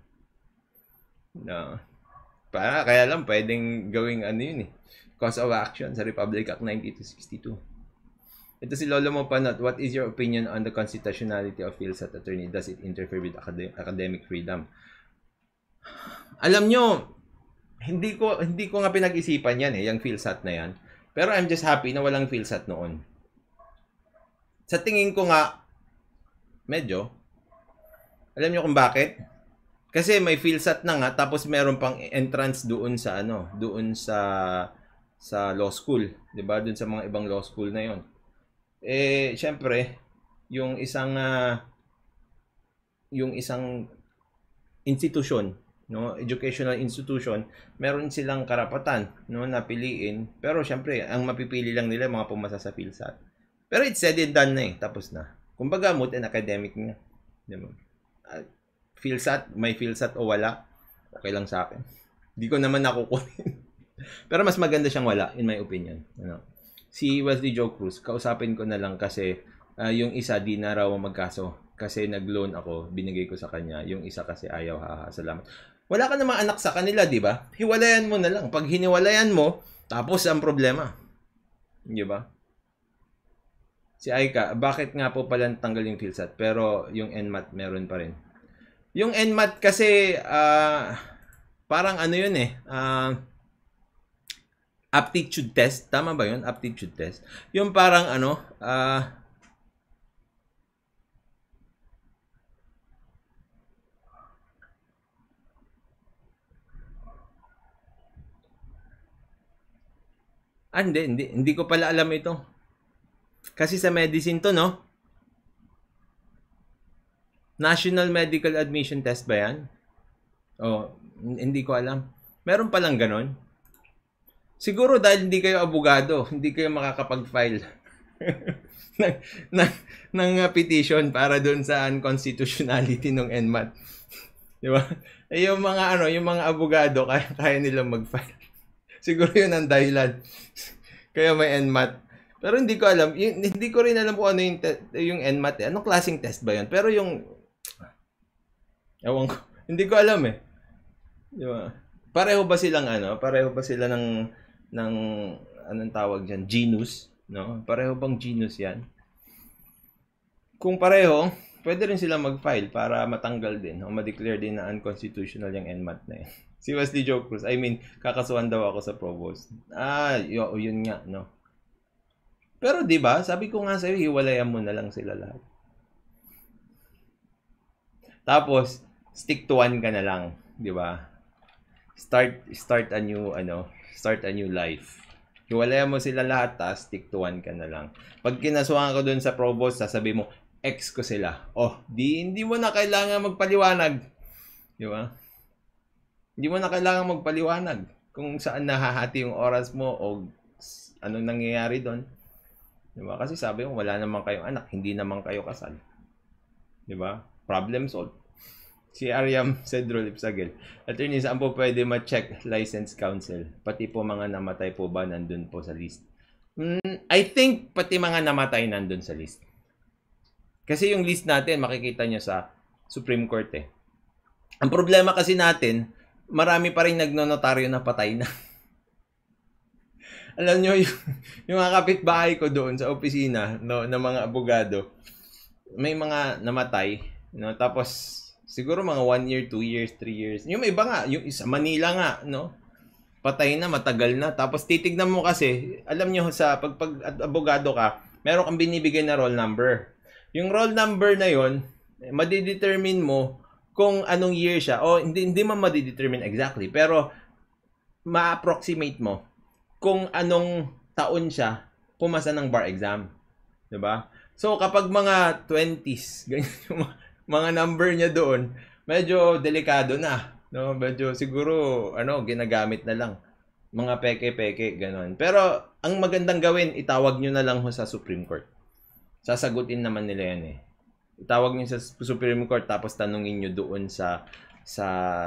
No. Para, kaya lang pwedeng gawing ano yun eh. Cause of action sa Republic Act ninety-two sixty-two. Ito si Lolo Mopanot. What is your opinion on the constitutionality of PhilSat attorney? Does it interfere with acad- academic freedom? Alam nyo, hindi ko hindi ko nga pinag-isipan yan eh, yung PhilSat na yan. Pero I'm just happy na walang PhilSat noon. Sa tingin ko nga, medyo, alam niyo kung bakit? Kasi may PhilSat na nga, tapos meron pang entrance doon sa ano, doon sa sa law school, 'di ba? Doon sa mga ibang law school na 'yon. Eh, syempre, yung isang uh, yung isang institution, no, educational institution, meron silang karapatan, no, na piliin. Pero syempre, ang mapipili lang nila mga pumasa sa PhilSat. Pero it's said and done na eh, tapos na. Kumbaga, moot and academic nga. Diba? Uh, PhilSat, may PhilSat o wala, okay lang sa akin. Hindi ko naman nakukunin. Pero mas maganda siyang wala, in my opinion. Ano? Si Wesley Joe Cruz, kausapin ko na lang kasi uh, yung isa di na raw magkaso. Kasi nag-loan ako, binigay ko sa kanya. Yung isa kasi ayaw, haha, salamat. Wala ka namang anak sa kanila, di ba? Hiwalayan mo na lang. Pag hiniwalayan mo, tapos ang problema. Di ba? Si Aika, bakit nga po pala tanggal yung PhilSat? Pero yung N M A T meron pa rin. Yung N M A T kasi, uh, parang ano yun eh, uh, aptitude test. Tama ba yun? Aptitude test. Yung parang ano, ah, uh, Ah, hindi, hindi. Hindi ko pala alam ito. Kasi sa medicine to, no? National Medical Admission Test ba yan? Oh, hindi ko alam. Meron palang ganon. Siguro dahil hindi kayo abogado, hindi kayo makakapag-file ng, ng, ng petition para doon sa unconstitutionality ng N M A T. Di ba? Eh, yung mga ano, yung mga abogado, kaya, kaya nilang mag-file. Siguro yun ang dahilan. Kaya may N M A T. Pero hindi ko alam. Yung, hindi ko rin alam kung ano yung, te- yung N M A T. Anong klaseng test ba yun? Pero yung... Ewan ko. Hindi ko alam eh. Di ba? Pareho ba silang ano? Pareho ba sila ng... ng anong tawag dyan? Genus? No? Pareho bang genus yan? Kung pareho, pwede rin sila mag-file para matanggal din o ma-declare din na unconstitutional yung N M A T na yun. Si Wesley Joe Cruz, I mean, kakasuhan daw ako sa provost. Ah, yun, yun nga, no? Pero di ba sabi ko nga sa'yo, hiwalayan mo na lang sila lahat. Tapos, stick to one ka na lang, di ba? Start, start a new, ano, start a new life. Hiwalayan mo sila lahat, tas stick to one ka na lang. Pag kinasuhan ko dun sa provost, sasabi mo, ex ko sila. Oh, di, hindi mo na kailangan magpaliwanag. Di ba? Hindi mo na kailangan magpaliwanag kung saan nahahati yung oras mo o anong nangyayari doon. Di ba? Kasi sabi mo, wala naman kayong anak, hindi naman kayo kasal. Di ba? Problem solved. Si Ariam Cedro Lipsagel. Attorney, saan po pwede ma-check license counsel? Pati po mga namatay po ba nandun po sa list? Mm, I think pati mga namatay nandun sa list. Kasi yung list natin, makikita nyo sa Supreme Court eh. Ang problema kasi natin, marami pa rin nagnonotaryo na patay na. Alam nyo, yung, yung mga kapitbahay ko doon sa opisina no, ng mga abogado, may mga namatay. No? Tapos, siguro mga one year, two years, three years. Yung iba nga, yung isa, Manila nga, no? Patay na, matagal na. Tapos titignan mo kasi, alam nyo sa pag, pag abogado ka, meron kang binibigay na roll number. Yung roll number na yon, madidetermine mo kung anong year siya. O hindi, hindi man madidetermine exactly. Pero ma-approximate mo kung anong taon siya pumasa ng bar exam. 'Di ba? So, kapag mga twenties, ganyan yung mga number niya doon, medyo delikado na. No? Medyo siguro, ano, ginagamit na lang. Mga peke-peke, gano'n. Pero, ang magandang gawin, itawag nyo na lang ho sa Supreme Court. Sasagutin naman nila yan eh. Itawag nyo sa Supreme Court, tapos tanungin nyo doon sa, sa,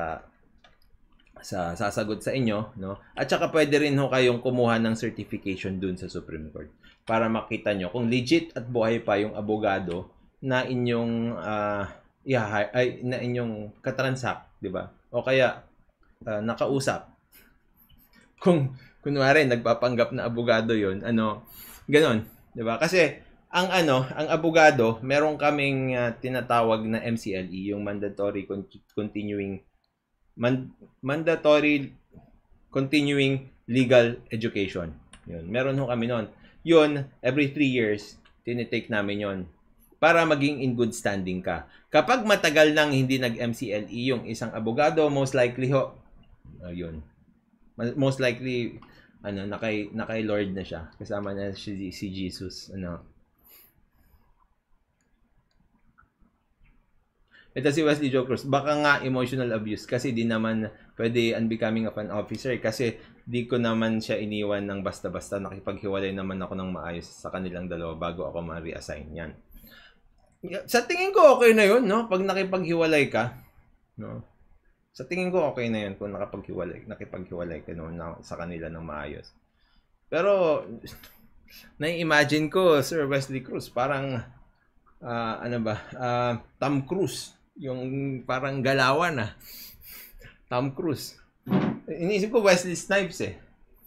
sa sasagot sa inyo, no? At saka pwede rin ho kayong kumuha ng certification doon sa Supreme Court para makita nyo kung legit at buhay pa yung abogado na inyong uh, yeah, ay, na inyong katransak, di ba? O kaya uh, nakausap. Kung kunwari nagpapanggap na abogado 'yon, ano, ganoon, di ba? Kasi ang ano, ang abogado, meron kaming uh, tinatawag na M C L E, yung mandatory con- continuing man- mandatory continuing legal education. 'Yun. Meron ho kami noon. 'Yun, every three years tinitake namin 'yon para maging in good standing ka. Kapag matagal nang hindi nag-M C L E yung isang abogado, most likely ho, uh, 'yun. Most likely ano, nakay nakay Lord na siya. Kasama na si, si Jesus, ano. Ito si Wesley Joe Cruz. Baka nga emotional abuse kasi di naman pwede unbecoming of an officer kasi di ko naman siya iniwan ng basta-basta. Nakipaghiwalay naman ako ng maayos sa kanilang dalawa bago ako ma-reassign yan. Sa tingin ko okay na yun, no? Pag nakipaghiwalay ka, no? Sa tingin ko okay na yun kung nakapaghiwalay, nakipaghiwalay ka no, na, sa kanila ng maayos. Pero na-imagine ko, Sir Wesley Cruz, parang uh, ano ba, uh, Tom Cruise. Yung parang galawan ah. Tom Cruise. Iniisip ko Wesley Snipes eh.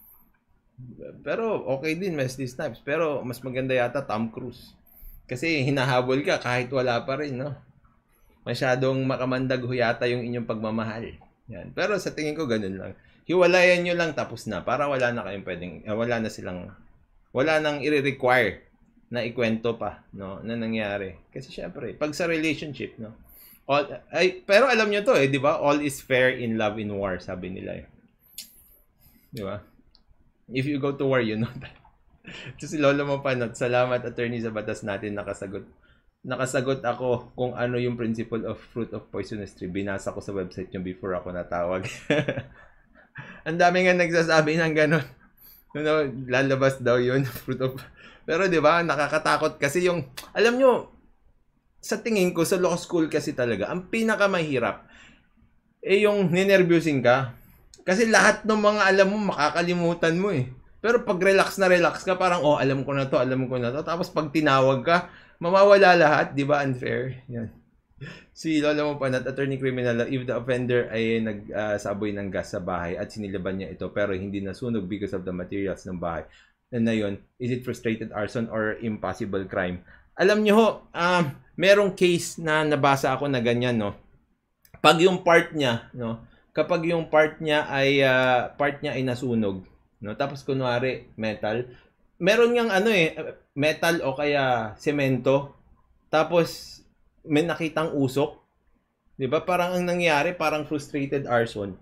Pero okay din Wesley Snipes. Pero mas maganda yata Tom Cruise. Kasi hinahabol ka kahit wala pa rin, no? Masyadong makamandag ho yata yung inyong pagmamahal. Yan. Pero sa tingin ko ganun lang. Hiwalayan nyo lang tapos na. Para wala na kayong pwedeng, uh, wala na silang, wala nang i-require na ikwento pa, no? Na nangyari. Kasi syempre, pag sa relationship, no? All, ay, pero alam nyo to eh, di ba? All is fair in love in war, sabi nila eh. Di ba? If you go to war, you know that. So si Lolo Mapanot, salamat attorney sa batas natin, nakasagot. Nakasagot ako kung ano yung principle of fruit of poisonous tree. Binasa ko sa website yung before ako natawag. Ang dami nga nagsasabi ng gano'n. You know, lalabas daw yun, fruit of... Pero di ba, nakakatakot kasi yung, alam nyo, sa tingin ko, sa law school kasi talaga, ang pinakamahirap, eh yung ninervyusin ka. Kasi lahat ng mga alam mo, makakalimutan mo eh. Pero pag relax na relax ka, parang, oh, alam ko na to, alam ko na to. Tapos pag tinawag ka, mawawala lahat, di ba? Unfair. Yan. Si Lola Mapanot, attorney criminal, if the offender ay nagsaboy uh, ng gas sa bahay at sinilaban niya ito pero hindi nasunog because of the materials ng bahay, na yun, is it frustrated arson or impossible crime? Alam niyo ho, um, merong case na nabasa ako na ganyan, no? Pag yung part niya, no? Kapag yung part niya ay, uh, part niya ay nasunog, no? Tapos kunwari, metal, meron niyang ano eh, metal o kaya semento, tapos may nakitang usok, di ba? Parang ang nangyari, parang frustrated arson.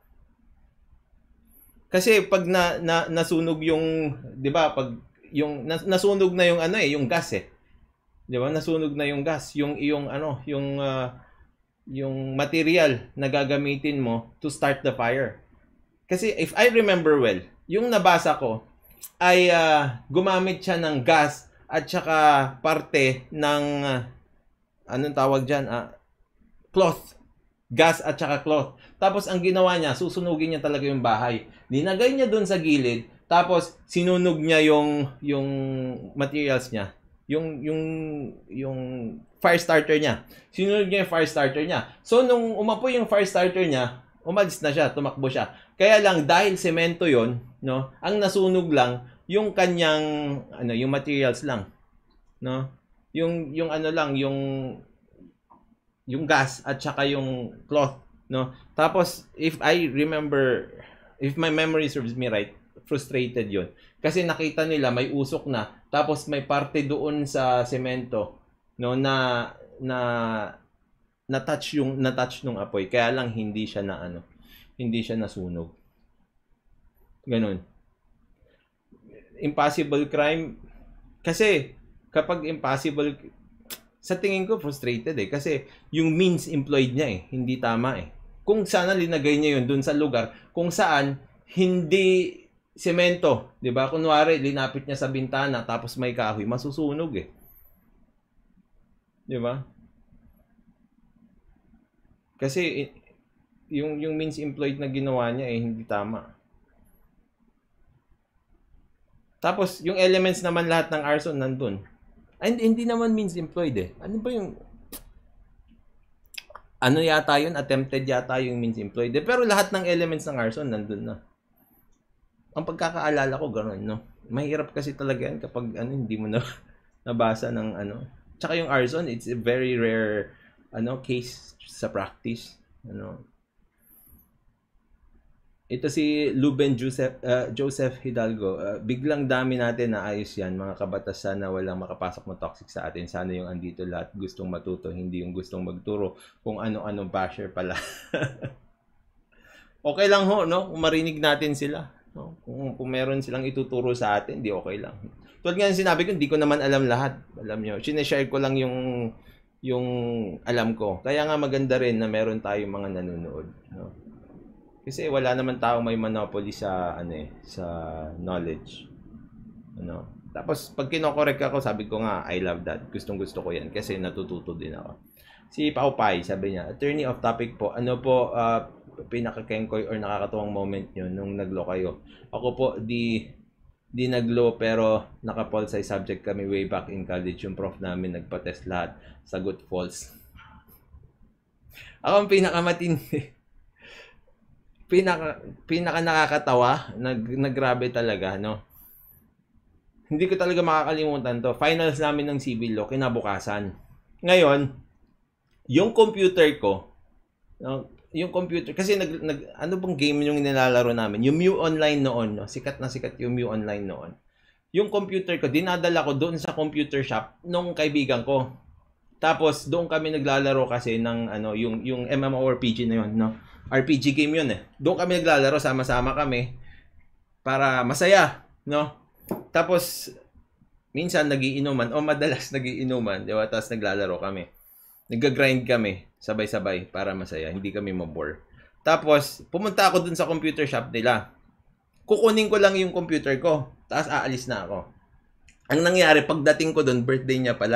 Kasi pag na, na nasunog yung, di ba, pag yung nas, nasunog na yung ano eh, yung gas eh. Di ba? Nasunog na yung gas, yung yung ano, yung uh, yung material na gagamitin mo to start the fire. Kasi if I remember well, yung nabasa ko ay uh, gumamit siya ng gas at saka parte ng uh, anong tawag diyan? Uh, cloth. Gas at saka cloth. Tapos ang ginawa niya, susunugin niya talaga yung bahay. Linagay niya doon sa gilid, tapos sinunog niya yung yung materials niya. Yung yung yung fire starter niya. Sinunog niya yung fire starter niya. So nung umapoy yung fire starter niya, umalis na siya, tumakbo siya. Kaya lang dahil semento 'yon, no? Ang nasunog lang yung kanyang ano, yung materials lang, no? Yung yung ano lang, yung yung gas at saka yung cloth, no? Tapos if I remember, if my memory serves me right, frustrated 'yon. Kasi nakita nila may usok na, tapos may parte doon sa semento, no, na na na-touch yung na-touch nung apoy. Kaya lang hindi siya na ano, hindi siya nasunog. Ganun. Impossible crime. Kasi, kapag impossible, sa tingin ko frustrated eh. Kasi, yung means employed niya eh, hindi tama eh. Kung sana linagay niya yun dun sa lugar, kung saan, hindi semento, di ba? Kunwari, linapit niya sa bintana, tapos may kahoy, masusunog eh. Di ba? Kasi, yung, yung means employed na ginawa niya eh, hindi tama. Tapos, yung elements naman lahat ng arson nandun. And hindi naman means employed eh. Ano ba yung... Ano yata yun? Attempted yata yung means employed eh. Pero lahat ng elements ng arson nandun na. Ang pagkakaalala ko, gano'n, no? Mahirap kasi talaga yan kapag ano, hindi mo na nabasa ng ano. Tsaka yung arson, it's a very rare ano case sa practice. Ano. Ito si Luben Joseph, uh, Joseph Hidalgo. Uh, biglang dami natin na ayos yan. Mga kabatasan na walang makapasok na toxic sa atin. Sana yung andito lahat gustong matuto, hindi yung gustong magturo kung ano-ano basher pala. Okay lang ho, no? Kung marinig natin sila. No? Kung, kung meron silang ituturo sa atin, di okay lang. Tulad nga sinabi ko, hindi ko naman alam lahat. Alam nyo, sineshare ko lang yung yung alam ko. Kaya nga maganda rin na meron tayong mga nanonood. No? Kasi wala naman taong may monopoly sa ano eh, sa knowledge. Ano? Tapos pag kino-correct ako, sabi ko nga, I love that. Gustong-gusto ko 'yan kasi natututo din ako. Si Pau Pai, sabi niya, attorney off topic po. Ano po uh, pinaka-kengkoy or nakakatuwang moment niyo nung naglo kayo? Ako po di di naglo pero naka-pol-sci subject kami way back in college. Yung prof namin nagpa-test lahat, sagot false. Ako ang pinakamatindi. Pinaka pinaka nakakatawa, nag naggrabe talaga, no. Hindi ko talaga makakalimutan 'to. Finals namin ng civil law kinabukasan. Ngayon, yung computer ko, no, yung computer kasi nag, nag ano bang game yung nilalaro namin? Yung Mew Online noon, no. Sikat na sikat yung Mew Online noon. Yung computer ko dinadala ko doon sa computer shop nung kaibigan ko. Tapos doon kami naglalaro kasi ng ano yung yung MMORPG na yun, no. R P G game yun eh. Doon kami naglalaro, sama-sama kami para masaya, no? Tapos minsan nagiinuman o madalas nagiinuman, di ba? Tapos naglalaro kami. Nag-grind kami sabay-sabay para masaya, hindi kami mabore. Tapos pumunta ako dun sa computer shop nila. Kukunin ko lang yung computer ko, tapos aalis na ako. Ang nangyari pagdating ko dun, birthday niya pala.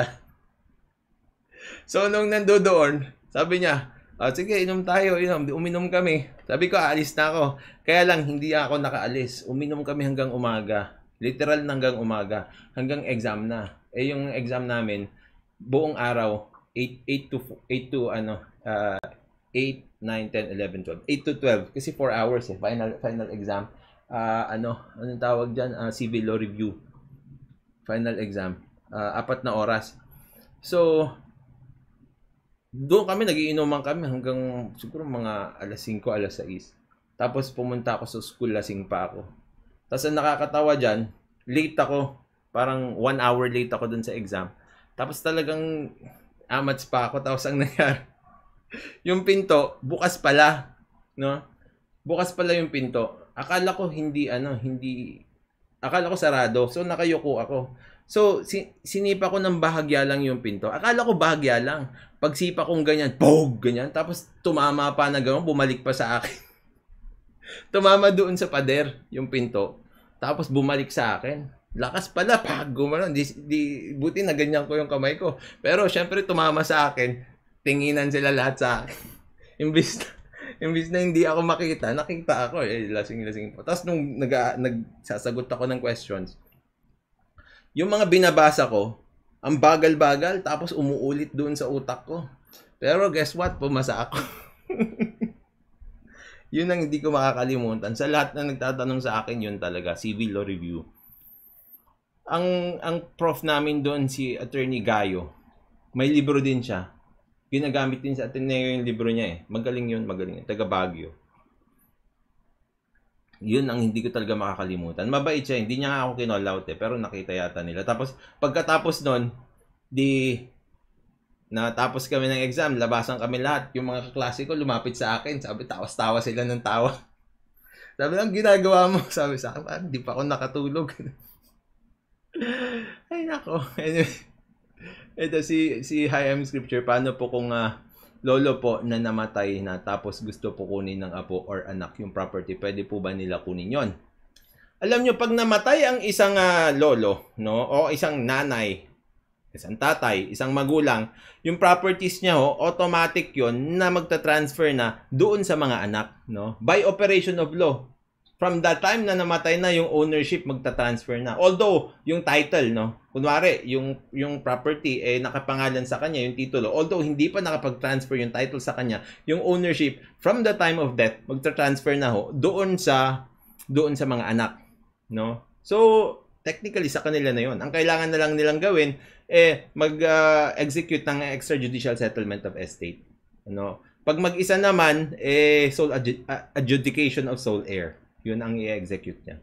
So nung nandoon, sabi niya, oh, sige, inom tayo, inom. Uminom kami. Sabi ko, aalis na ako. Kaya lang, hindi ako nakaalis. Uminom kami hanggang umaga. Literal hanggang umaga. Hanggang exam na. Eh, yung exam namin, buong araw, eight to, ano, uh, eight, nine, ten, eleven, twelve. eight to twelve. Kasi four hours eh. Final, final exam. Uh, ano, anong tawag dyan? Uh, civil law review. Final exam. Uh, apat na oras. So, doon kami, nagiinuman kami hanggang siguro mga alas singko, alas sais. Tapos pumunta ako sa school, lasing pa ako. Tapos ang nakakatawa dyan, late ako. Parang one hour late ako dun sa exam. Tapos talagang amats pa ako. Tapos ang nangyari, yung pinto, bukas pala. No? Bukas pala yung pinto. Akala ko hindi, ano, hindi, akala ko sarado. So nakayuko ako. So, si, sinipa ko ng bahagya lang yung pinto. Akala ko bahagya lang. Pagsipa kong ganyan, pog, ganyan. Tapos tumama pa na gano'n, bumalik pa sa akin. Tumama doon sa pader yung pinto. Tapos bumalik sa akin. Lakas pala, pag gumano. Di, di, buti na ganyan ko yung kamay ko. Pero syempre tumama sa akin. Tinginan sila lahat sa akin. Imbis na, imbis na hindi ako makita, nakita ako eh. Lasing-lasing po. Tapos nung nag, nagsasagot ako ng questions, yung mga binabasa ko, ang bagal-bagal, tapos umuulit doon sa utak ko. Pero guess what? Pumasa ako. Yun ang hindi ko makakalimutan. Sa lahat na nagtatanong sa akin, yun talaga, civil law review. Ang, ang prof namin doon, si Attorney Gayo, may libro din siya. Ginagamit din sa Ateneo yung libro niya eh. Magaling yun, magaling yun. Taga Baguio. Yun ang hindi ko talaga makakalimutan. Mabait siya, hindi niya nga ako kinall-out eh, pero nakita yata nila. Tapos, pagkatapos nun, di, natapos kami ng exam, labasan kami lahat. Yung mga kaklase ko lumapit sa akin, sabi, tawas-tawa sila ng tawa. Sabi lang, ginagawa mo. Sabi sa akin, ah, hindi pa ako nakatulog. Ay, nako. Anyway, ito si, si High M Scripture, paano po kung uh, lolo po na namatay na tapos gusto po kunin ng apo or anak yung property, pwede po ba nila kunin yon? Alam nyo, pag namatay ang isang uh, lolo, no, o isang nanay, isang tatay, isang magulang, yung properties niya, ho, automatic yon na magta-transfer na doon sa mga anak, no, by operation of law. From that time na namatay na, yung ownership magta-transfer na. Although, yung title, no, kunwari, yung, yung property, eh, nakapangalan sa kanya, yung titulo. Although, hindi pa nakapag-transfer yung title sa kanya, yung ownership, from the time of death, magta-transfer na ho, doon sa, doon sa mga anak, no. So, technically, sa kanila na yon. Ang kailangan na lang nilang gawin, eh, mag-execute uh, ng extrajudicial settlement of estate. Ano? Pag mag-isa naman, eh, sole adju- adjudication of sole heir. Yun ang i-execute niya.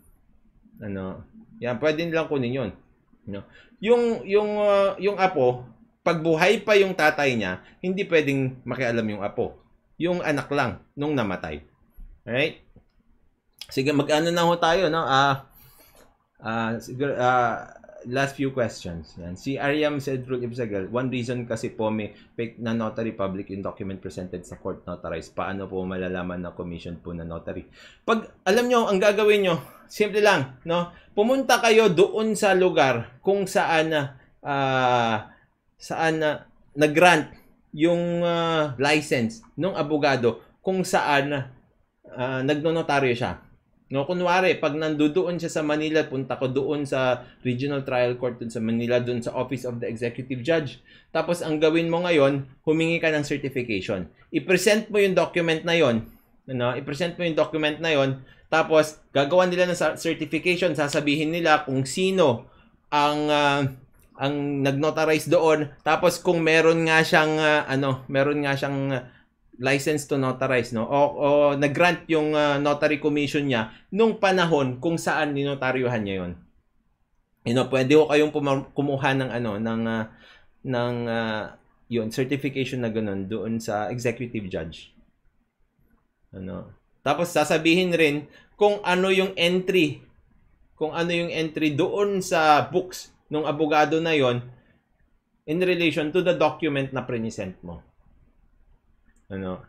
Ano? Yan, pwede nilang kunin yun. No? Yung, yung, uh, yung apo, pag buhay pa yung tatay niya, hindi pwedeng makialam yung apo. Yung anak lang, nung namatay. Alright? Sige, mag-ano na ho tayo, no? Ah, uh, uh, siguro, uh, last few questions. Yan. Si Ariam said, Rule Ibsagal, one reason kasi po may fake na notary public yung document presented sa court notarized. Paano po malalaman na commission po na notary? Pag alam nyo, ang gagawin nyo, simple lang, no? Pumunta kayo doon sa lugar kung saan uh, saan uh, nag-grant yung uh, license ng abogado, kung saan uh, nagnonotaryo siya. No, kunwari, pag nandoon siya sa Manila, punta ko doon sa Regional Trial Court doon sa Manila, doon sa Office of the Executive Judge. Tapos, ang gawin mo ngayon, humingi ka ng certification. I-present mo yung document na yon. Ano? I-present mo yung document na yon. Tapos, gagawa nila ng certification. Sasabihin nila kung sino ang uh, ang nag-notarize doon. Tapos, kung meron nga siyang, uh, ano, meron nga siyang uh, license to notarize, no? O, o nag-grant yung uh, notary commission niya nung panahon kung saan ninotaryuhan niya yon. You know, pwede ko kayong kumuha ng ano ng uh, ng uh, yun certification na ganun doon sa executive judge. Ano? Tapos sasabihin rin kung ano yung entry, kung ano yung entry doon sa books ng abogado na yon in relation to the document na present mo. Ano?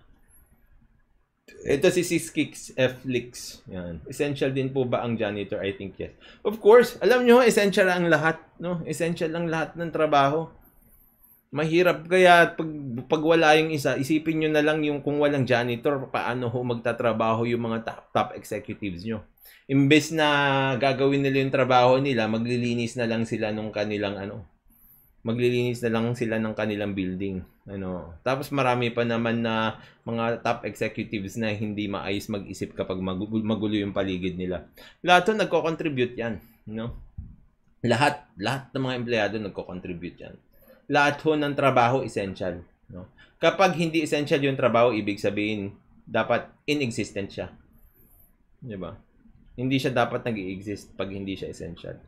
Ito si Siskix F. Lix. Yan. Essential din po ba ang janitor? I think yes. Of course, alam nyo, essential ang lahat. No? Essential ang lahat ng trabaho. Mahirap kaya pag, pag wala yung isa, isipin nyo na lang yung kung walang janitor, paano ho magtatrabaho yung mga top, top executives nyo. Imbes na gagawin nila yung trabaho nila, maglilinis na lang sila nung kanilang ano, maglilinis na lang sila ng kanilang building. Ano. Tapos marami pa naman na mga top executives na hindi maayos mag-isip kapag magulo, magulo yung paligid nila. Lahat to nagko-contribute yan. No? Lahat, lahat ng mga empleyado nagko-contribute yan. Lahat ho ng trabaho essential. No? Kapag hindi essential yung trabaho, ibig sabihin, dapat inexistent siya. Diba? Hindi siya dapat nag-i-exist pag hindi siya essential.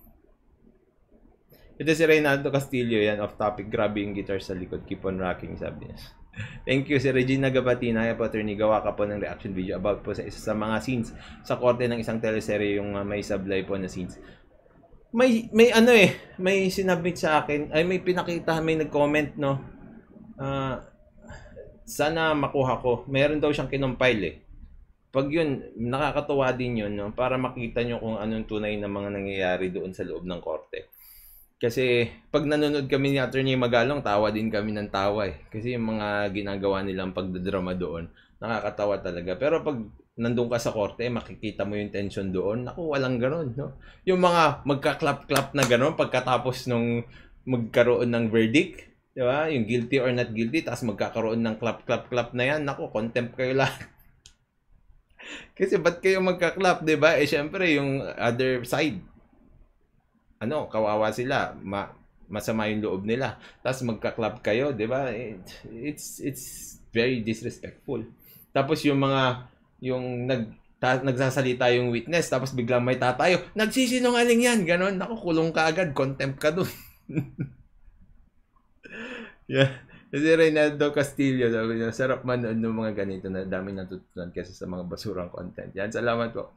Ito si Reynaldo Castillo, yan, off topic. Grabe yung guitar sa likod. Keep on rocking, sabi niya. Thank you. Si Regina Gabatina, po, attorney, gawa ka po ng reaction video about po sa isa sa mga scenes sa korte ng isang teleserye, yung uh, may sablay po na scenes. May, may ano eh, may sinabit sa akin, ay may pinakita, may nag-comment, no? Uh, sana makuha ko. Meron daw siyang kinompile eh. Pag yun, nakakatuwa din yun, no? Para makita nyo kung anong tunay na mga nangyayari doon sa loob ng korte. Kasi pag nanonood kami ni Attorney Magalong, tawa din kami ng tawa eh. Kasi yung mga ginagawa nilang pagdadrama doon, nakakatawa talaga. Pero pag nandun ka sa korte, makikita mo yung tension doon. Naku, walang gano'n. No? Yung mga magka-clap-clap na gano'n pagkatapos nung magkaroon ng verdict, di ba? Yung guilty or not guilty, tapos magkakaroon ng clap-clap-clap na yan. Naku, contempt kayo lahat. Kasi ba't kayo magka-clap, di ba? Eh, syempre, yung other side, ano, kawawa sila, ma masama yung loob nila. Tapos magka-clap kayo, 'di ba? It, it's it's very disrespectful. Tapos yung mga yung nag ta, nagsasalita yung witness, tapos biglang may tatayo, nagsisinungaling yan, ganon. Naku, kulong ka agad, contempt ka doon. Yeah. Si Reynaldo Castillo, sabi niya, sarap manood ng mga ganito na dami natutunan kaysa sa mga basurang content. Yan, salamat po.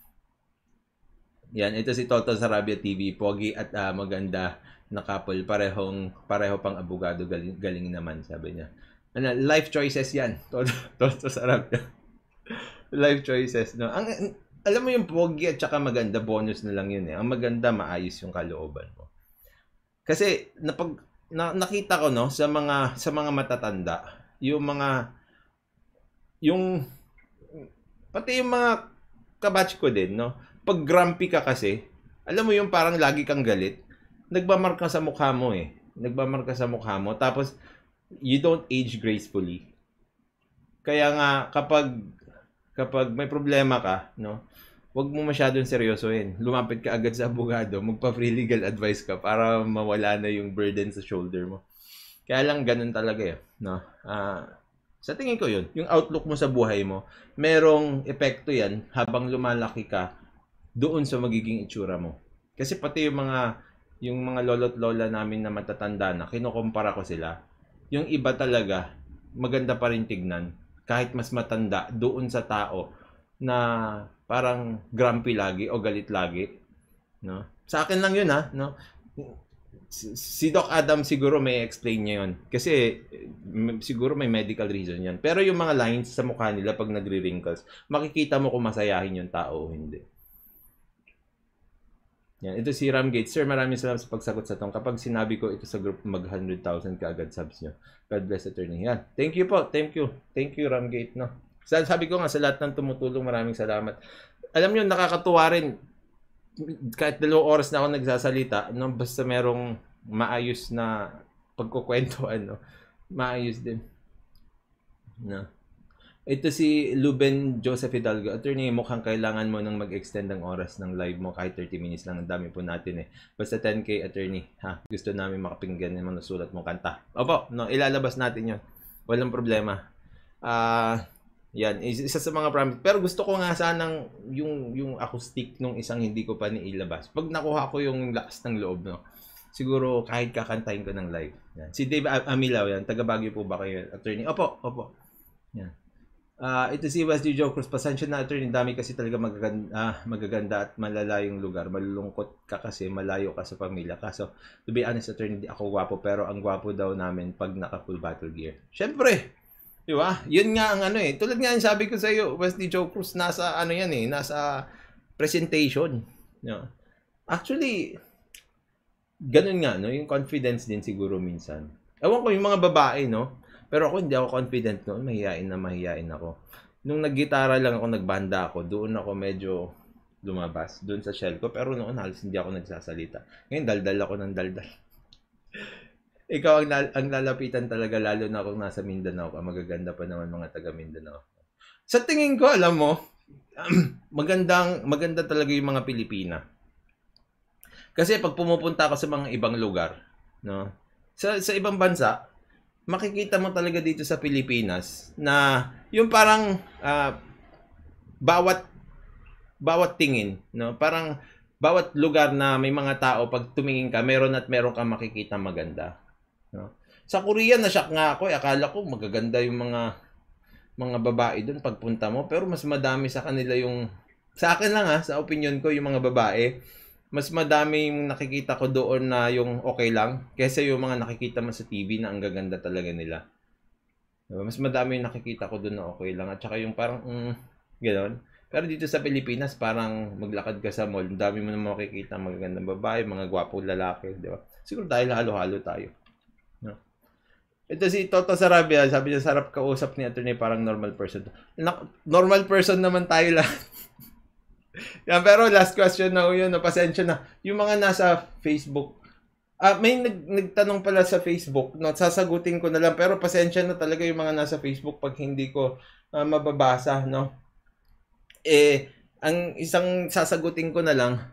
Yan, ito si Toto Sarabia T V, pogi at uh, maganda na couple, parehong pareho pang abogado, galing, galing naman, sabi niya. Ano, life choices yan, Toto, Toto Sarabia. Life choices, no? Ang, alam mo yung pogi at saka maganda, bonus na lang yun eh. Ang maganda, maayos yung kalooban mo. Kasi, napag, na, nakita ko, no, sa mga, sa mga matatanda, yung mga, yung, pati yung mga kabatch ko din, no? Pag grumpy ka kasi, alam mo yung parang lagi kang galit, nagmamarka sa mukha mo eh. Nagmamarka sa mukha mo. Tapos, you don't age gracefully. Kaya nga, kapag, kapag may problema ka, no, wag mo masyadong seryosohin. Lumapit ka agad sa abogado, magpa-free legal advice ka para mawala na yung burden sa shoulder mo. Kaya lang ganun talaga eh, no? Uh, sa tingin ko yun, yung outlook mo sa buhay mo, merong epekto yan habang lumalaki ka doon sa magiging itsura mo. Kasi pati yung mga yung mga lolo't lola namin na matatanda na, kinukumpara ko sila. Yung iba talaga, maganda pa rin tignan kahit mas matanda doon sa tao na parang grumpy lagi o galit lagi, no? Sa akin lang yun ha, no? Si Doc Adam siguro may explain niya yun kasi siguro may medical reason yan. Pero yung mga lines sa mukha nila pag nagre-wrinkles, makikita mo kung masayahin yung tao o hindi. Yan, ito si Ram Gates. Sir, maraming salamat sa pagsagot sa tong. Kapag sinabi ko ito sa group, mag one hundred thousand ka agad subs nyo. God bless attorney. Yan. Thank you po. Thank you. Thank you, Ram Gates, no? Sabi ko nga sa lahat ng tumutulong, maraming salamat. Alam niyo, nakakatuwa rin kahit dalawang oras na ako nagsasalita, no, basta merong maayos na pagkukwentuhan, no, maayos din. No. Ito si Luben Joseph Hidalgo. Attorney, mukhang kailangan mo nang mag-extend ang oras ng live mo kahit thirty minutes lang. Ang dami po natin eh. Basta ten K, attorney. Ha? Gusto namin makapinggan ng mga nasulat mong kanta. Opo, no, ilalabas natin yun. Walang problema. Ah... Uh, Yan, isa sa mga promise. Pero gusto ko nga sanang yung yung acoustic nung isang hindi ko pa niilabas. Pag nakuha ko yung lakas ng loob, no, siguro kahit kakantahin ko ng live. Yan. Si Dave Amilaw yan, taga Baguio po ba kayo, attorney? Opo, opo. Yan. Uh, ito si Wesley Joe Cruz. Pasensya na, attorney. Dami kasi talaga magaganda, uh, magaganda at malala yung lugar. Malulungkot ka kasi malayo ka sa pamilya. Kaso, to be honest, attorney, di ako gwapo. Pero ang gwapo daw namin pag naka full battle gear. Syempre! Di ba? Yun nga ang ano eh. Tulad nga yung sabi ko sa iyo, Wesley Joe Cruz, nasa ano yan eh, nasa presentation. You know? Actually, ganun nga, no? Yung confidence din siguro minsan. Ewan ko yung mga babae, no? Pero ako hindi ako confident noon, mahihain na mahihain ako. Nung naggitara lang ako, nagbanda ako, doon ako medyo lumabas, doon sa shell ko. Pero noon halos hindi ako nagsasalita. Ngayon, daldal ako ng daldal. Ikaw ang, ang lalapitan talaga, lalo na kung nasa Mindanao ka. Magaganda pa naman mga taga Mindanao. Sa tingin ko, alam mo, magandang, maganda talaga yung mga Pilipina. Kasi pag pumupunta ako sa mga ibang lugar, no, sa, sa ibang bansa, makikita mo talaga dito sa Pilipinas na yung parang uh, bawat bawat tingin, no, parang bawat lugar na may mga tao, pag tumingin ka, meron at meron kang makikita maganda. No? Sa Korea, na-shock nga ako. Eh. Akala ko magaganda yung mga mga babae doon pagpunta mo. Pero mas madami sa kanila yung... Sa akin lang ha, sa opinion ko, yung mga babae, mas madami yung nakikita ko doon na yung okay lang. Kesa yung mga nakikita mo sa T V na ang gaganda talaga nila. Diba? Mas madami yung nakikita ko doon na okay lang. At saka yung parang... Mm, gano'n. Pero dito sa Pilipinas, parang maglakad ka sa mall, dami mo na makikita magagandang babae, mga gwapong lalaki, di ba? Siguro dahil halo-halo tayo. No? Ito si Toto Sarabia, sabi niya, sarap kausap ni attorney, parang normal person. Na, normal person naman tayo lahat. Yan, pero last question na yun, no, pasensya na. Yung mga nasa Facebook, ah, may nag, nagtanong pala sa Facebook, no, sasagutin ko na lang, pero pasensya na talaga yung mga nasa Facebook pag hindi ko uh, mababasa, no? Eh, ang isang sasagutin ko na lang,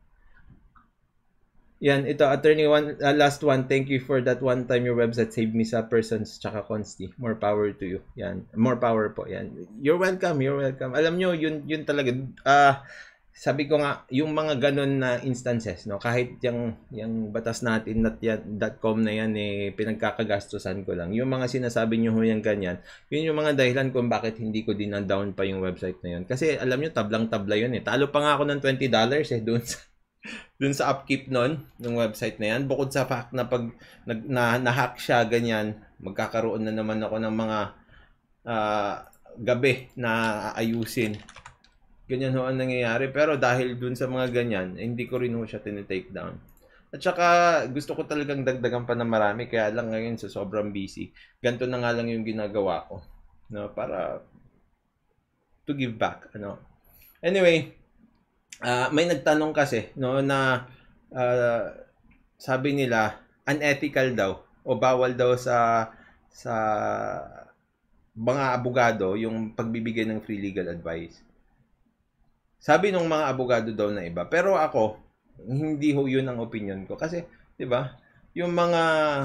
yan, ito, attorney, one, uh, last one, thank you for that one time your website saved me sa persons tsaka consti. More power to you. Yan, more power po, yan. You're welcome, you're welcome. Alam nyo, yun, yun talaga, uh, sabi ko nga, yung mga ganun na instances, no, kahit yung, yung batas natin at yan, .com na yan, eh, pinagkakagastusan ko lang. Yung mga sinasabi nyo yung ganyan, yun yung mga dahilan kung bakit hindi ko din down pa yung website na yun. Kasi alam nyo, tablang-tabla yun eh. Talo pa nga ako ng twenty dollars eh, doon sa, doon sa upkeep nun, ng website na yan. Bukod sa fact na pag nag, na, na-hack siya, ganyan, magkakaroon na naman ako ng mga uh, gabi na aayusin. Ganyan ho ang nangyayari. Pero dahil dun sa mga ganyan, hindi ko rin ho siya tinitake down. At saka gusto ko talagang dagdagan pa ng marami. Kaya lang ngayon sa sobrang busy. Ganito na nga lang yung ginagawa ko. No? Para to give back. Ano? Anyway, uh, may nagtanong kasi no, na uh, sabi nila unethical daw o bawal daw sa sa mga abogado yung pagbibigay ng free legal advice. Sabi ng mga abogado daw na iba. Pero ako, hindi ho yun ang opinion ko. Kasi, di ba, yung mga,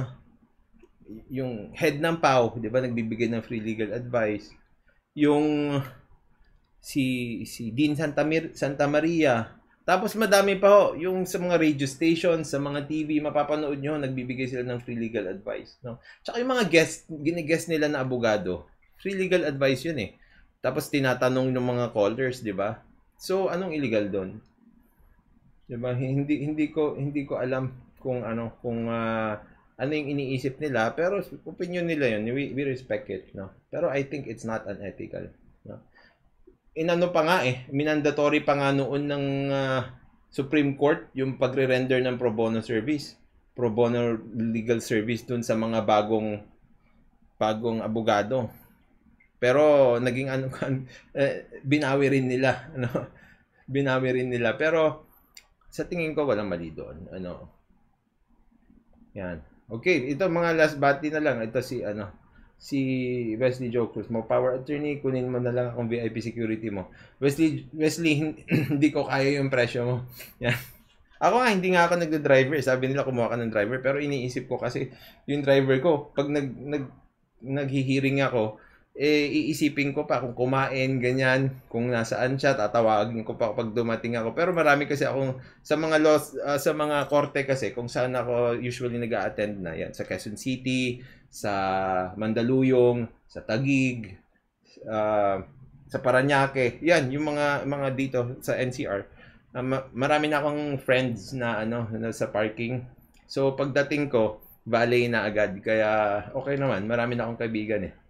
yung head ng P A O, di ba, nagbibigay ng free legal advice. Yung, si, si Dean Santa, Mir- Santa Maria. Tapos madami pa ho, yung sa mga radio stations, sa mga T V, mapapanood nyo, nagbibigay sila ng free legal advice. No? Tsaka yung mga guest, gine-guest nila na abogado, free legal advice yun eh. Tapos tinatanong ng mga callers, di ba? So, anong illegal doon? 'Di ba? Hindi hindi ko hindi ko alam kung ano kung uh, ano yung iniisip nila, pero opinion nila 'yun. We, we respect it, no. Pero I think it's not unethical, no. Inano pa nga eh, mandatory pa nga noon ng uh, Supreme Court yung pagre-render ng pro bono service, pro bono legal service dun sa mga bagong bagong abogado. Pero naging ano kan eh, binawi rin nila, ano? Binawi rin nila. Pero sa tingin ko walang mali doon, ano. Yan. Okay, ito mga last bati na lang. Ito si ano, si Wesley Joe Cruz. Mo power attorney, kunin mo na lang akong V I P security mo. Wesley, Wesley hindi ko kaya yung presyo mo. Yan. Ako nga, hindi nga ako nagde-driver. Sabi nila kumuha ka ng driver, pero iniisip ko kasi yung driver ko, pag nag nag naghihiring ako, eh, iisipin ko pa kung kumain, ganyan, kung nasaan siya, tatawagin ko pa kapag dumating ako. Pero marami kasi akong, sa mga laws, uh, sa mga korte kasi, kung saan ako usually nag-a-attend na, yan, sa Quezon City, sa Mandaluyong, sa Taguig, uh, sa Parañaque, yan, yung mga, mga dito sa N C R. Uh, ma- marami na akong friends na, ano, na sa parking. So, pagdating ko, valet na agad. Kaya, okay naman, marami na akong kaibigan eh.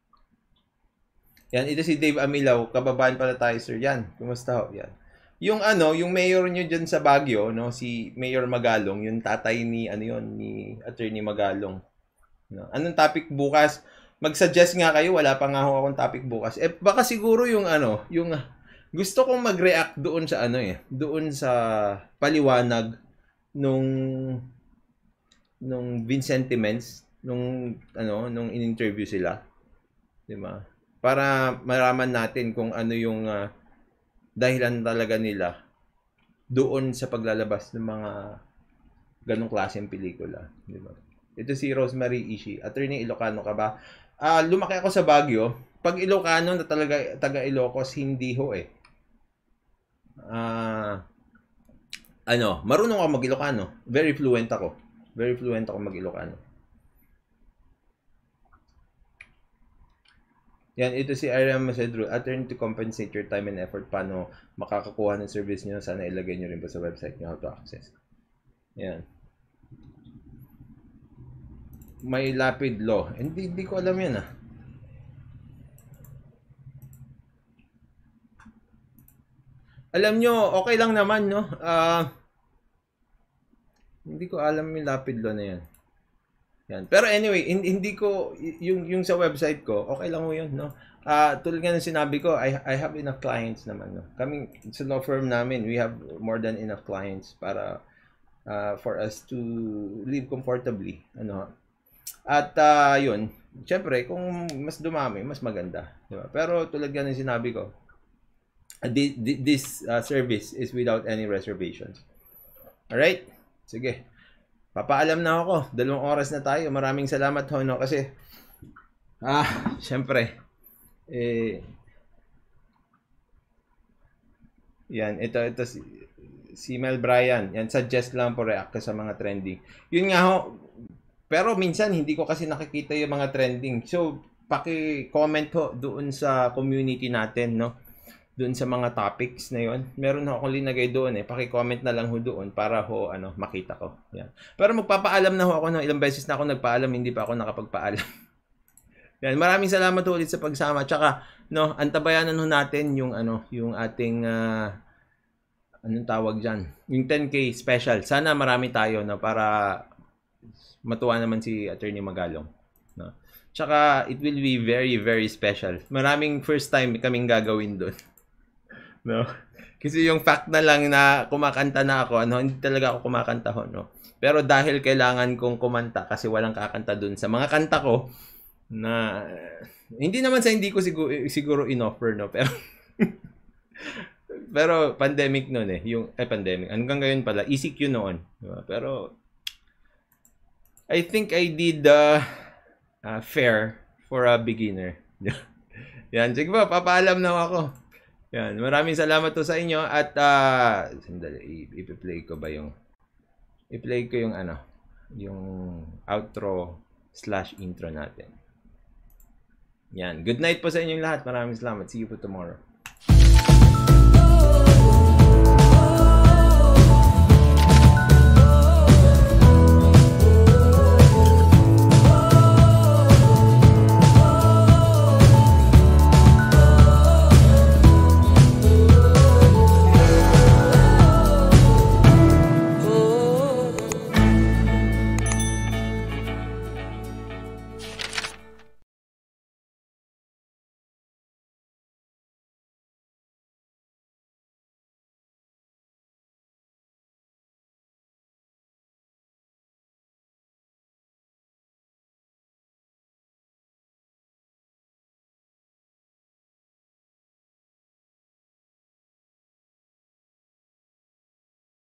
Yan, ito si Dave Amilaw, kababayan pala tayo, sir. Yan, kumusta ho? Yan. Yung ano, yung mayor nyo dyan sa Baguio, no, si Mayor Magalong, yung tatay ni, ano yun, ni Attorney Magalong. No? Anong topic bukas? Mag-suggest nga kayo, wala pa nga ho akong topic bukas. Eh, baka siguro yung ano, yung, gusto kong mag-react doon sa ano eh, doon sa paliwanag nung, nung Vincentiments, nung, ano, nung in-interview sila. Diba? Para maraman natin kung ano yung uh, dahilan talaga nila doon sa paglalabas ng mga ganong klaseng pelikula, di ba? Ito si Rosemary Ishi, attorney Ilocano ka ba? Uh, lumaki ako sa Baguio. Pag Ilocano na talaga taga Ilocos, hindi ho eh. Uh, ano, marunong ako mag-Ilocano. Very fluent ako. Very fluent ako mag-Ilocano. Yan, ito si Ira Masedro, attorney to compensate your time and effort. Paano makakakuha ng service nyo? Sana ilagay nyo rin po sa website nyo how to access. Yan. May lapid law. Hindi, hindi ko alam yan ah. Alam nyo, okay lang naman, no? Ah, uh, hindi ko alam yung lapid law na yan. Yan. Pero anyway, hindi ko yung yung sa website ko, okay lang 'yun, no. Ah, uh, tulad nga ng sinabi ko, I I have enough clients naman, no. Kami sa law firm namin, we have more than enough clients para uh, for us to live comfortably, ano. At uh, 'yun, syempre kung mas dumami, mas maganda, di ba? Pero tulad nga ng sinabi ko, uh, this uh, service is without any reservations. All right? Sige. Papaalam na ako. Dalawang oras na tayo. Maraming salamat ho, no? Kasi, ah, syempre, eh, Yan, ito, ito si, si Mel Bryan. Yan, suggest lang po react ka sa mga trending. Yun nga ho, pero minsan hindi ko kasi nakikita yung mga trending. So, paki-comment ho doon sa community natin, no? Doon sa mga topics na yon. Meron ho akong linagay doon eh. Paki-comment na lang ho doon para ho ano, makita ko. Yan. Pero magpapaalam na ho ako, no? Ilang beses na ako nagpaalam, hindi pa ako nakapagpaalam. Yan, maraming salamat ulit sa pagsama. Tsaka, no, antabayanan ho natin yung ano, yung ating uh, anong tawag diyan? Yung ten K special. Sana marami tayo na para matuwa naman si Attorney Magalong, no. Tsaka it will be very very special. Maraming first time kaming gagawin doon. No. Kasi yung fact na lang na kumakanta na ako, ano, hindi talaga ako kumakanta ho, no. Pero dahil kailangan kong kumanta kasi walang kakanta doon sa mga kanta ko, na hindi naman sa hindi ko siguro, siguro in-offer, no, pero pero pandemic noon eh, yung eh pandemic hanggang ngayon pala, E C Q noon, diba? Pero I think I did uh, uh, fair for a beginner. Yan, sige ba, papaalam na ako. Yan, maraming salamat to sa inyo at uh, sandali, i-play ko ba yung i-play ko yung ano, yung outro slash intro natin. Yan. Good night po sa inyong lahat. Maraming salamat. See you po tomorrow.